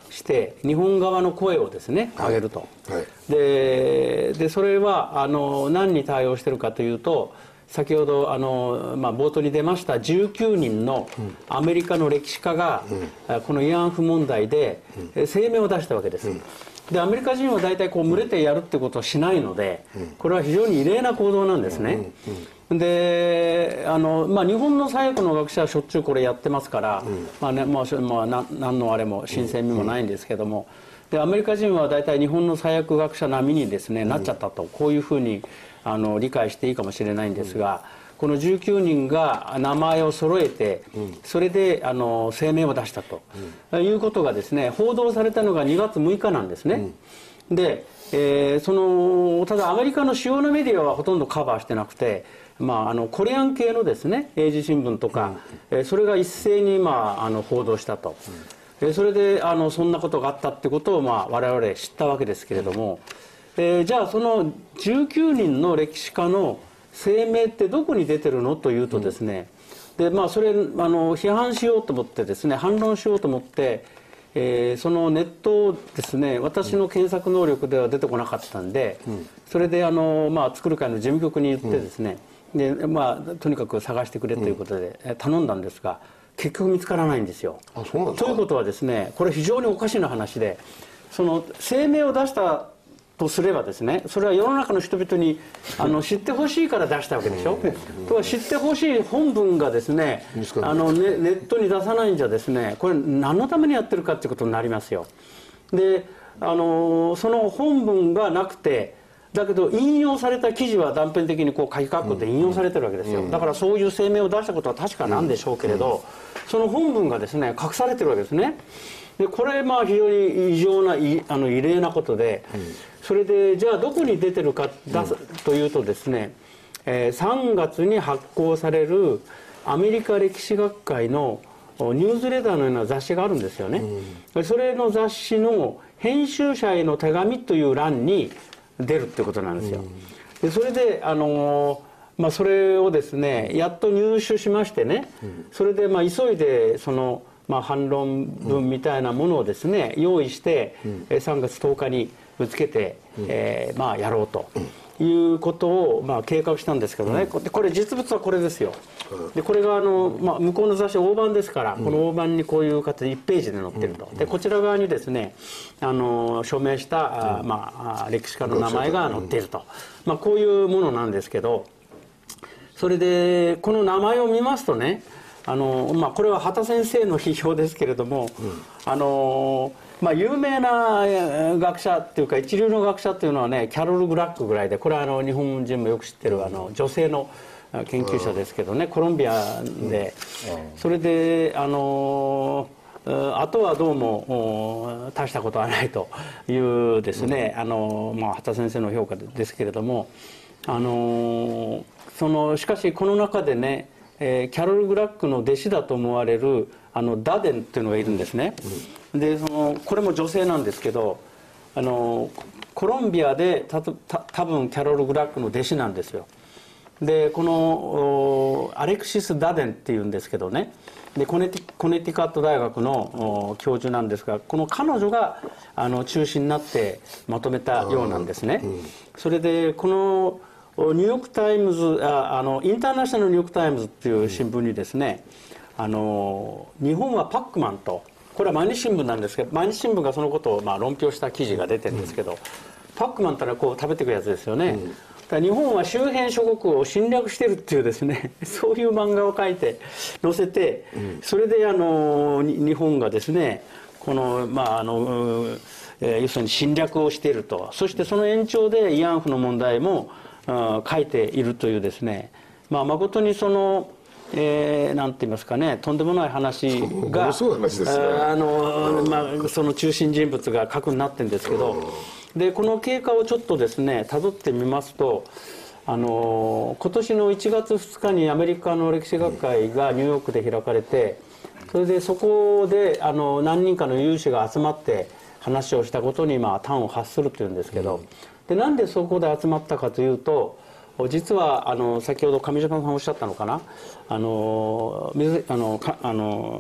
して日本側の声をですね上げると、 はいはい、 ででそれはあの何に対応してるかというと、先ほどあの、まあ、冒頭に出ましたじゅうきゅうにんのアメリカの歴史家が、うん、この慰安婦問題で声明を出したわけです、うん、でアメリカ人は大体こう群れてやるってことをしないので、これは非常に異例な行動なんですね、うんうん、であの、まあ、日本の左翼の学者はしょっちゅうこれやってますから、うん、まあねまあまあ、な何のあれも新鮮味もないんですけども、でアメリカ人は大体日本の左翼学者並みにですねなっちゃったと、こういうふうにあの理解していいかもしれないんですが、このじゅうきゅうにんが名前を揃えて、それであの声明を出したと、うん、いうことがですね報道されたのがにがつむいかなんですね、うん、で、えー、そのただアメリカの主要なメディアはほとんどカバーしてなくて、まあ、あのコリアン系のですね英字新聞とか、うん、えー、それが一斉に、まあ、あの報道したと、うん、それであのそんなことがあったってことを、まあ、我々知ったわけですけれども、えー、じゃあそのじゅうきゅうにんの歴史家の声明ってどこに出てるのというとですね、うん、でまあ、それあの批判しようと思ってですね反論しようと思って、えー、そのネットをですね私の検索能力では出てこなかったんで、うん、それであの、まあ、作る会の事務局に言ってですね、うん、でまあ、とにかく探してくれということで、うん、頼んだんですが結局見つからないんですよ。 あ、そうなんですか。 ということはですねこれ非常におかしな話で、その声明を出したとすればですね、それは世の中の人々にあの知ってほしいから出したわけでしょ。とは知ってほしい本文がですねあの ネ, ネットに出さないんじゃですね、これ何のためにやってるかっていうことになりますよ。であのその本文がなくて、だけど引用された記事は断片的にこう書き括弧で引用されてるわけですよ。だからそういう声明を出したことは確かなんでしょうけれど、その本文がですね隠されてるわけですね。でこれまあ非常に異常なあの異例なことで、それでじゃあどこに出てるか出すというとですね、えー、さんがつに発行されるアメリカ歴史学会のニュースレターのような雑誌があるんですよね、うん、それの雑誌の編集者への手紙という欄に出るってことなんですよ、うん、でそれであのーまあ、それをですねやっと入手しましてね、うん、それでまあ急いでそのまあ反論文みたいなものをですね、うん、用意して、うん、さんがつとおかにぶつけて、うん、えー、まあやろうということをまあ計画したんですけどね、うん、でこれ実物はこれですよ。でこれがあの、まあ、向こうの雑誌大判ですから、うん、この大判にこういう形でいちページで載ってると、うん、でこちら側にですねあの署名した、うん、まあ、歴史家の名前が載っていると、まあ、こういうものなんですけど、それでこの名前を見ますとね、あの、まあ、これは畑先生の批評ですけれども、うん、あのまあ、有名な学者っていうか一流の学者っていうのはねキャロル・グラックぐらいで、これはあの日本人もよく知ってるあの女性の研究者ですけどね、コロンビアで、それであのあとはどうも大したことはないというですね、あの、まあ、畑先生の評価ですけれども、あのそのしかしこの中でね、えー、キャロル・グラックの弟子だと思われるあのダデンっていうのがいるんですね、うん、でそのこれも女性なんですけど、あのコロンビアでたた多分キャロル・グラックの弟子なんですよ。でこのアレクシス・ダデンっていうんですけどね、でコネティ、コネティカット大学の教授なんですが、この彼女があの中心になってまとめたようなんですね、うん、それでこのニューヨークタイムズああのインターナショナルニューヨークタイムズっていう新聞にですね、あの日本はパックマンと、これは毎日新聞なんですけど、毎日新聞がそのことをまあ論評した記事が出てるんですけど、うん、パックマンってのはこう食べていくやつですよね、うん、だから日本は周辺諸国を侵略してるっていうですねそういう漫画を書いて載せて、うん、それであの日本がですねこのまああの、えー、要するに侵略をしていると、そしてその延長で慰安婦の問題も書いているというですね、まあ、誠にその、えー、なんて言いますかね、とんでもない話があの、まあ、その中心人物が書くになってるんですけど、でこの経過をちょっとですね辿ってみますと、あの今年のいちがつふつかにアメリカの歴史学会がニューヨークで開かれて、それでそこであの何人かの有志が集まって話をしたことにまあ端を発するというんですけど、うん、でなんでそこで集まったかというと、実はあの先ほど上島さんおっしゃったのかな、あのあのあの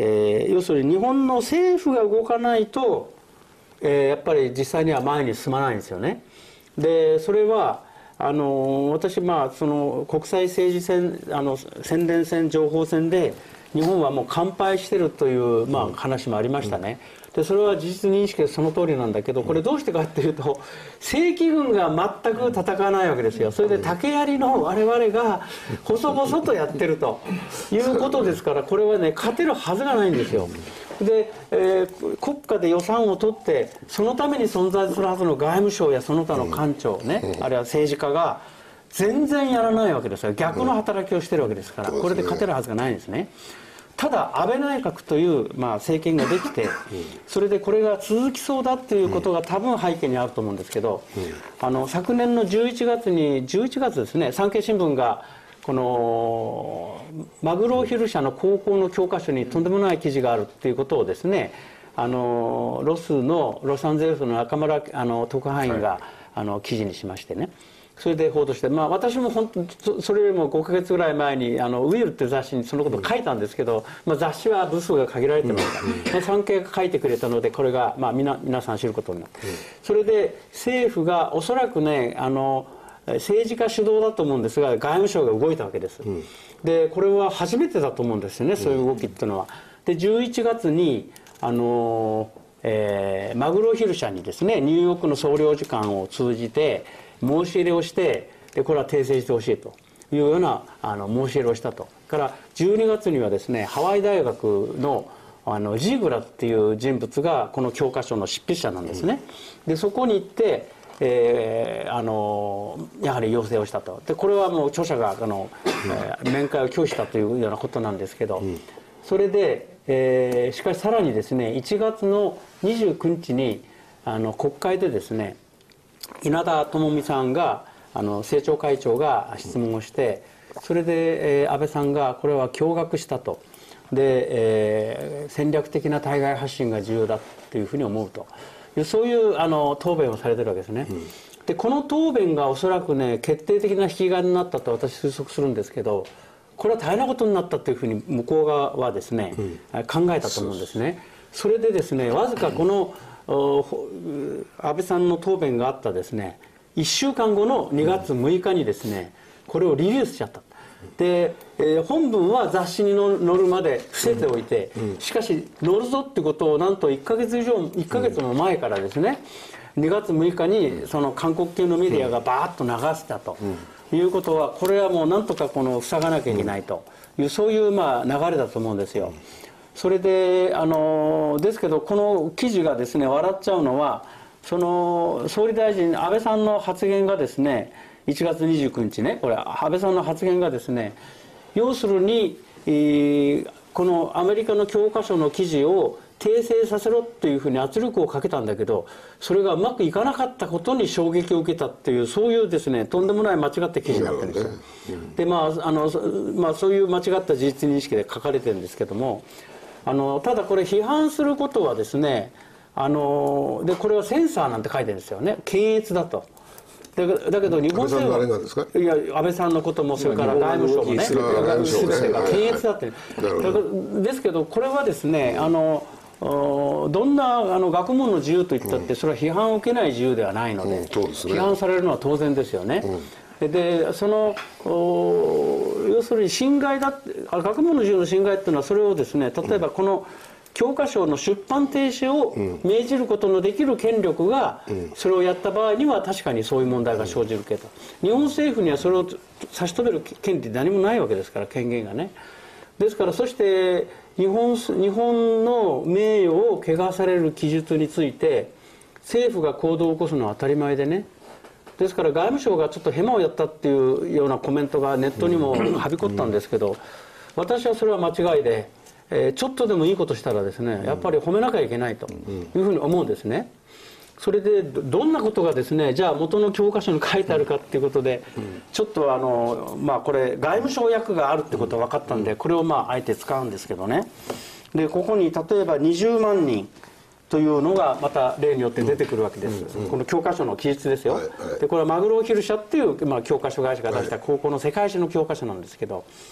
えー、要するに日本の政府が動かないと、えー、やっぱり実際には前に進まないんですよね。でそれはあの私、まあ、その国際政治戦あの宣伝戦情報戦で日本はもう完敗してるという、まあ、話もありましたね。でそれは事実認識でその通りなんだけど、これどうしてかっていうと正規軍が全く戦わないわけですよ。それで竹槍の我々が細々とやってるということですから、これはね勝てるはずがないんですよ。で、えー、国家で予算を取ってそのために存在するはずの外務省やその他の官庁ね、あるいは政治家が全然やらないわけですよ。逆の働きをしてるわけですから、これで勝てるはずがないんですね。ただ安倍内閣という、まあ、政権ができて、それでこれが続きそうだっていうことが多分背景にあると思うんですけど、あの昨年のじゅういちがつにじゅういちがつですね、産経新聞がこのマグロヒル社の高校の教科書にとんでもない記事があるっていうことをですね、あのロスのロサンゼルスの中村あの特派員が、はい、あの記事にしましてね、それで報道して、まあ、私も本当それよりもごかげつぐらい前にあのウィールっていう雑誌にそのことを書いたんですけど、まあ、雑誌は部数が限られてますから、まあ、産経が書いてくれたのでこれが、まあ、皆皆さん知ることになって、それで政府がおそらくねあの政治家主導だと思うんですが外務省が動いたわけです、でこれは初めてだと思うんですよね、そういう動きっていうのは。でじゅういちがつにあの、えー、マグロヒル社にですねニューヨークの総領事館を通じて申し入れをして、でこれは訂正してほしいというようなあの申し入れをしたと。からじゅうにがつにはですねハワイ大学のあのジーグラっていう人物がこの教科書の執筆者なんですね。でそこに行って、えー、あのやはり要請をしたと。でこれはもう著者があの、えー、面会を拒否したというようなことなんですけど、それで、えー、しかしさらにですねいちがつのにじゅうくにちにあの国会でですね稲田朋美さんがあの政調会長が質問をして、それで、えー、安倍さんがこれは驚愕したと。で、えー、戦略的な対外発信が重要だというふうに思うというそういうあの答弁をされてるわけですね、うん、でこの答弁がおそらくね決定的な引き金になったと私推測するんですけど、これは大変なことになったというふうに向こう側はですね、うん、考えたと思うんですね。それでですねわずかこの、うん、安倍さんの答弁があったですねいっしゅうかんごのにがつむいかにですねこれをリリースしちゃった。で、えー、本文は雑誌に載るまで伏せておいて、しかし載るぞってことをなんといっかげつ以上いっかげつも前からですねにがつむいかにその韓国系のメディアがバーッと流したということは、これはもうなんとかこの塞がなきゃいけないというそういうまあ流れだと思うんですよ。それであのですけどこの記事がですね笑っちゃうのは、その総理大臣安倍さんの発言がですねいちがつにじゅうくにちね、これ安倍さんの発言がですね要するに、えー、このアメリカの教科書の記事を訂正させろっていうふうに圧力をかけたんだけど、それがうまくいかなかったことに衝撃を受けたっていうそういうですねとんでもない間違った記事になってるんですよ。でまああの、まあ、そういう間違った事実認識で書かれてるんですけども、あのただこれ批判することはですねあのでこれはセンサーなんて書いてるんですよね。検閲だと。だけど日本政府はいや安倍さんのこともそれから外務省もね全てが検閲だってですけど、これはですねあのどんなあの学問の自由といったってそれは批判を受けない自由ではないので、批判されるのは当然ですよね。でその要するに侵害だ学問の自由の侵害っていうのはそれをですね例えばこの教科書の出版停止を命じることのできる権力がそれをやった場合には確かにそういう問題が生じるけど、日本政府にはそれを差し止める権利何もないわけですから、権限がね。ですからそして日本、日本の名誉を汚される記述について政府が行動を起こすのは当たり前でね。ですから外務省がちょっとヘマをやったっていうようなコメントがネットにもはびこったんですけど、私はそれは間違いで、えー、ちょっとでもいいことしたらですねやっぱり褒めなきゃいけないというふうに思うんですね。それでどんなことがですねじゃあ元の教科書に書いてあるかっていうことでちょっとあのまあこれ外務省訳があるってことは分かったんでこれをまああえて使うんですけどね。でここに例えばにじゅうまんにんというのがまた例によって出てくるわけです、うんうん、この教科書の記述ですよ、はいはい、でこれはマグロヒル社っていう、まあ、教科書会社が出した高校の世界史の教科書なんですけど、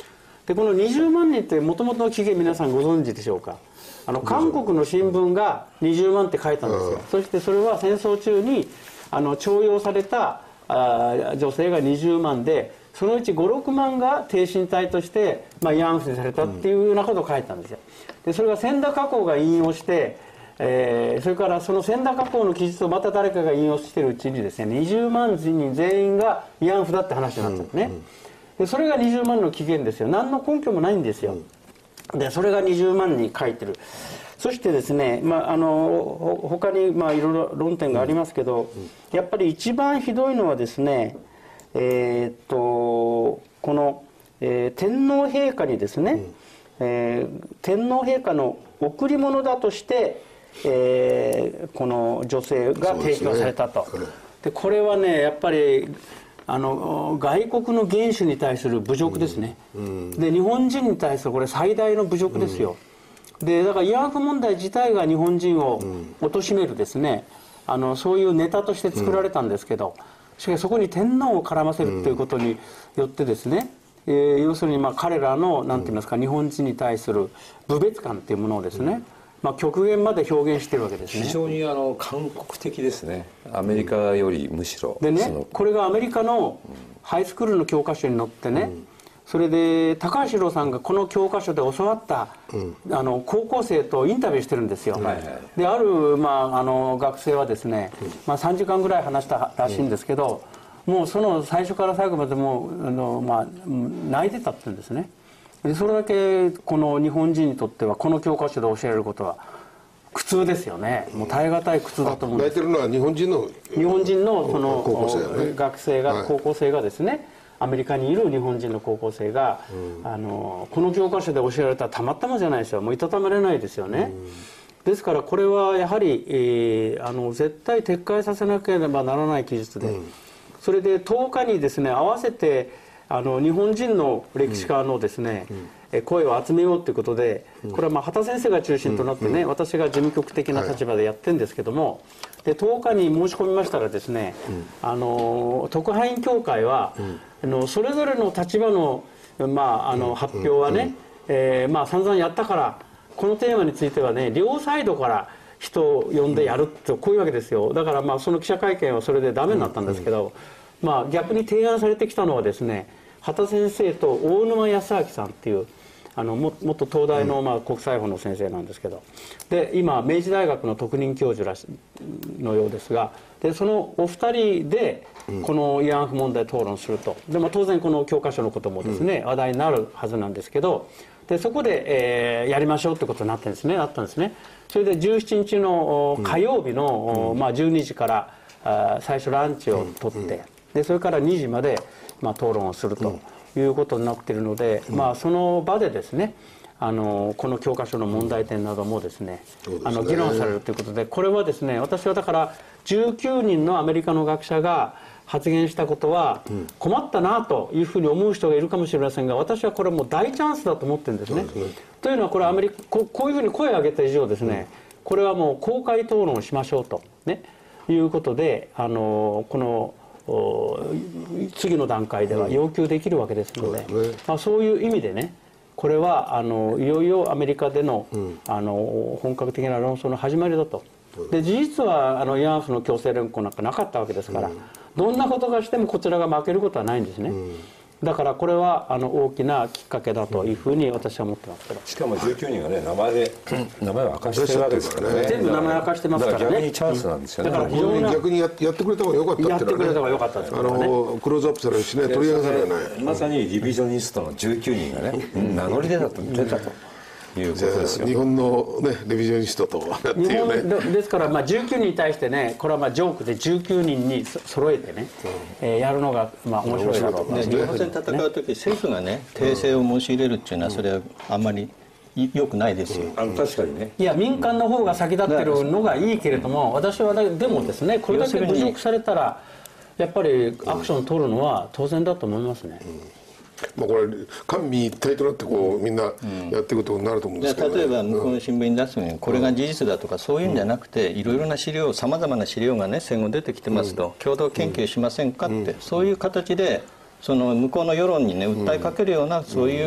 でこのにじゅうまんにんってもともとの起源皆さんご存知でしょうか。あの韓国の新聞がにじゅうまんって書いたんですよ。そしてそれは戦争中にあの徴用されたあ女性がにじゅうまんで、そのうちごろくまんが挺身隊として、まあ、慰安婦にされたっていうようなことを書いたんですよ。でそれが千田加工が引用して、えー、それからその千田加工の記述をまた誰かが引用しているうちにですね、にじゅうまん人全員が慰安婦だって話になったんですね。でそれがにじゅうまんの起源ですよ。何の根拠もないんですよ。でそれがにじゅうまんに書いてる。そしてですね、まあ、あの他にまあいろいろ論点がありますけど、やっぱり一番ひどいのはですね、えー、っとこの、えー、天皇陛下にですね、えー、天皇陛下の贈り物だとして、えー、この女性が提供されたと。でこれはねやっぱりあの外国の元首に対する侮辱ですね、うん、で日本人に対するこれ最大の侮辱ですよ、うん、でだから慰安婦問題自体が日本人を貶めるですね、あのそういうネタとして作られたんですけど、しかしそこに天皇を絡ませるということによってですね、えー、要するにまあ彼らの何て言いますか、日本人に対する侮蔑感というものをですね、まあ、極限まで表現しているわけですね。 非常にあの韓国的ですね、アメリカよりむしろ。 でね、これがアメリカのハイスクールの教科書に載ってね、うん、それで高橋郎さんがこの教科書で教わった、うん、あの高校生とインタビューしてるんですよ、はいはい、である、まあ、あの学生はですね、うん、まあ、さんじかんぐらい話したらしいんですけど、うん、もうその最初から最後までもうあの、まあ、泣いてたって言うんですね。でそれだけこの日本人にとってはこの教科書で教えられることは苦痛ですよね。もう耐え難い苦痛だと思うんです。 泣いてるのは日本人の日本人のその高校生、ね、 学生が、はい、高校生がですね、アメリカにいる日本人の高校生が、うん、あのこの教科書で教えられたらたまったもんじゃないですよ。もういたたまれないですよね、うん、ですからこれはやはり、えー、あの絶対撤回させなければならない記述で、うん、それでとおかにですね合わせてあの日本人の歴史家のですね、うん、声を集めようということで、これはまあ畑先生が中心となってね、うん、私が事務局的な立場でやってるんですけども、でとおかに申し込みましたらですね、うん、あの特派員協会は、うん、あのそれぞれの立場の、まあ、あの発表はね、うん、えー、まあ散々やったからこのテーマについてはね両サイドから人を呼んでやるってこういうわけですよ。だからまあその記者会見はそれでダメになったんですけど、うん、まあ逆に提案されてきたのはですね、畑先生と大沼康明さんっていうあのも元東大のまあ国際法の先生なんですけど、で今明治大学の特任教授らしのようですが、でそのお二人でこの慰安婦問題討論すると。で、まあ、当然この教科書のこともですね、話題になるはずなんですけど、でそこで、えー、やりましょうってことになってんですね、あったんですね。それでじゅうしちにちの火曜日の、まあ、じゅうにじからあ最初ランチをとって、でそれからにじまでまあ、討論をするということになっているので、うん、まあ、その場でですね、あのこの教科書の問題点などもですね、うん、あの議論されるということで、これはですね、私はだからじゅうきゅうにんのアメリカの学者が発言したことは困ったなというふうに思う人がいるかもしれませんが、私はこれもう大チャンスだと思ってるんですね。うん、というのはこれアメリカ こ, こういうふうに声を上げた以上ですね、これはもう公開討論をしましょうと、ね、いうことで、あのこの次の段階では要求できるわけですので、うん、まあ、そういう意味でね、これはあのいよいよアメリカでの、うん、あの本格的な論争の始まりだと。で事実はあの慰安婦の強制連行なんかなかったわけですから、うん、どんなことがしてもこちらが負けることはないんですね。うん、だからこれはあの大きなきっかけだというふうに私は思ってますけど、 しかもじゅうきゅうにんがね名前で名前を明かしてるわけですからね。 全部名前明かしてますからね。 だから逆にチャンスなんですよね。 だから非常に逆にやってやってくれた方が良かったっていうのはね。やってくれた方が良かったですからね。あのクローズアップされるしね、取り上げされない。 まさにリビジョニストのじゅうきゅうにんがね、名乗り出たと出たと。いうことですよ。 日本の、ね、レビジョニストとっていうね。 日本ですから、まあ、じゅうきゅうにんに対してね、これはまあジョークでじゅうきゅうにんに揃えてね、うん、えー、やるのがまあ面白いだろうと。 日本戦戦う時政府がね訂正を申し入れるっていうのはそれはあんまり良くないですよ。 うん、あの確かにね。 いや民間の方が先立ってるのがいいけれども、私はでもですね、これだけ侮辱されたらやっぱりアクションを取るのは当然だと思いますね。うん、 まあ、これ官民一体となってこうみんなやっていくことになると思うんですけど、ね、 例えば向こうの新聞に出すようにこれが事実だとかそういうんじゃなくて、いろいろな資料さまざまな資料がね戦後出てきてますと、共同研究しませんかって、そういう形でその向こうの世論にね訴えかけるようなそういう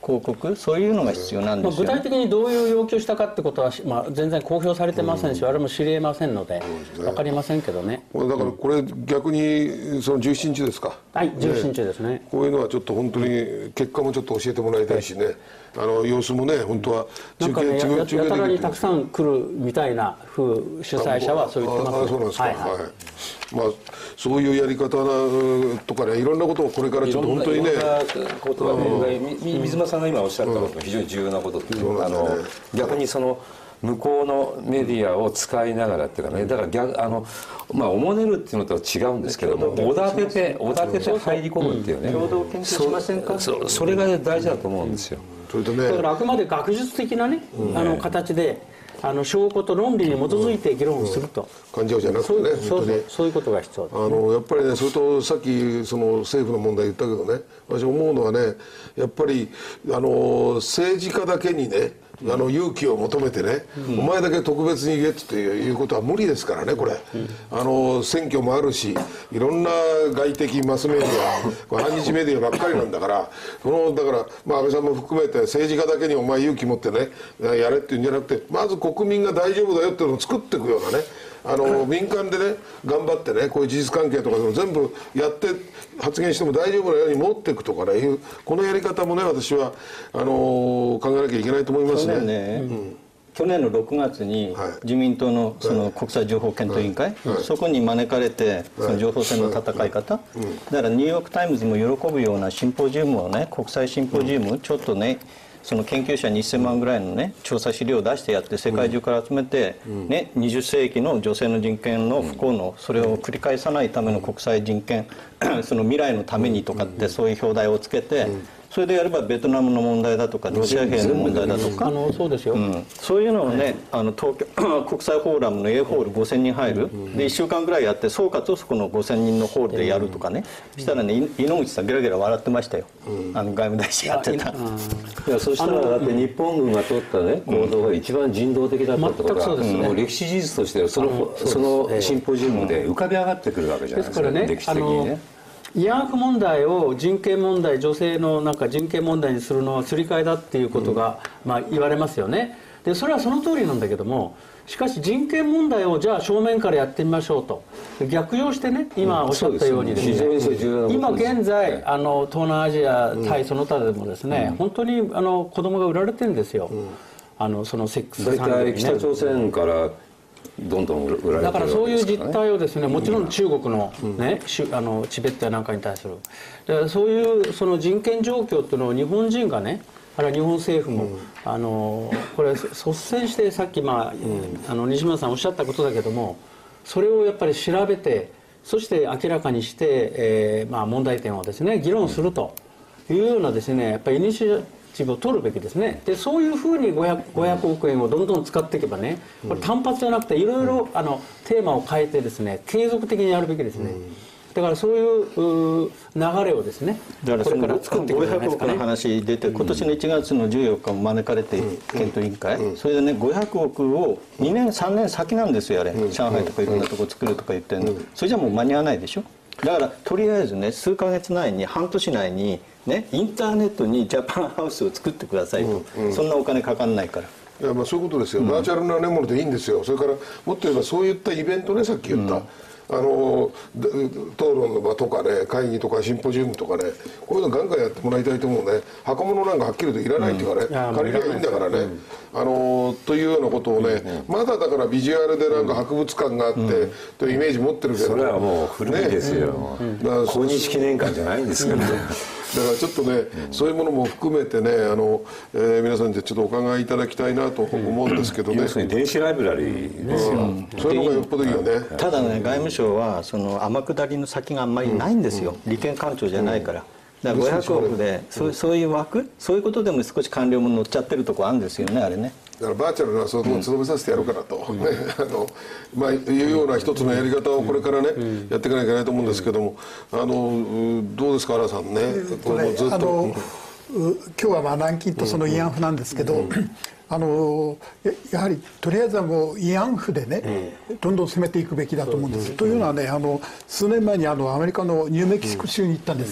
広告そういうのが必要なんまあ、 ですよ、 具体的にどういう要求したかってことは、まあ、全然公表されてませんし、我々も知り得ませんので、分かりませんけどね。 だからこれ逆にそのじゅうしちにちですか。 はいじゅうしちにちですね。 こういうのはちょっと本当に結果もちょっと教えてもらいたいしね、あの様子もね本当はなんかね、ややたらにたくさんん来るみたいな風主催者はそう言ってますね。 ああそうなんですか。 ははいい、 はいまあそういうやり方とかね、いろんなことをこれからちょっと本当にね。 いろんなことはね、み水間さんが今おっしゃったことも非常に重要なことっていう、あの逆にその向こうのメディアを使いながらっていうかね、だから逆あのまあおもねるっていうのとは違うんですけども、おだてておだてて入り込むっていうね、 共同研究しませんか。 そそれが大事だと思うんですよ。 それとね、 だからあくまで学術的なね、あの形であの証拠と論理に基づいて議論すると、 感情じゃなくてね、 そう本当にそういうことが必要です。 あのやっぱりね、それとさっきその政府の問題言ったけどね、私思うのはね、やっぱりあの政治家だけにね、あの勇気を求めてね、うん、お前だけ特別に言えっていうことは無理ですからね、これ、うん、あの選挙もあるし、いろんな外的マスメディア、反日メディアばっかりなんだから、このだから、まあ、安倍さんも含めて、政治家だけにお前勇気持ってね、やれっていうんじゃなくて、まず国民が大丈夫だよっていうのを作っていくようなね。あの民間でね頑張ってねこういう事実関係とか全部やって発言しても大丈夫なように持っていくとかねいうこのやり方もね私はあの考えなきゃいけないと思いますね。 去年ね、うん、去年のろくがつに自民党のその国際情報検討委員会、はいはい、そこに招かれてその情報戦の戦い方、はいはい、だからニューヨーク・タイムズも喜ぶようなシンポジウムをね国際シンポジウムちょっとねその研究者にせんまんぐらいのね調査資料を出してやって世界中から集めて、ね、にじゅっせいきの女性の人権の不幸のそれを繰り返さないための国際人権その未来のためにとかってそういう表題をつけてそれでやればベトナムの問題だとかロシア兵の問題だとか、 あのそうですよ、うん、 そういうのをねあの東京国際フォーラムの A ホールごせんにん入るでいっしゅうかんぐらいやって総括をそこのごせんにんのホールでやるとかねそしたらね井ノ口さんゲラゲラ笑ってましたよ、あの外務大臣やってた。 いやそしたらだって日本軍が取ったね行動が一番人道的だったってことが、もう歴史事実としてそのそのシンポジウムで浮かび上がってくるわけじゃないですか、歴史的にね。 慰安婦問題を人権問題女性のなんか人権問題にするのはすり替えだっていうことが、うん、まあ言われますよね。でそれはその通りなんだけどもしかし人権問題をじゃあ正面からやってみましょうと逆用してね今おっしゃったようにですね、うん、今現在あの東南アジア対その他でもですね、うん、本当にあの子供が売られてるんですよ、うん、あのそのセックス産業にね。 北朝鮮からどんどん売られてるわけですからね。 だからそういう実態をですねもちろん中国のね、うん、あのチベットやなんかに対するだからそういうその人権状況っていうのを日本人がねあるいは日本政府も、うん、あのこれ率先してさっき、まあうん、あの西村さんおっしゃったことだけどもそれをやっぱり調べてそして明らかにして、えーまあ、問題点をですね議論するというようなですねやっぱりイニシアチブを取るべきですね。でそういうふうにごひゃく、ごひゃくおくえんをどんどん使っていけばねこれ単発じゃなくていろいろあのテーマを変えてですね継続的にやるべきですね。だからそういう流れをですねだからそのごひゃくおくの話出て今年のいちがつのじゅうよっかも招かれて検討委員会それでねごひゃくおくをにねんさんねん先なんですよあれ上海とかいろんなとこ作るとか言ってるのそれじゃもう間に合わないでしょ。だからとりあえずね数ヶ月内に半年内にねインターネットにジャパンハウスを作ってくださいと、うんうん、そんなお金かかんないから。 いやまあそういうことですよ、うん、バーチャルなものでいいんですよ。それからもっと言えばそういったイベントねさっき言った、うんあの討論の場とかね会議とかシンポジウムとかねこういうのガンガンやってもらいたいと思うね。箱物なんかはっきりといらないっていうかね、うん、借りりゃいいんだからね、うん、あのというようなことをね、うん、まだだからビジュアルでなんか博物館があって、うん、というイメージ持ってるけどそれはもう古いですよ、ねうん、抗日記念館じゃないんですからねだからちょっとね、うん、そういうものも含めてねあの、えー、皆さんでちょっとお伺いいただきたいなと思うんですけどね、 要するに電子ライブラリーですよ、うん、 そういうのがよっぽどいいよね。 ただね外務省はその天下りの先があんまりないんですよ、うん、利権官庁じゃないから、うん、だからごひゃくおくでそう、そういう枠そういうことでも少し官僚も乗っちゃってるとこあるんですよねあれね。 だからバーチャルなそこを務めさせてやろうかなと、うんねあのまあ、いうような一つのやり方をこれからね、うん、やっていかなきゃいけないと思うんですけどもあのどうですか原さんね、これもずっとあの今日はまあ南京とその慰安婦なんですけど、うん、あのやはりとりあえずはもう慰安婦でね、うん、どんどん攻めていくべきだと思うんです。というのはねあの数年前にあのアメリカのニューメキシコ州に行ったんです。うん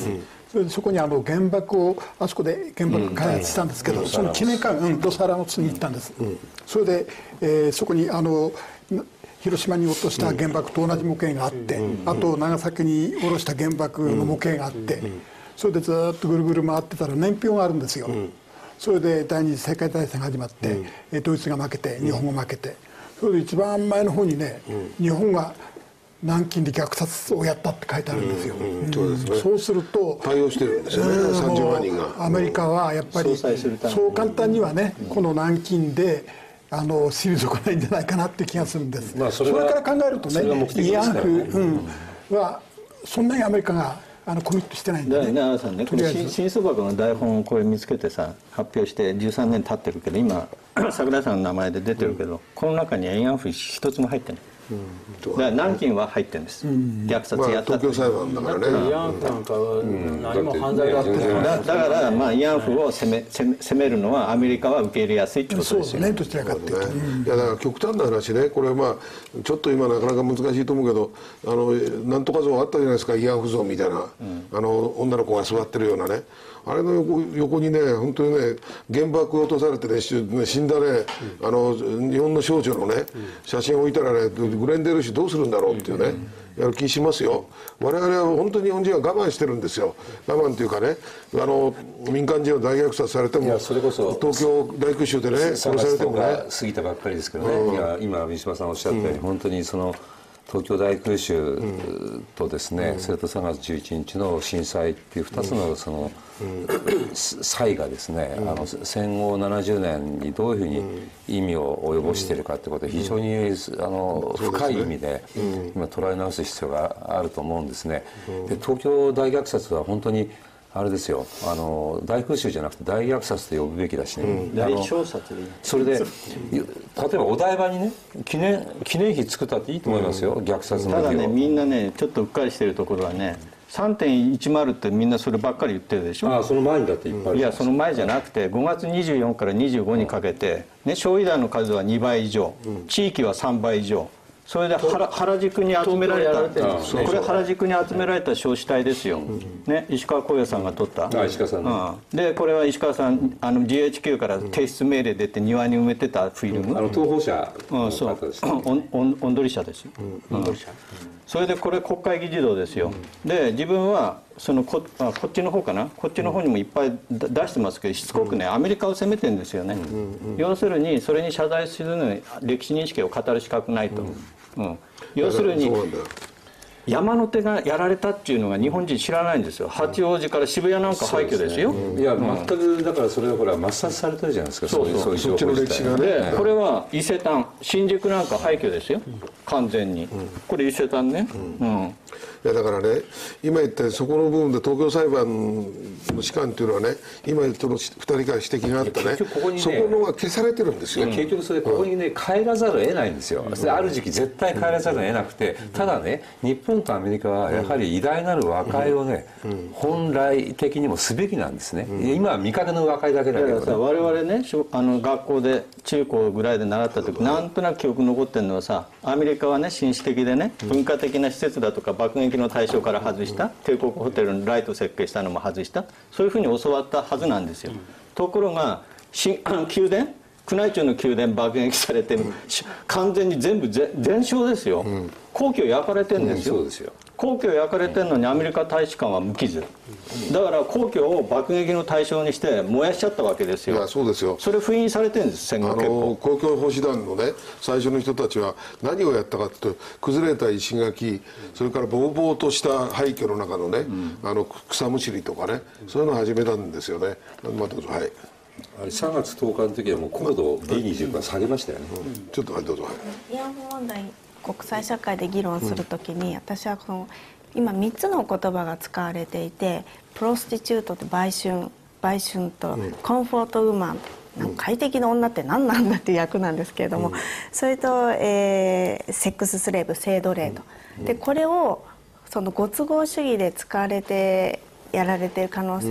それでそこにあの原爆をあそこで原爆開発したんですけど、その記念館、うん、ロスアラモスに行ったんです、それで、えーそこにあの広島に落とした原爆と同じ模型があって、あと長崎に下ろした原爆の模型があって、それでずっとぐるぐる回ってたら年表があるんですよ、それで第二次世界大戦が始まって、うん、ドイツが負けて日本が負けて、それで一番前の方にね、うん、日本が南京で虐殺をやったって書いてあるんですよ、うんうんそうですね、そうすると対応してるんですよね、さんじゅうまんにんが。アメリカはやっぱりそう簡単にはね、この南京であの退かないんじゃないかなって気がするんです、まあ、それそれから考えるとね、慰安婦、うんうん、はそんなにアメリカがあのコミットしてないんでね。 だからさんね、これ新書箱の台本をこれ見つけてさ発表してじゅうさんねん経ってるけど、今桜井さんの名前で出てるけど、うん、この中には慰安婦一つも入ってない。うん、だから南京は入ってるんです、うん、虐殺やったって、 まあ、東京裁判だからね。 慰安婦なんかは何も犯罪だって、うん、 だ, だからまあ慰安婦を責 め, 責, め責めるのはアメリカは受け入れやすいってことですよね。 そうですね、どちらかっていうと、ね、 いやだから極端な話ね、これまあちょっと今なかなか難しいと思うけど、あのなんとか像あったじゃないですか、慰安婦像みたいな、うん、あの女の子が座ってるようなね、あれの 横, 横にね、本当にね、原爆落とされてね、死んだね、うん、あの日本の少女のね、うん、写真を置いたらね、グレンデル氏どうするんだろうっていうね、うん、やる気しますよ。我々は本当に日本人は我慢してるんですよ。我慢というかね、あの民間人を大虐殺されても、 それこそ東京大空襲でね、殺されてもね、 過ぎたばっかりですけどね、うん、いや今三島さんおっしゃったように、うん、本当にその東京大空襲とですね、うん、それとさんがつじゅういちにちの震災っていうふたつのその、うん、災がですね、うん、あの戦後ななじゅうねんにどういうふうに意味を及ぼしているかってことで非常に、うん、あの深い意味で今捉え直す必要があると思うんですね。で東京大虐殺は本当にあれですよ、あの大空襲じゃなくて大虐殺と呼ぶべきだしね、うん、 大小殺でいい。 それで例えばお台場にね記念記念碑作ったっていいと思いますよ、うん、虐殺の日を。ただね、みんなねちょっとうっかりしてるところはね、さんてんいちまる ってみんなそればっかり言ってるでしょ。 ああ、その前にだっていっぱいある。 いや、その前じゃなくてごがつにじゅうよっかからにじゅうごにかけて、ね、焼夷弾の数はにばい以上、うん、地域はさんばい以上、それで 原, 原宿に集められた、これ原宿に集められた焼死体ですよ、ね、石川光也さんが撮った。 あ、石川さん、ね、 うん、でこれは石川さん、あの ジーエイチキュー から提出命令出て庭に埋めてたフィルム、 あの東宝社の方ですね、 オンドリ社ですよ、うんうん、それでこれ国会議事堂ですよ、うん、で自分はその こ, あこっちの方かな、こっちの方にもいっぱい出してますけど、しつこくね、アメリカを責めてるんですよね、うんうん、要するにそれに謝罪するのに歴史認識を語る資格ないと、うんうん、要するに山手がやられたっていうのが日本人知らないんですよ。八王子から渋谷なんか廃墟ですよ。 いや、全くだからそれはほら抹殺されてるじゃないですか。 そうそう、 そっちの歴史がね。 これは伊勢丹、新宿なんか廃墟ですよ、完全に。これ伊勢丹ね。うん。 いやだからね、今言ったそこの部分で東京裁判の士官っていうのはね、今言ったのふたりから指摘があったね、ここにね、そこのが消されてるんですよ。 結局それここにね、帰らざるを得ないんですよ。うん、ある時期絶対帰らざるを得なくて、ただね、日本とアメリカはやはり偉大なる和解をね、うん、本来的にもすべきなんですね。うん、今は見かけの和解だけだけど、ね、 我々ね、あの学校で中高ぐらいで習った時、なんとなく記憶残ってるのはさ、アメリカはね、紳士的でね、文化的な施設だとか爆撃の対象から外した、帝国ホテルのライト設計したのも外した、そういうふうに教わったはずなんですよ。ところが新あの宮殿、宮内庁の宮殿爆撃されて、完全に全部全焼ですよ。皇居焼かれてるんですよ。 そうですよ。 皇居焼かれてるのにアメリカ大使館は無傷だから、皇居を爆撃の対象にして燃やしちゃったわけですよ。 いや、そうですよ。 それ封印されてるんです、戦後結構。 公共奉仕団のね、最初の人たちは何をやったかっていうと、崩れた石垣、それからぼうぼうとした廃墟の中のね、うん、あの草むしりとかね、そういうのを始めたんですよね。まあ、どうぞ。はい。 あれさんがつとおかの時はもう高度 ビーにじゅう が下げましたよね。 うん、ちょっとはい、どうぞ。 慰安婦問題、国際社会で議論するときに、うん、私はこの今みっつの言葉が使われていて、プロスティチュートと売春、売春とコンフォートウーマン、うん、快適な女って何なんだっていう役なんですけれども、うん、それと、えー、セックススレーブ、性奴隷と、うん、でこれをそのご都合主義で使われてやられている可能性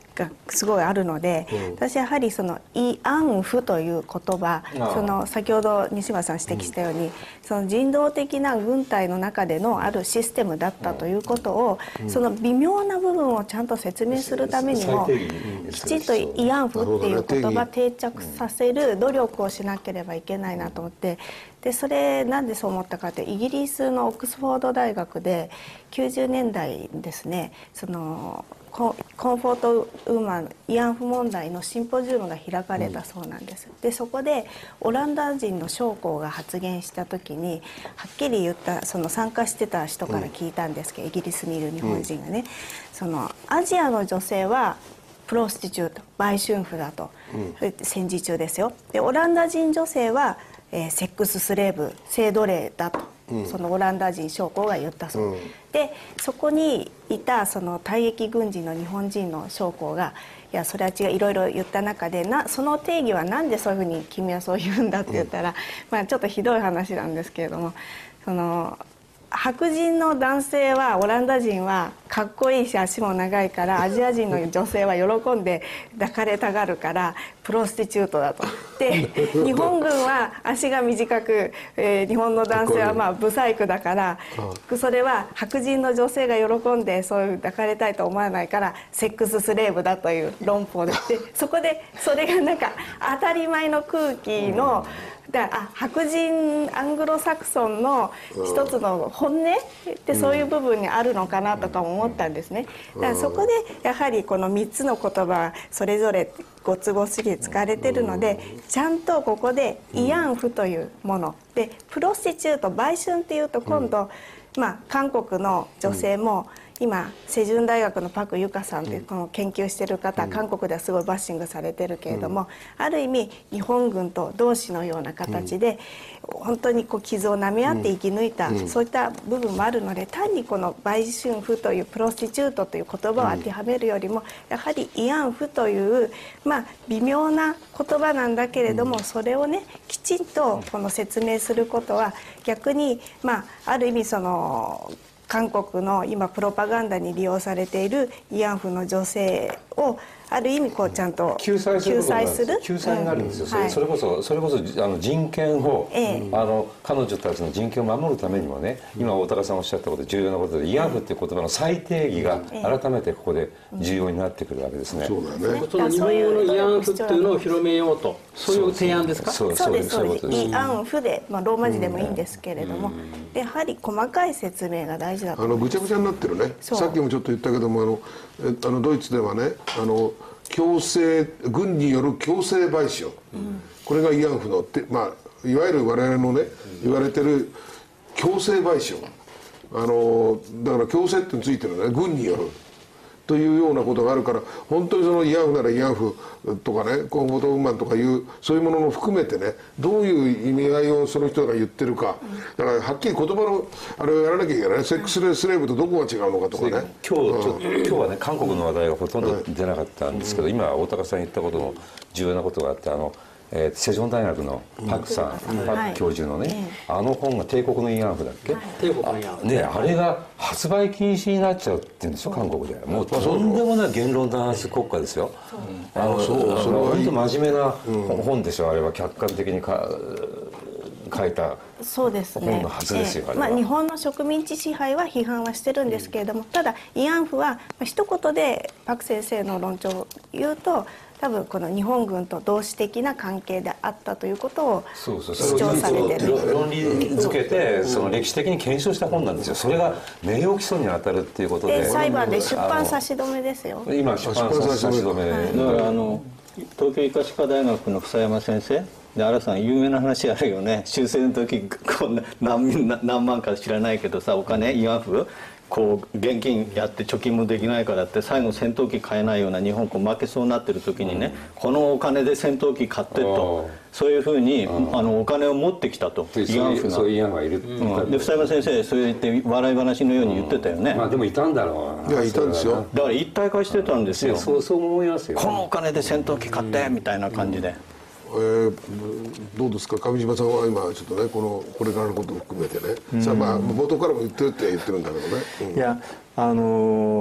がすごいあるので、うん、私やはりその慰安婦という言葉、その先ほど西村さん指摘したように、うん、その人道的な軍隊の中でのあるシステムだったということを、うん、その微妙な部分をちゃんと説明するためにも、きちっと慰安婦っていう言葉定着させる努力をしなければいけないなと思って。でそれなんでそう思ったかって、イギリスのオックスフォード大学できゅうじゅうねんだいですね、そのコンフォートウーマン慰安婦問題のシンポジウムが開かれたそうなんです。でそこでオランダ人の将校が発言した時にはっきり言った、その参加してた人から聞いたんですけど、イギリスにいる日本人がね、そのアジアの女性はプロスティチュート、売春婦だと、うん、戦時中ですよ。でオランダ人女性はえー、セックススレーブ、性奴隷だと、うん、そのオランダ人将校が言ったそう、うん、でそこにいたその退役軍人の日本人の将校がいやそれは違う、いろいろ言った中でな、その定義はなんでそういうふうに君はそう言うんだって言ったら、うん、まあちょっとひどい話なんですけれども、その白人の男性はオランダ人はかっこいいし足も長いから、アジア人の女性は喜んで抱かれたがるからプロスティチュートだと。で日本軍は足が短く、えー、日本の男性はまあブサイクだから、それは白人の女性が喜んでそういう抱かれたいと思わないからセックススレーブだという論法で、でそこでそれがなんか当たり前の空気の、だあ白人アングロサクソンの一つの本音ってそういう部分にあるのかなとか思ったんですね。だからそこでやはりこのみっつの言葉それぞれご都合主義使われてるので、ちゃんとここで慰安婦というもので、プロスティチュート、売春っていうと今度、まあ韓国の女性も今セジュン大学のパク・ユカさんというこの研究してる方、韓国ではすごいバッシングされてるけれども、ある意味日本軍と同志のような形で本当にこう傷を舐め合って生き抜いた、そういった部分もあるので、単にこの売春婦というプロスティチュートという言葉を当てはめるよりも、やはり慰安婦というまあ微妙な言葉なんだけれども、それをねきちんとこの説明することは逆にまあある意味その韓国の今プロパガンダに利用されている慰安婦の女性をある意味こうちゃんと救済することになる救済になるんですよ、うんはい、それこそそれこそあの人権を、ええ、あの彼女たちの人権を守るためにもね、今大高さんおっしゃったこと重要なことで、慰安婦っていう言葉の再定義が改めてここで重要になってくるわけですね。 そうだね。 その日本語の慰安婦っていうのを広めようと、そういう提案ですか？ そうですそうです。慰安婦で、まあローマ字でもいいんですけれども、でやはり細かい説明が大事だとあのぐちゃぐちゃになってるね。さっきもちょっと言ったけども、あのえあのドイツではね、あの強制軍による強制賠償、うん、これが慰安婦のって、まあ、いわゆる我々のね言われてる強制賠償、あのだから強制ってついてるのね、軍によるというようなことがあるから、本当にその慰安婦なら慰安婦とかね、コンフォートウーマンとかいうそういうものも含めてね、どういう意味合いをその人が言ってるか、だからはっきり言葉のあれをやらなきゃいけない、セックススレーブとどこが違うのかとかね。 今日ちょっと、今日はね韓国の話題がほとんど出なかったんですけど、今大高さん言ったことも重要なことがあって、あのえー、セジョン大学のパクさん、うん、パク教授のね、はい、あの本が帝国の慰安婦だっけ、はい、帝国の慰安婦ね、あれが発売禁止になっちゃうって言うんですよ、韓国で。もうとんでもない言論弾圧国家ですよ。あのそう、それは本当真面目な本でしょ、あれは客観的にか書いたそうですね、 本のはずですよ、 えーまあ、日本の植民地支配は批判はしてるんですけれども、ただ慰安婦は一言でパク先生の論調を言うと、多分この日本軍と同志的な関係であったということを主張されてる。 論理づけてその歴史的に検証した本なんですよ。それが名誉毀損に当たるっていうことで、 裁判で出版差し止めですよ。 今出版差し止め、はい、 だからあの東京医科歯科大学の房山先生で、新さん有名な話あるよね。終戦の時こんな 何, 何万か知らないけどさ、お金慰安婦こう現金やって貯金もできないからって最後戦闘機買えないような日本こう負けそうになってる時にね、うん、このお金で戦闘機買ってと、そういうふうにあのお金を持ってきたと慰安婦が、そういう慰安婦がいる、 うん、で房山先生そう言って笑い話のように言ってたよね、 うん、まあでもいたんだろう。 いやいたんですよ。 だから一体化してたんですよ、 うん、そうそう思いますよ。 このお金で戦闘機買ってみたいな感じで、 えー、どうですか上島さんは今ちょっとねこのこれからのことを含めてね、うん、さあまあ冒頭からも言ってるって言ってるんだけどね、うん、 いやあのー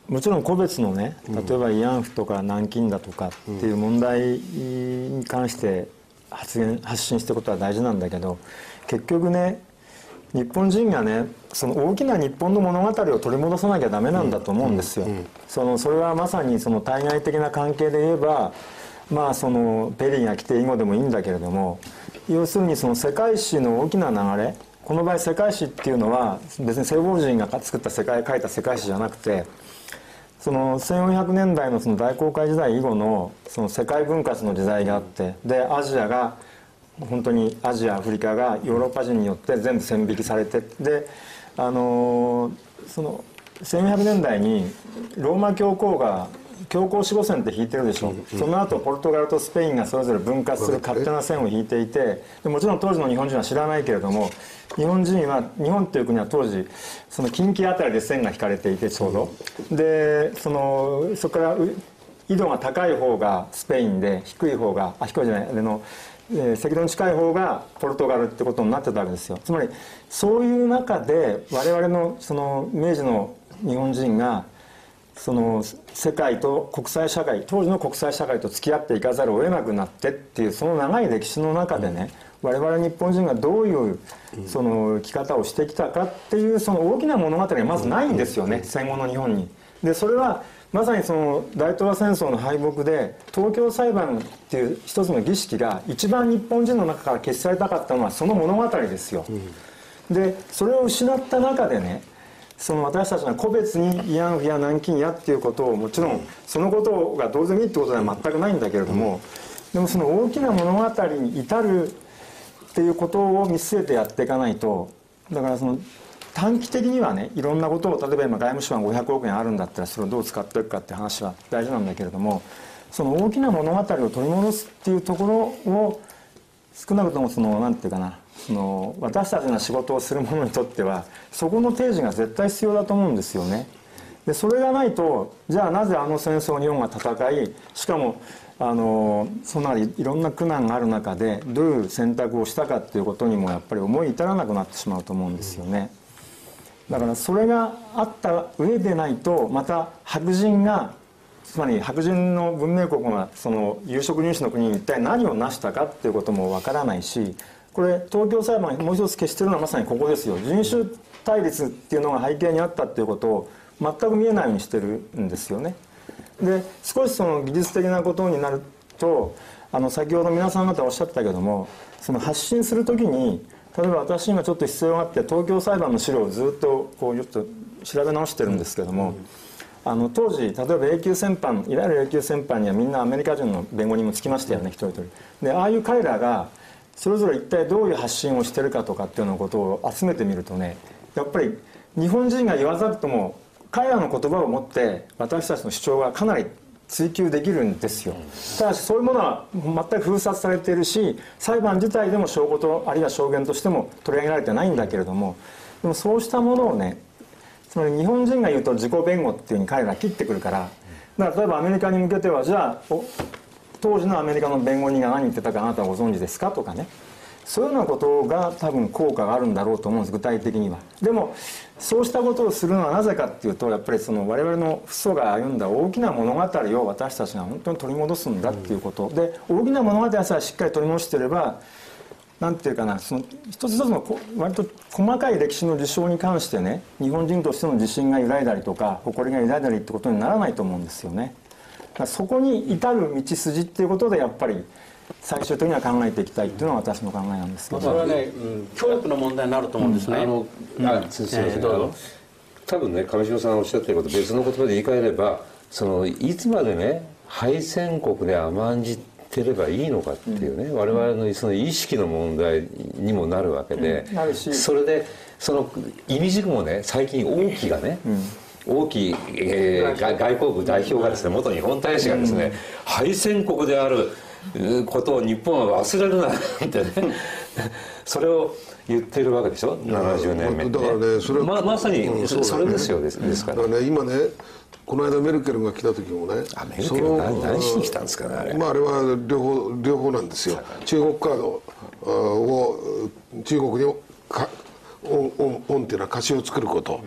もちろん個別のね、例えば慰安婦とか南京だとかっていう問題に関して発言発信していくことは大事なんだけど、結局ね日本人がねその大きな日本の物語を取り戻さなきゃダメなんだと思うんですよ。そのそれはまさにその対外的な関係で言えば、まあそのペリーが来て以後でもいいんだけれども、要するにその世界史の大きな流れ、この場合世界史っていうのは別に西方人が作った世界書いた世界史じゃなくて、そのせんよんひゃくねんだいのその大航海時代以後のその世界分割の時代があって、でアジアが本当にアジアアフリカがヨーロッパ人によって全部線引きされて、であのそのせんよんひゃくねんだいにローマ教皇が教皇守護線って引いてるでしょ、うん、その後ポルトガルとスペインがそれぞれ分割する勝手な線を引いていて、でもちろん当時の日本人は知らないけれども、日本人は日本っていう国は当時その近畿あたりで線が引かれていてちょうど、うん、でそのそこから緯度が高い方がスペインで低い方があ低いじゃないあのえー、赤道に近い方がポルトガルってことになってたわけですよ。つまりそういう中で我々のその明治の日本人がその世界と国際社会、当時の国際社会と付き合っていかざるを得なくなってっていうその長い歴史の中でね、我々日本人がどういうその生き方をしてきたかっていうその大きな物語がまずないんですよね、戦後の日本に。でそれはまさにその大東亜戦争の敗北で東京裁判っていう一つの儀式が一番日本人の中から消し去りたかったのはその物語ですよ。でそれを失った中でね、その私たちが個別に慰安婦や南京やっていうことをもちろんそのことがどうでもいいってことでは全くないんだけれども、でもその大きな物語に至るっていうことを見据えてやっていかないと、だからその短期的にはねいろんなことを、例えば今外務省がごひゃくおくえんあるんだったらそれをどう使っていくかっていう話は大事なんだけれども、その大きな物語を取り戻すっていうところを少なくともそのなんていうかな、その私たちが仕事をする者にとってはそこの提示が絶対必要だと思うんですよね。でそれがないと、じゃあなぜあの戦争を日本が戦い、しかもあのそんないろんな苦難がある中でどういう選択をしたかっていうことにもやっぱり思い至らなくなってしまうと思うんですよね。だからそれがあった上でないと、また白人が、つまり白人の文明国がその有色人種の国に一体何を成したかっていうこともわからないし、これ東京裁判もう一つ消してるのはまさにここですよ。人種対立っていうのが背景にあったっていうことを全く見えないようにしてるんですよね。で少しその技術的なことになると、あの先ほど皆さん方おっしゃったけども、その発信するときに、例えば私今ちょっと必要があって東京裁判の資料をずっとこうちょっと調べ直してるんですけども、あの当時例えば永久戦犯、いわゆる永久戦犯にはみんなアメリカ人の弁護人もつきましたよね、一人一人で。ああいう彼らがそれぞれ一体どういう発信をしてるかとかっていうようなことを集めてみるとね、やっぱり日本人が言わざるとも彼らの言葉を持って私たちの主張がかなり追求できるんですよ。ただしそういうものは全く封殺されているし、裁判自体でも証拠とあるいは証言としても取り上げられてないんだけれども、でもそうしたものをね、つまり日本人が言うと自己弁護っていうふうに彼ら切ってくるから、だから例えばアメリカに向けては、じゃあ当時のアメリカの弁護人が何言ってたかあなたはご存知ですかとかね、そういうようなことが多分効果があるんだろうと思うんです、具体的には。でもそうしたことをするのはなぜかっていうと、やっぱりその我々の父祖が歩んだ大きな物語を私たちが本当に取り戻すんだっていうことで、大きな物語さえしっかり取り戻していれば、なんていうかな、その一つ一つの割と細かい歴史の事象に関してね、日本人としての自信が揺らいだりとか誇りが揺らいだりってことにならないと思うんですよね。だからそこに至る道筋っていうことでやっぱり最終的には考えていきたいっていうのが私の考えなんですけど、 それはね、うん、教育の問題になると思うんですね。 あの、うん、あすいません、えー、どうぞ。多分ね、上白さんおっしゃってること別の言葉で言い換えれば、そのいつまでね敗戦国で甘んじてればいいのかっていうね、うん、我々のその意識の問題にもなるわけで、うん、なるし、それでその意味軸もね、最近王毅がね、うん、王毅、えー、外交部代表がですね、元日本大使がですね、うん、敗戦国であることを日本は忘れるなってねそれを言ってるわけでしょ、ななじゅうねんめに、ね、 だからね、それま, まさに、うん そ, ね、それですよ、ですですから、 だからね、今ね、この間メルケルが来た時もね、 あメルケル何何しに来たんですかね、あれ、 まあ、あれは両方両方なんですよ。中国カードを中国にかオンオンオンっていうのは貸しを作ること、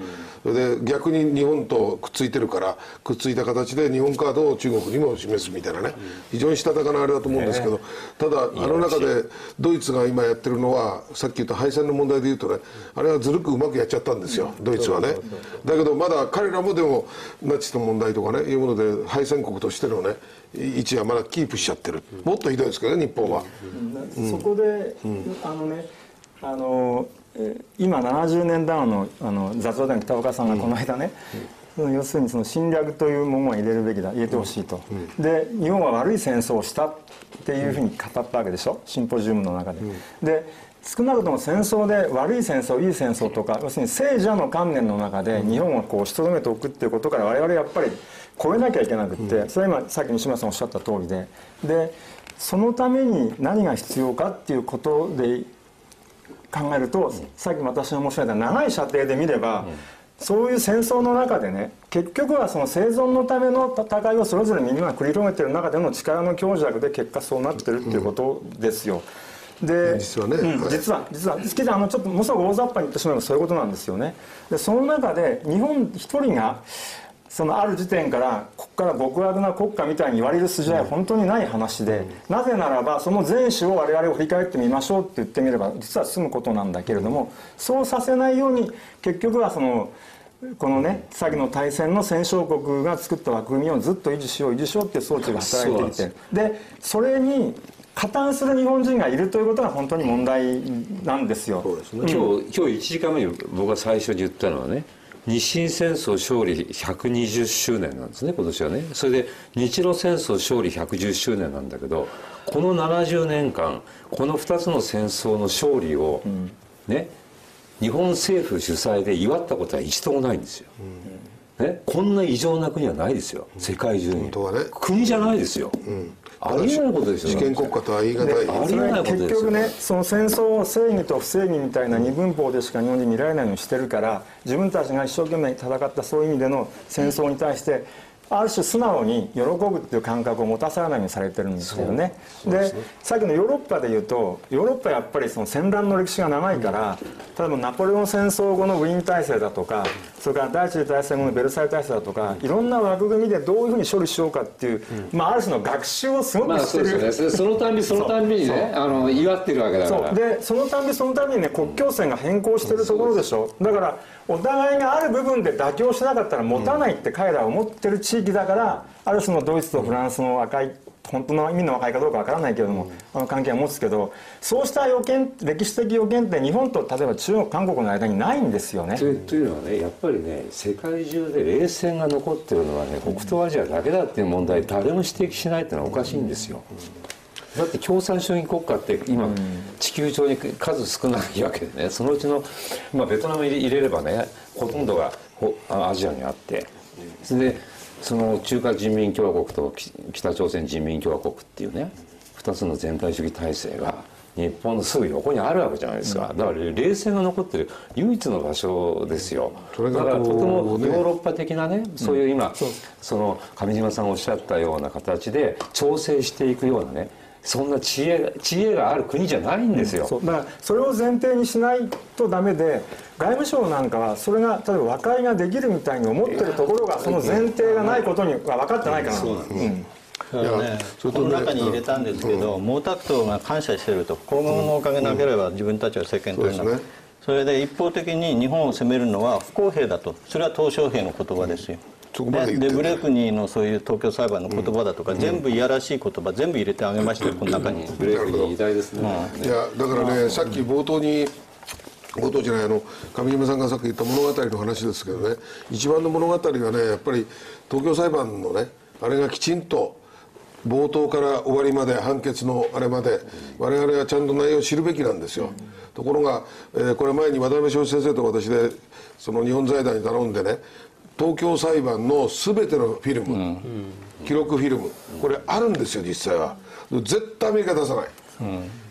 それで逆に日本とくっついてるからくっついた形で日本カードを中国にも示すみたいなね、非常にしたたかなあれだと思うんですけど、ただあの中でドイツが今やってるのはさっき言った敗戦の問題でいうとね、あれはずるくうまくやっちゃったんですよ、ドイツはね。だけどまだ彼らもでもナチスの問題とかねいうもので敗戦国としてのね位置はまだキープしちゃってる。もっとひどいですけどね日本は。 そこで、あのねあの今ななじゅうねんダウンのあの雑談北岡さんがこの間ね、うん、要するにその侵略というものは入れるべきだ、入れてほしいと、うん、で日本は悪い戦争をしたっていうふうに語ったわけでしょ、シンポジウムの中で、うん、で少なくとも戦争で悪い戦争いい戦争とか要するに聖者の観念の中で日本をこうしとどめておくっていうことから我々やっぱり超えなきゃいけなくって、それは今さっき西村さんおっしゃった通りで、でそのために何が必要かっていうことで考えると、さっき私が申し上げた長い射程で見れば、そういう戦争の中でね結局はその生存のための戦いをそれぞれみんなが繰り広げてる中での力の強弱で結果そうなってるっていうことですよ。で実はね、 うん、実は実は好きであのちょっとものすごく大雑把に言ってしまえばそういうことなんですよね。でその中で日本一人がそのある時点からここから極悪な国家みたいに言われる筋合いは本当にない話で、なぜならばその前史を我々を振り返ってみましょうって言ってみれば実は済むことなんだけれども、そうさせないように結局はそのこのね先の大戦の戦勝国が作った枠組みをずっと維持しよう維持しようっていう装置が働いていて、でそれに加担する日本人がいるということが本当に問題なんですよ。 そうですね、今日今日いちじかんめに僕が最初に言ったのはね、日清戦争勝利ひゃくにじゅっしゅうねんなんですね今年はね。それで日露戦争勝利ひゃくじゅっしゅうねんなんだけど、このななじゅうねんかんこのふたつの戦争の勝利をね、日本政府主催で祝ったことは一度もないんですよ、ね、こんな異常な国はないですよ世界中に、本当はね、国じゃないですよ、うん、ありえないことですよ。 主権国家とは言い難い。 ありえないことですよ。結局ねその戦争を正義と不正義みたいな二分法でしか日本人見られないようにしてるから、自分たちが一生懸命戦ったそういう意味での戦争に対してある種素直に喜ぶっていう感覚を持たされないようにされてるんですよね。でさっきのヨーロッパでいうとヨーロッパはやっぱりその戦乱の歴史が長いから、例えばナポレオン戦争後のウィーン体制だとか、それから第一次大戦後のベルサイユ体制だとか、いろんな枠組みでどういうふうに処理しようかっていう、まあある種の学習をすごくしてる、まあそうですよね、 そのたんびそのたんびにねあの祝ってるわけだから。 そうでそのたんびそのたんびにね国境線が変更してるところでしょ。だからお互いがある部分で妥協しなかったら持たないって彼らは思ってる地域だから、ある種のドイツとフランスの赤い本当の意味の和解かどうかわからないけれども、あの関係を持つけど、そうした要件歴史的要件って日本と例えば中国韓国の間にないんですよね。 というのはねやっぱりね世界中で冷戦が残ってるのはね北東アジアだけだっていう問題誰も指摘しないっていうのはおかしいんですよ。だって共産主義国家って今地球上に数少ないわけでね、そのうちの、まあ、ベトナム入れればねほとんどがアジアにあって、それでその中華人民共和国と北朝鮮人民共和国っていうねふたつの全体主義体制が日本のすぐ横にあるわけじゃないですか。だから冷戦が残ってる唯一の場所ですよ。だからとてもヨーロッパ的なねそういう今その上島さんがおっしゃったような形で調整していくようなねそんな知恵知恵がある国じゃないんですよ。 そうだからそれを前提にしないとダメで、外務省なんかはそれが例えば和解ができるみたいに思ってるところがその前提がないことには分かってないかな。 そうなんです、うんだからね、この中に入れたんですけど、毛沢東が感謝していると、皇軍のおかげなければ自分たちは政権取れない、うん、それで一方的に日本を攻めるのは不公平だと、それは鄧小平の言葉ですよ。でデブレクニーのそういう東京裁判の言葉だとか、うん、全部いやらしい言葉全部入れてあげましたよ、この中に。 ブレクニー偉大ですね、 うん、いやだからね、さっき冒頭に冒頭じゃないあの上島さんがさっき言った物語の話ですけどね、一番の物語はねやっぱり東京裁判のねあれがきちんと冒頭から終わりまで判決のあれまで我々はちゃんと内容を知るべきなんですよ。ところが、えー、これ前に渡辺翔先生と私でその日本財団に頼んでね、東京裁判の全てのフィルム、うん、記録フィルムこれあるんですよ実際は。絶対アメリカ出さない、うん、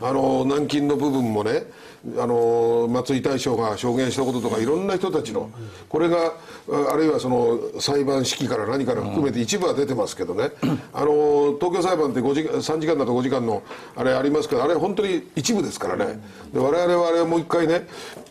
あの南京の部分もねあの松井大将が証言したこととかいろんな人たちのこれがあるいはその裁判式から何から含めて一部は出てますけどね、あの東京裁判ってごじかんさんじかんだとごじかんのあれありますけど、あれ本当に一部ですからね。で我々はあれをもう一回ね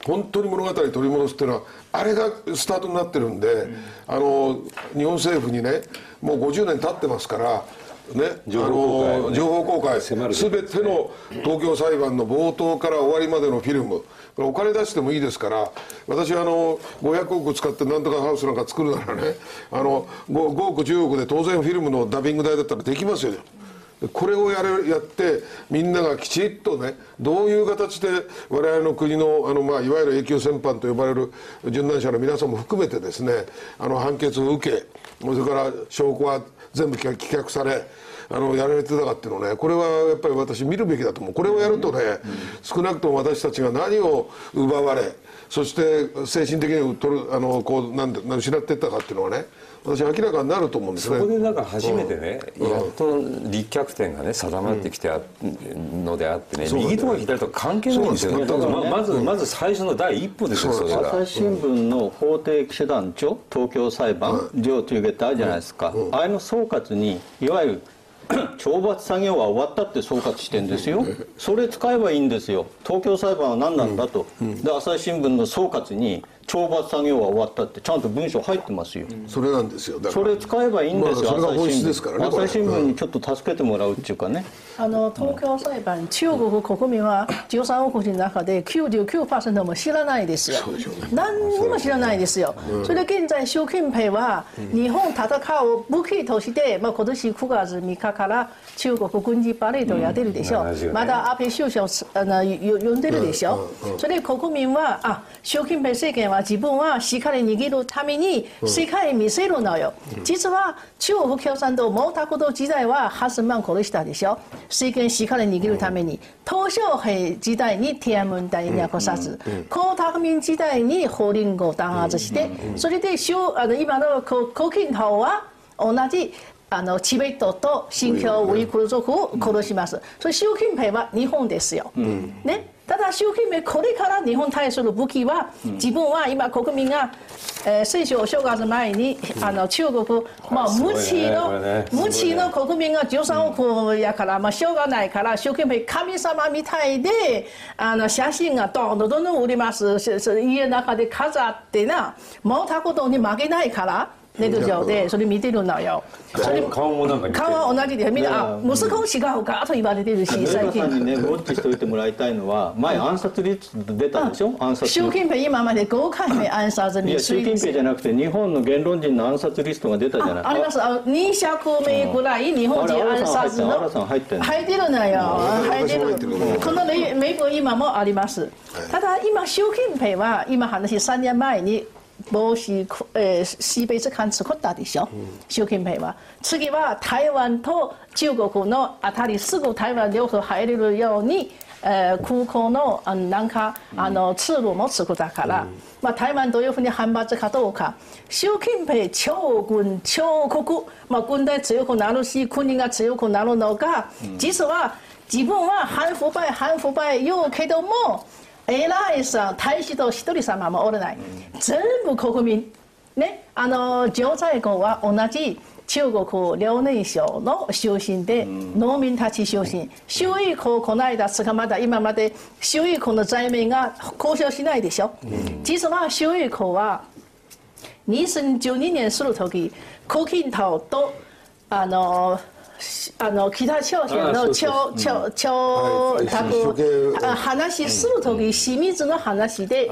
本当に物語取り戻すっていうのはあれがスタートになってるんで、うん、あの日本政府にねもうごじゅうねん経ってますからね、情報公開すべての東京裁判の冒頭から終わりまでのフィルムお金出してもいいですから、私はあのごひゃくおく使ってなんとかハウスなんか作るならねあの 5, 5億じゅうおくで当然フィルムのダビング代だったらできますよ。これをやれやってみんながきちっとねどういう形で我々の国のあの、まあ、いわゆる永久戦犯と呼ばれる殉難者の皆さんも含めてですねあの判決を受けそれから証拠は全部棄却されあのやられてたかっていうのねこれはやっぱり私見るべきだと思う。これをやるとね少なくとも私たちが何を奪われそして精神的に取るあのこうなんで失っていったかっていうのはね私明らかになると思うんですね。 そこでなんか初めてね、うん、やっと立脚点がね定まってきてあのであってね、うん、右とか左とか関係ないんですよね。だから ま, まずまず最初の第一歩ですよ。それが朝日新聞の法廷記者団長東京裁判上というゲットあるじゃないですか、うんうん、あれの総括にいわゆる懲罰作業は終わったって総括してんですよ。それ使えばいいんですよ。東京裁判は何なんだと、で朝日新聞の総括に懲罰作業は終わったってちゃんと文章入ってますよ。 それなんですよ。だからそれ使えばいいんですよ。 まあ、それが本質ですからね。 朝日新聞にちょっと助けてもらうっていうかね。 あの東京裁判、中国国民はじゅうさんおく人の中で きゅうじゅうきゅうパーセント も知らないですよ。何にも知らないですよ。それで現在習近平は日本戦う武器として、まあ、今年くがつみっかから中国軍事パレードをやってるでしょ。まだ安倍首相あの呼んでるでしょ。それで国民はあ習近平政権は自分はしっかり握るために世界に見せるのよ。実は中国共産党毛沢東時代ははっせんまん殺したでしょ。政権しっかり握るために鄧小平時代に天安門大虐殺、江沢民時代に法輪功を弾圧して、それであの今の胡錦涛は同じあのチベットと新疆ウイグル族を殺します。それ習近平は日本ですよ。ね。ただ習近平これから日本に対する武器は自分は今国民がえー、先週お正月前にあの中国、まあ、無知の、ね、無知の国民がじゅうさんおくやから、まあ、しょうがないから習近平神様みたいであの写真がどんどんどんどん売ります。家の中で飾ってな毛沢東に負けないからネット上でそれ見てるのよ。 顔もなんか似てる。 顔は同じでみんな息子違うかと言われてるし最近。さんにねウォッチしておいてもらいたいのは前暗殺率出たでしょ。暗殺。 習近平今までごかいめ暗殺に。 いや習近平じゃなくて日本の言論人の暗殺リストが出たじゃない。 あります。あにひゃくめいぐらい日本人暗殺の入ってるのよ。入ってる。この名簿今もあります。ただ今習近平は今話さんねんまえに。防止、えー、西北艦作ったでしょ、うん、習近平は。次は台湾と中国のあたりすぐ台湾両方入れるように、えー、空港のなんかあの通路も作ったから、うんまあ、台湾どういうふうに反発かどうか。習近平超軍超国、まあ、軍隊強くなるし国が強くなるのが、うん、実は自分は反腐敗反腐敗言うけども偉いさん大使と一人様もおらない、うん、全部国民ねあの常在国は同じ中国遼寧省の出身で、うん、農民たち出身。周囲校この間捕まった今まで周囲校の罪名が交渉しないでしょ、うん、実は周囲校はにせんじゅうにねんする時胡錦涛とあのあの北朝鮮の超超超多話するとき清水の話で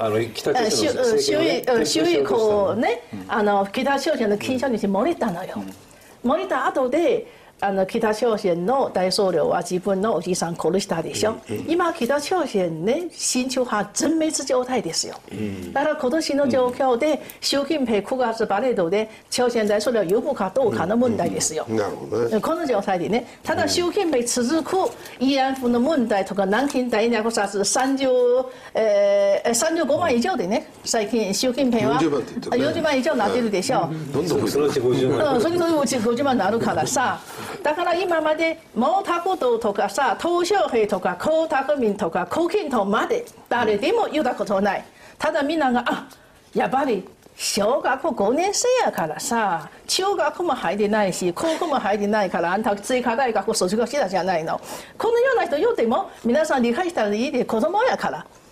周囲こうねあの北朝鮮の金正恩に漏れたのよ。漏れた後であの北朝鮮の大統領は自分のおじさん殺したでしょ。今北朝鮮ね親中派全滅状態ですよ。だから今年の状況で習近平くがつパレードで朝鮮大統領呼ぶかどうかの問題ですよ。この状態でね。ただ習近平続く慰安婦の問題とか南京大虐殺30、えー、さんじゅうごまん以上でね最近習近平はよんじゅうまん以上になってるでしょ。 どんどんそのうちごじゅうまん。 それのうちごじゅうまんになるからさ。だから今まで毛沢東とかさ鄧小平とか江沢民とか胡錦涛まで誰でも言ったことない。ただみんながあやっぱり小学校ごねん生やからさ中学も入ってないし高校も入ってないからあんた追加大学卒業したじゃないの。このような人言っても皆さん理解したらいいで子供やから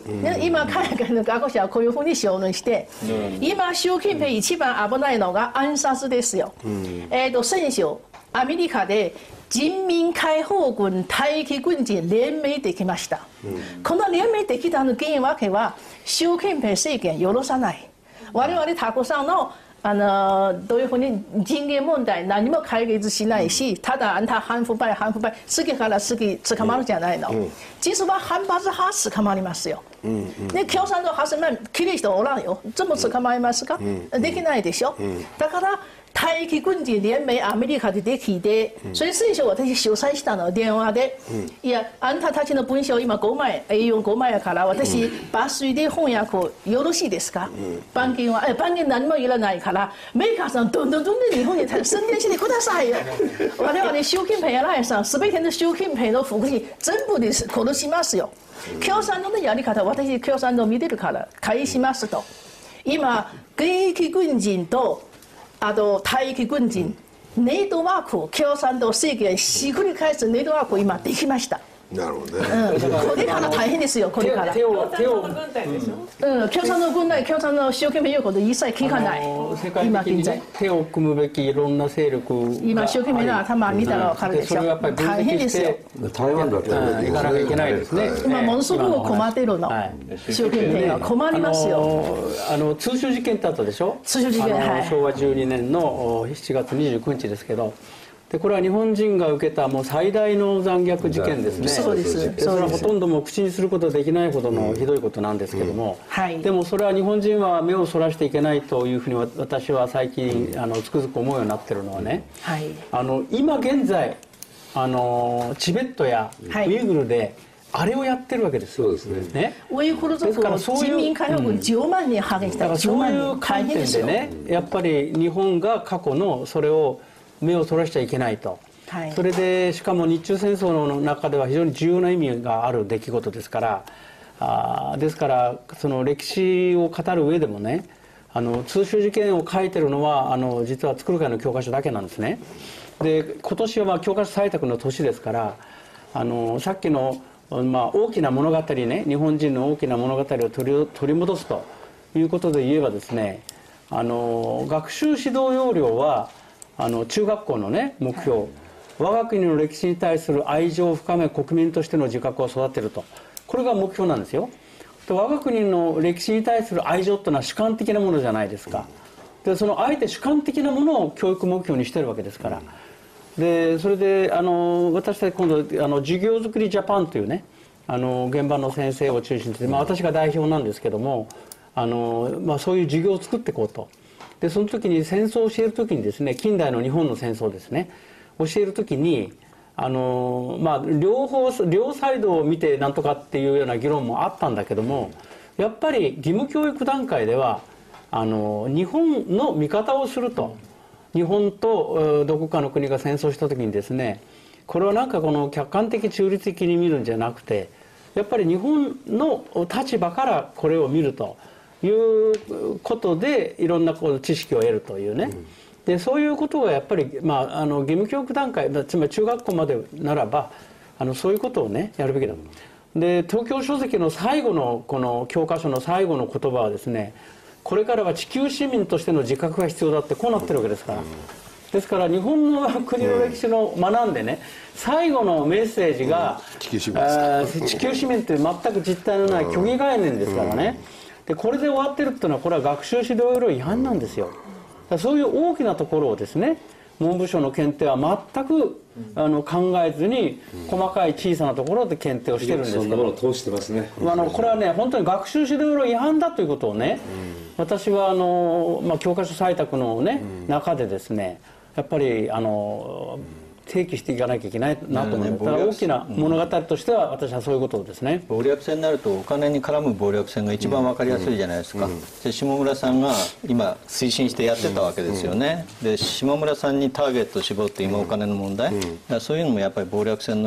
で今海外の学者はこういうふうに証明して、今習近平一番危ないのが暗殺ですよ。えっと先週アメリカで人民解放軍待機軍人連盟できました、この連盟できたの原因わけは習近平政権許さない。我々たくさんのあのどういうふうに人権問題何も解決しないし、ただあんた反腐敗反腐敗次から次捕まるじゃないの、実は反発派捕まりますよ。で共産党はまきれい人おらんよ、全部捕まりますか、できないでしょ。だから待機軍人連盟アメリカでできて、それ最初私取材したの電話で、いやあんたたちの文章今ごまい エーよんごまいやから私抜粋で翻訳よろしいですか、番金はえ番金何もいらないからメーカーさんどんどんどんどん日本に宣伝してくださいよ。我々習近平偉いさん全ての習近平の福祉全部で殺しますよ。共産党のやり方私共産党見てるから返しますと、今現役軍人とあと待機軍人ネットワーク共産党政権ひっくり返すネットワーク今できました。 なるほどね、 うん、これから大変ですよ、これから。 手を手をうん、共産の軍隊、共産の習近平言うこと一切聞かない。 世界的に、ね、手を組むべきいろんな勢力今習近平の頭見たら分かるでしょ。 うん、大変ですよ。 台湾だって行かなきゃいけないですね。 今ものすごく困ってるの。はい、習近平は困りますよ。 あの通州事件ってあったでしょ。 通州事件、はい、 しょうわじゅうにねんのしちがつにじゅうくにちですけど。でこれは日本人が受けたもう最大の残虐事件ですね。 そうです。 それはほとんどもう口にすることできないほどのひどいことなんですけども、 はい、 でもそれは日本人は目をそらしていけないというふうに私は最近あのつくづく思うようになってるのはね、はい、あの今現在あのチベットやウイグルで、あれをやってるわけですよ。 そうですね。 ウイグル族の人民解放軍じゅうまんにん派遣した。 だからそういう観点でね、やっぱり日本が過去のそれを目をそらしちゃいけないと。はい、それでしかも日中戦争の中では非常に重要な意味がある出来事ですから、あですからその歴史を語る上でもね、あの通州事件を書いてるのはあの実は作る会の教科書だけなんですね。で今年はまあ教科書採択の年ですから、あのさっきの、まあ、大きな物語ね、日本人の大きな物語を取り取り戻すということで言えばですね、あの学習指導要領はあの中学校のね目標、はい、我が国の歴史に対する愛情を深め国民としての自覚を育てると、これが目標なんですよ。で我が国の歴史に対する愛情っていうのは主観的なものじゃないですか。でそのあえて主観的なものを教育目標にしてるわけですから。でそれであの私たち今度あの授業づくりジャパンというね、あの現場の先生を中心に、まあ、私が代表なんですけども、あの、まあ、そういう授業を作っていこうと。でその時に戦争を教える時にですね、近代の日本の戦争ですね、教える時にあの、まあ、両方両サイドを見てなんとかっていうような議論もあったんだけども、やっぱり義務教育段階ではあの日本の味方をすると、日本とどこかの国が戦争した時にですね、これはなんかこの客観的中立的に見るんじゃなくて、やっぱり日本の立場からこれを見るということでいろんなこう知識を得るというね、でそういうことがやっぱり、まあ、あの義務教育段階、つまり中学校までならばあのそういうことをねやるべきだと。で東京書籍の最後のこの教科書の最後の言葉はですね、これからは地球市民としての自覚が必要だってこうなってるわけですから。ですから日本の国の歴史を学んでね、最後のメッセージが、うん、地球市民ですか。地球市民って全く実体のない虚偽概念ですからね。でこれで終わってるっていうのはこれは学習指導要領違反なんですよ。そういう大きなところをですね、文部省の検定は全くあの考えずに細かい小さなところで検定をしてるんですけど、そんなものを通してますね。あのこれはね本当に学習指導要領違反だということをね、私はあの、まあ、教科書採択のね中でですね、やっぱりあの提起していかなきゃいけないなと思います。だから大きな物語としては私はそういうことですね。 暴略戦になるとお金に絡む暴略戦が一番分かりやすいじゃないですか。で下村さんが今推進してやってたわけですよね。で下村さんにターゲットを絞って今お金の問題、そういうのもやっぱり暴略戦の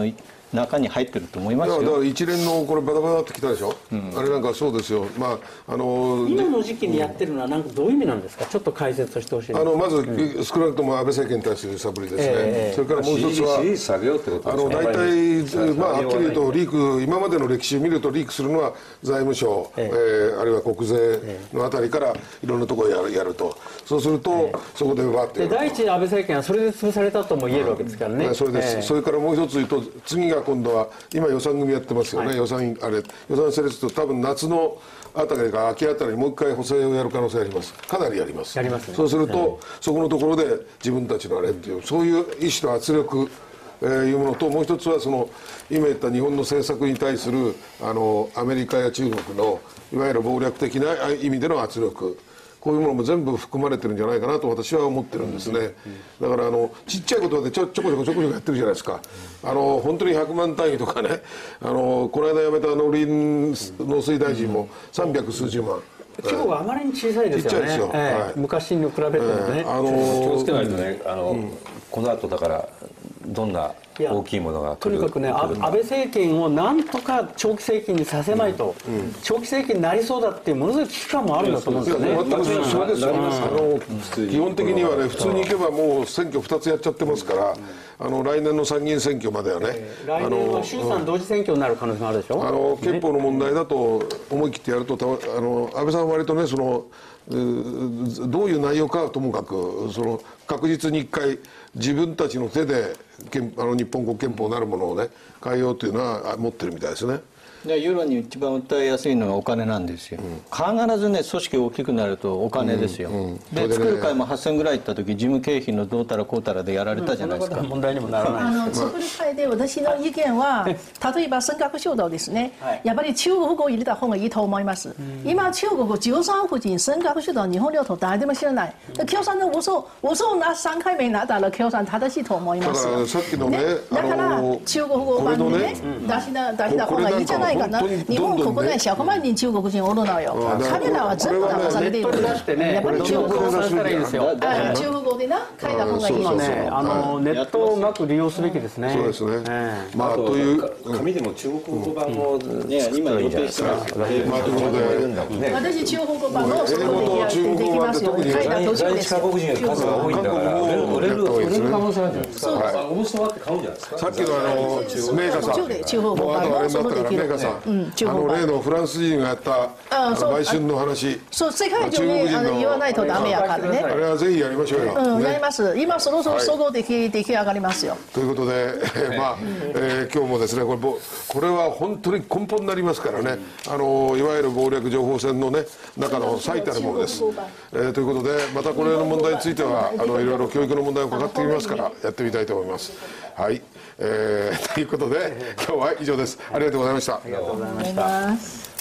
中に入ってると思いますよ。 だから一連のこれバタバタってきたでしょ、うん、あれなんかそうですよ、まああの今の時期にやってるのはなんかどういう意味なんですか、ちょっと解説してほしいんです。 あのまず、うん、少なくとも安倍政権に対する揺さぶりですね、えー、それからもう一つは支持率下げようってことですね。 あの大体、まあ、はっきり言うとリーク、今までの歴史を見るとリークするのは財務省、えーえー、あるいは国税のあたりからいろんなところをやる、やると、そうすると、えー、そこでバーってやると。 第一安倍政権はそれで潰されたとも言えるわけですからね、 うん、それです、えー、それからもう一つ言うと次が今度は今予算組やってますよね、はい、予算あれ予算成立と多分夏のあたりか秋あたりにもう一回補正をやる可能性あります。かなりやります。 やりますね。 そうすると、はい、そこのところで自分たちのあれっていうそういう意思と圧力、えー、いうものと、もう一つはその今言った日本の政策に対するあのアメリカや中国のいわゆる謀略的な意味での圧力、こういうものも全部含まれてるんじゃないかなと私は思ってるんですね。だからあのちっちゃいことでちょちょこちょこちょこちょこやってるじゃないですか。あの本当にひゃくまん単位とかね、あのこの間辞めた農林農水大臣もさんびゃくすうじゅうまん。 規模があまりに小さいですよね。ちっちゃいですよ。えーはい、昔に比べてもね。えー、あのー、気をつけないとね、あの、うん、この後だからどんな大きいものが来る。 とにかくね、安倍政権をなんとか長期政権にさせまいと、うんうん、長期政権になりそうだっていうものすごい危機感もあるんだと思うんですよね。 全くそうですよ。あの基本的にはね、普通にいけばもう選挙ふたつやっちゃってますから、あの来年の参議院選挙まではね、えー、来年は衆参同時選挙になる可能性もあるでしょ。 あの憲法の問題だと思い切ってやると、あの安倍さんは割とね、そのどういう内容かはともかく、その確実に一回自分たちの手であの日本国憲法なるものをね変えようというのは持ってるみたいですね。 世論に一番訴えやすいのがお金なんですよ、うん、必ずね組織が大きくなるとお金ですよ、うんうん、で、ね、作る会もはっせんぐらい行った時事務経費のどうたらこうたらでやられたじゃないですか、 うん、問題にもならないあの作る会で私の意見は例えば尖閣諸島ですね、はい、やっぱり中国語を入れた方がいいと思います、うん、今中国十三附近尖閣諸島日本領土誰でも知らない、うん、共産の嘘嘘なさんかいめなったら共産正しいと思いますよ。 だからさっきのね、 ねだから中国語版でね、ね出しな出した方がいいじゃないかな。日本国内ひゃくまん人中国人おるのよ。彼らは全部騙されている。やっぱり中国語させたらいいですよ。 中国語でな書いた方がいい。 今ね、あのネットをうまく利用すべきですね。 そうですね。まあという紙でも中国語版をね今予定してます。まあということで、私中国語版をそこでやってできますよ。書いた途中ですよ。 韓国人が数が多いんだから売れる売れる可能性あるじゃないですか。面白がって買うんじゃないですか。 さっきのあのメーカーさん、 中国語版もそのできる。 メーカーさん、あの例のフランス人がやった売春の話、 そう世界中にあの言わないとダメやからね。 あれはぜひやりましょうよ。 うん、やります。今そろそろ総合でき出来上がりますよ。 ということで、まあえ今日もですね、これこれは本当に根本になりますからね。あのいわゆる謀略情報戦のね中の最たるものです。えということで、またこれの問題についてはあのいろいろ教育の問題をかかってきますからやってみたいと思います。はい、えー、ということで今日は以上です。ありがとうございました。 ありがとうございました。